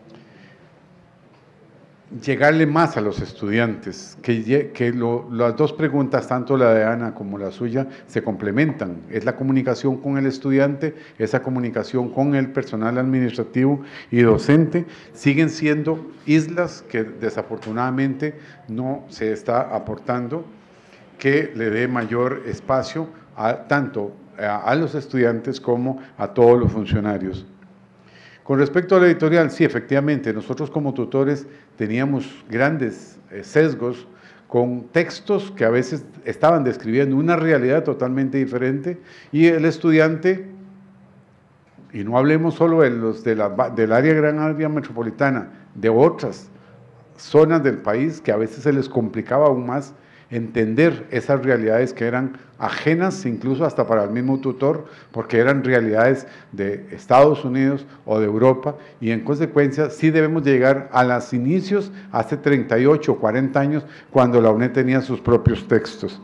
llegarle más a los estudiantes, que, que lo, las dos preguntas, tanto la de Ana como la suya, se complementan. Es la comunicación con el estudiante, esa comunicación con el personal administrativo y docente, siguen siendo islas que desafortunadamente no se está aportando, que le dé mayor espacio a, tanto a, a los estudiantes como a todos los funcionarios. Con respecto a la editorial, sí, efectivamente, nosotros como tutores teníamos grandes eh, sesgos con textos que a veces estaban describiendo una realidad totalmente diferente y el estudiante, y no hablemos solo de los de la, del área gran área metropolitana, de otras zonas del país que a veces se les complicaba aún más entender esas realidades que eran ajenas incluso hasta para el mismo tutor, porque eran realidades de Estados Unidos o de Europa, y en consecuencia sí debemos llegar a los inicios, hace treinta y ocho o cuarenta años, cuando la UNED tenía sus propios textos.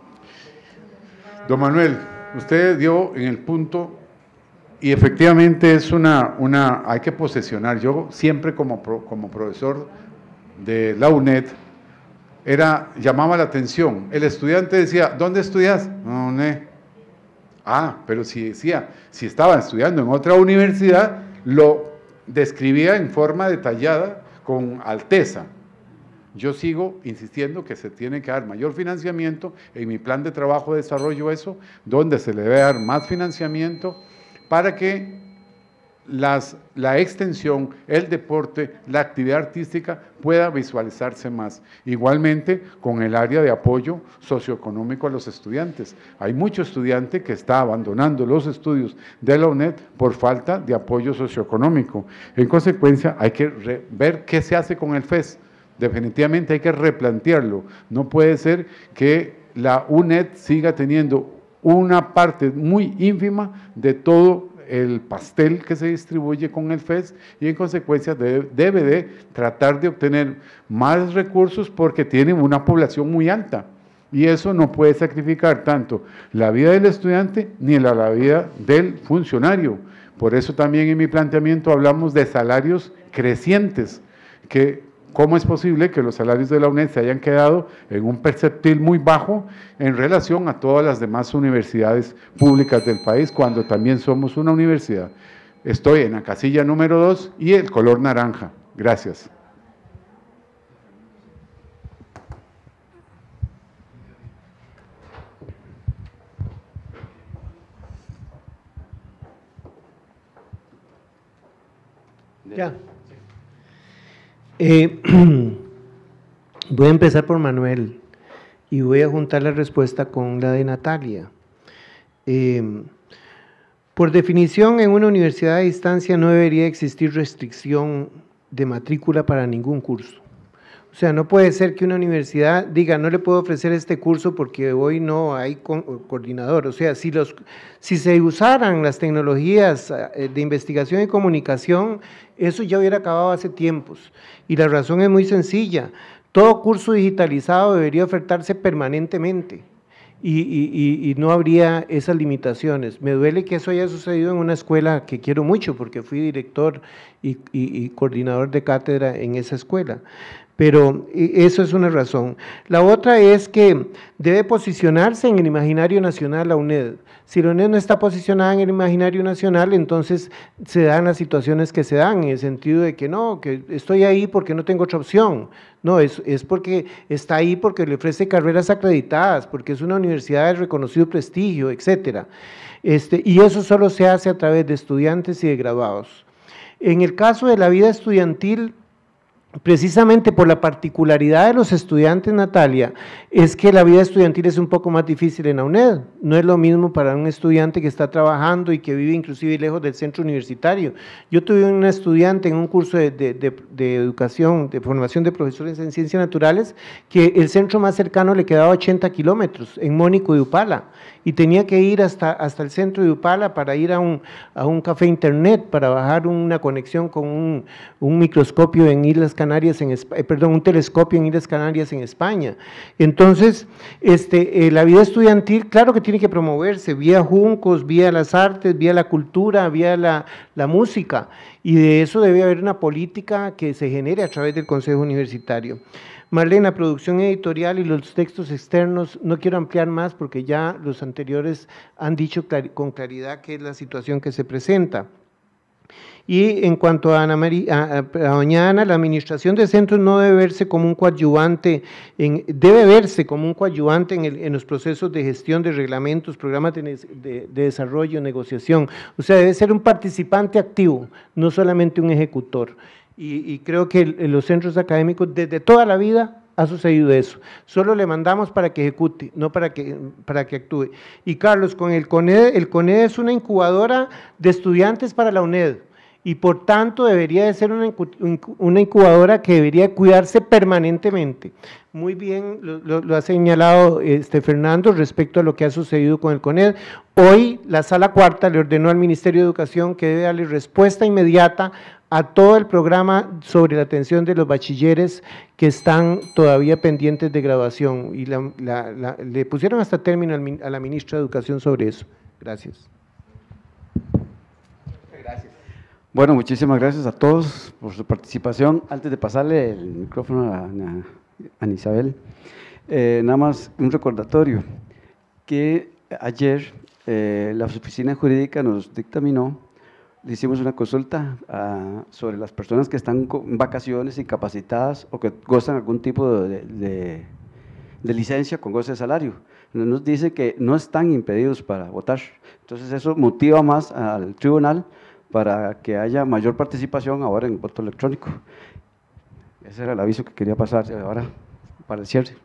Don Manuel, usted dio en el punto, y efectivamente es una, una hay que posesionar. Yo siempre como, como profesor de la UNED, Era, llamaba la atención. El estudiante decía, ¿dónde estudias? No, no. Ah, pero si decía, si estaba estudiando en otra universidad, lo describía en forma detallada, con alteza. Yo sigo insistiendo que se tiene que dar mayor financiamiento. En mi plan de trabajo desarrollo eso, donde se le debe dar más financiamiento para que Las, la extensión, el deporte, la actividad artística pueda visualizarse más. Igualmente con el área de apoyo socioeconómico a los estudiantes. Hay mucho estudiante que está abandonando los estudios de la UNED por falta de apoyo socioeconómico. En consecuencia, hay que re, ver qué se hace con el F E S. Definitivamente hay que replantearlo. No puede ser que la UNED siga teniendo una parte muy ínfima de todo el pastel que se distribuye con el F E S y en consecuencia debe, debe de tratar de obtener más recursos porque tiene una población muy alta y eso no puede sacrificar tanto la vida del estudiante ni la, la vida del funcionario. Por eso también en mi planteamiento hablamos de salarios crecientes, que ¿cómo es posible que los salarios de la UNED se hayan quedado en un perceptil muy bajo en relación a todas las demás universidades públicas del país, cuando también somos una universidad? Estoy en la casilla número dos y el color naranja. Gracias. Ya. Eh, voy a empezar por Manuel y voy a juntar la respuesta con la de Natalia. Eh, por definición, en una universidad a distancia no debería existir restricción de matrícula para ningún curso. O sea, no puede ser que una universidad diga, no le puedo ofrecer este curso porque hoy no hay co coordinador. O sea, si, los, si se usaran las tecnologías de investigación y comunicación, eso ya hubiera acabado hace tiempos. Y la razón es muy sencilla. Todo curso digitalizado debería ofertarse permanentemente y, y, y no habría esas limitaciones. Me duele que eso haya sucedido en una escuela que quiero mucho porque fui director y, y, y coordinador de cátedra en esa escuela. pero eso es una razón. La otra es que debe posicionarse en el imaginario nacional la UNED. Si la UNED no está posicionada en el imaginario nacional, entonces se dan las situaciones que se dan, en el sentido de que no, que estoy ahí porque no tengo otra opción. No, es, es porque está ahí porque le ofrece carreras acreditadas, porque es una universidad de reconocido prestigio, etcétera. Este, y eso solo se hace a través de estudiantes y de graduados. En el caso de la vida estudiantil, precisamente por la particularidad de los estudiantes, Natalia, es que la vida estudiantil es un poco más difícil en la UNED. No es lo mismo para un estudiante que está trabajando y que vive inclusive lejos del centro universitario. Yo tuve una estudiante en un curso de, de, de, de educación, de formación de profesores en ciencias naturales, que el centro más cercano le quedaba ochenta kilómetros, en Mónico de Upala, y tenía que ir hasta, hasta el centro de Upala para ir a un, a un café internet, para bajar una conexión con un, un microscopio en Islas Canarias, en, perdón, un telescopio en Islas Canarias en España. Entonces, este, eh, la vida estudiantil, claro que tiene que promoverse, vía Juncos, vía las artes, vía la cultura, vía la, la música, y de eso debe haber una política que se genere a través del Consejo Universitario. Marlene, producción editorial y los textos externos, no quiero ampliar más porque ya los anteriores han dicho clar- con claridad qué es la situación que se presenta. Y en cuanto a Ana María, a, a doña Ana, la administración de centros no debe verse como un coadyuvante, en, debe verse como un coadyuvante en, el, en los procesos de gestión de reglamentos, programas de, de, de desarrollo, negociación. O sea, debe ser un participante activo, no solamente un ejecutor. Y, y creo que en los centros académicos desde toda la vida ha sucedido eso. Solo le mandamos para que ejecute, no para que, para que actúe. Y Carlos, con el CONED, el CONED es una incubadora de estudiantes para la UNED, y por tanto debería de ser una, una incubadora que debería cuidarse permanentemente. Muy bien lo, lo, lo ha señalado este Fernando respecto a lo que ha sucedido con el CONED. Hoy la Sala Cuarta le ordenó al Ministerio de Educación que debe darle respuesta inmediata a todo el programa sobre la atención de los bachilleres que están todavía pendientes de graduación, y la, la, la, le pusieron hasta término al, a la ministra de Educación sobre eso. Gracias. Gracias. Bueno, muchísimas gracias a todos por su participación. Antes de pasarle el micrófono a Ana, a Ana Isabel, eh, nada más un recordatorio, que ayer eh, la oficina jurídica nos dictaminó. Le hicimos una consulta uh, sobre las personas que están en vacaciones, incapacitadas o que gozan algún tipo de, de, de licencia con goce de salario. Nos dice que no están impedidos para votar. Entonces eso motiva más al tribunal para que haya mayor participación ahora en voto electrónico. Ese era el aviso que quería pasar ahora para el cierre.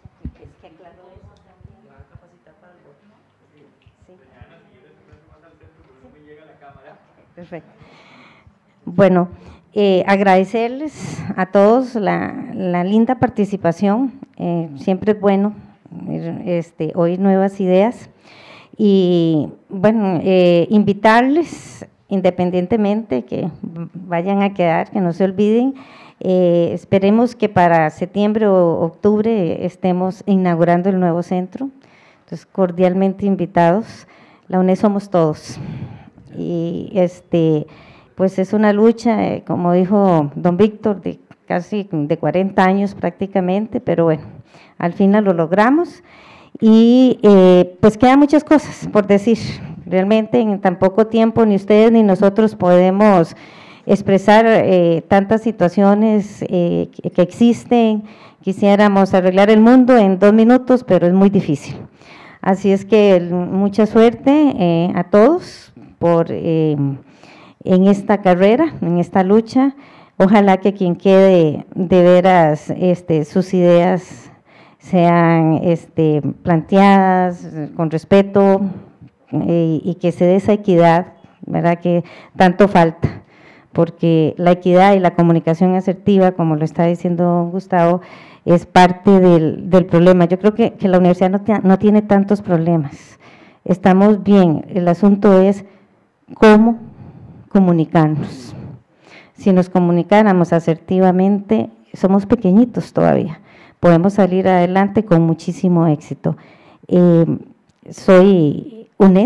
Perfecto. Bueno, eh, agradecerles a todos la, la linda participación, eh, siempre es bueno este, oír nuevas ideas, y bueno, eh, invitarles independientemente que vayan a quedar, que no se olviden, eh, esperemos que para septiembre o octubre estemos inaugurando el nuevo centro, entonces cordialmente invitados. La UNED somos todos. Y este, pues es una lucha, eh, como dijo don Víctor, de casi de cuarenta años prácticamente, pero bueno, al final lo logramos, y eh, pues quedan muchas cosas por decir. Realmente en tan poco tiempo ni ustedes ni nosotros podemos expresar eh, tantas situaciones eh, que, que existen. Quisiéramos arreglar el mundo en dos minutos, pero es muy difícil. Así es que mucha suerte eh, a todos por eh, en esta carrera, en esta lucha. Ojalá que quien quede de veras este, sus ideas sean este, planteadas con respeto eh, y que se dé esa equidad, ¿verdad?, que tanto falta, porque la equidad y la comunicación asertiva, como lo está diciendo Gustavo, es parte del, del problema. Yo creo que, que la universidad no, te, no tiene tantos problemas, estamos bien, el asunto es cómo comunicarnos. Si nos comunicáramos asertivamente, somos pequeñitos todavía, podemos salir adelante con muchísimo éxito. Eh, soy UNED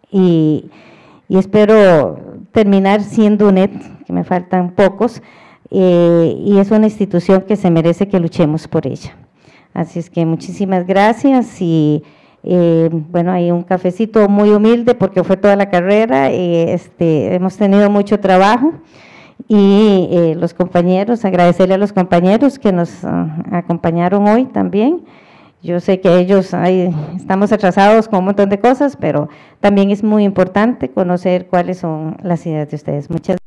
y, y espero terminar siendo UNED, que me faltan pocos, eh, y es una institución que se merece que luchemos por ella. Así es que muchísimas gracias y eh, bueno, hay un cafecito muy humilde porque fue toda la carrera, eh, este, hemos tenido mucho trabajo y eh, los compañeros, agradecerle a los compañeros que nos uh, acompañaron hoy también. Yo sé que ellos, ahí estamos atrasados con un montón de cosas, pero también es muy importante conocer cuáles son las ideas de ustedes. Muchas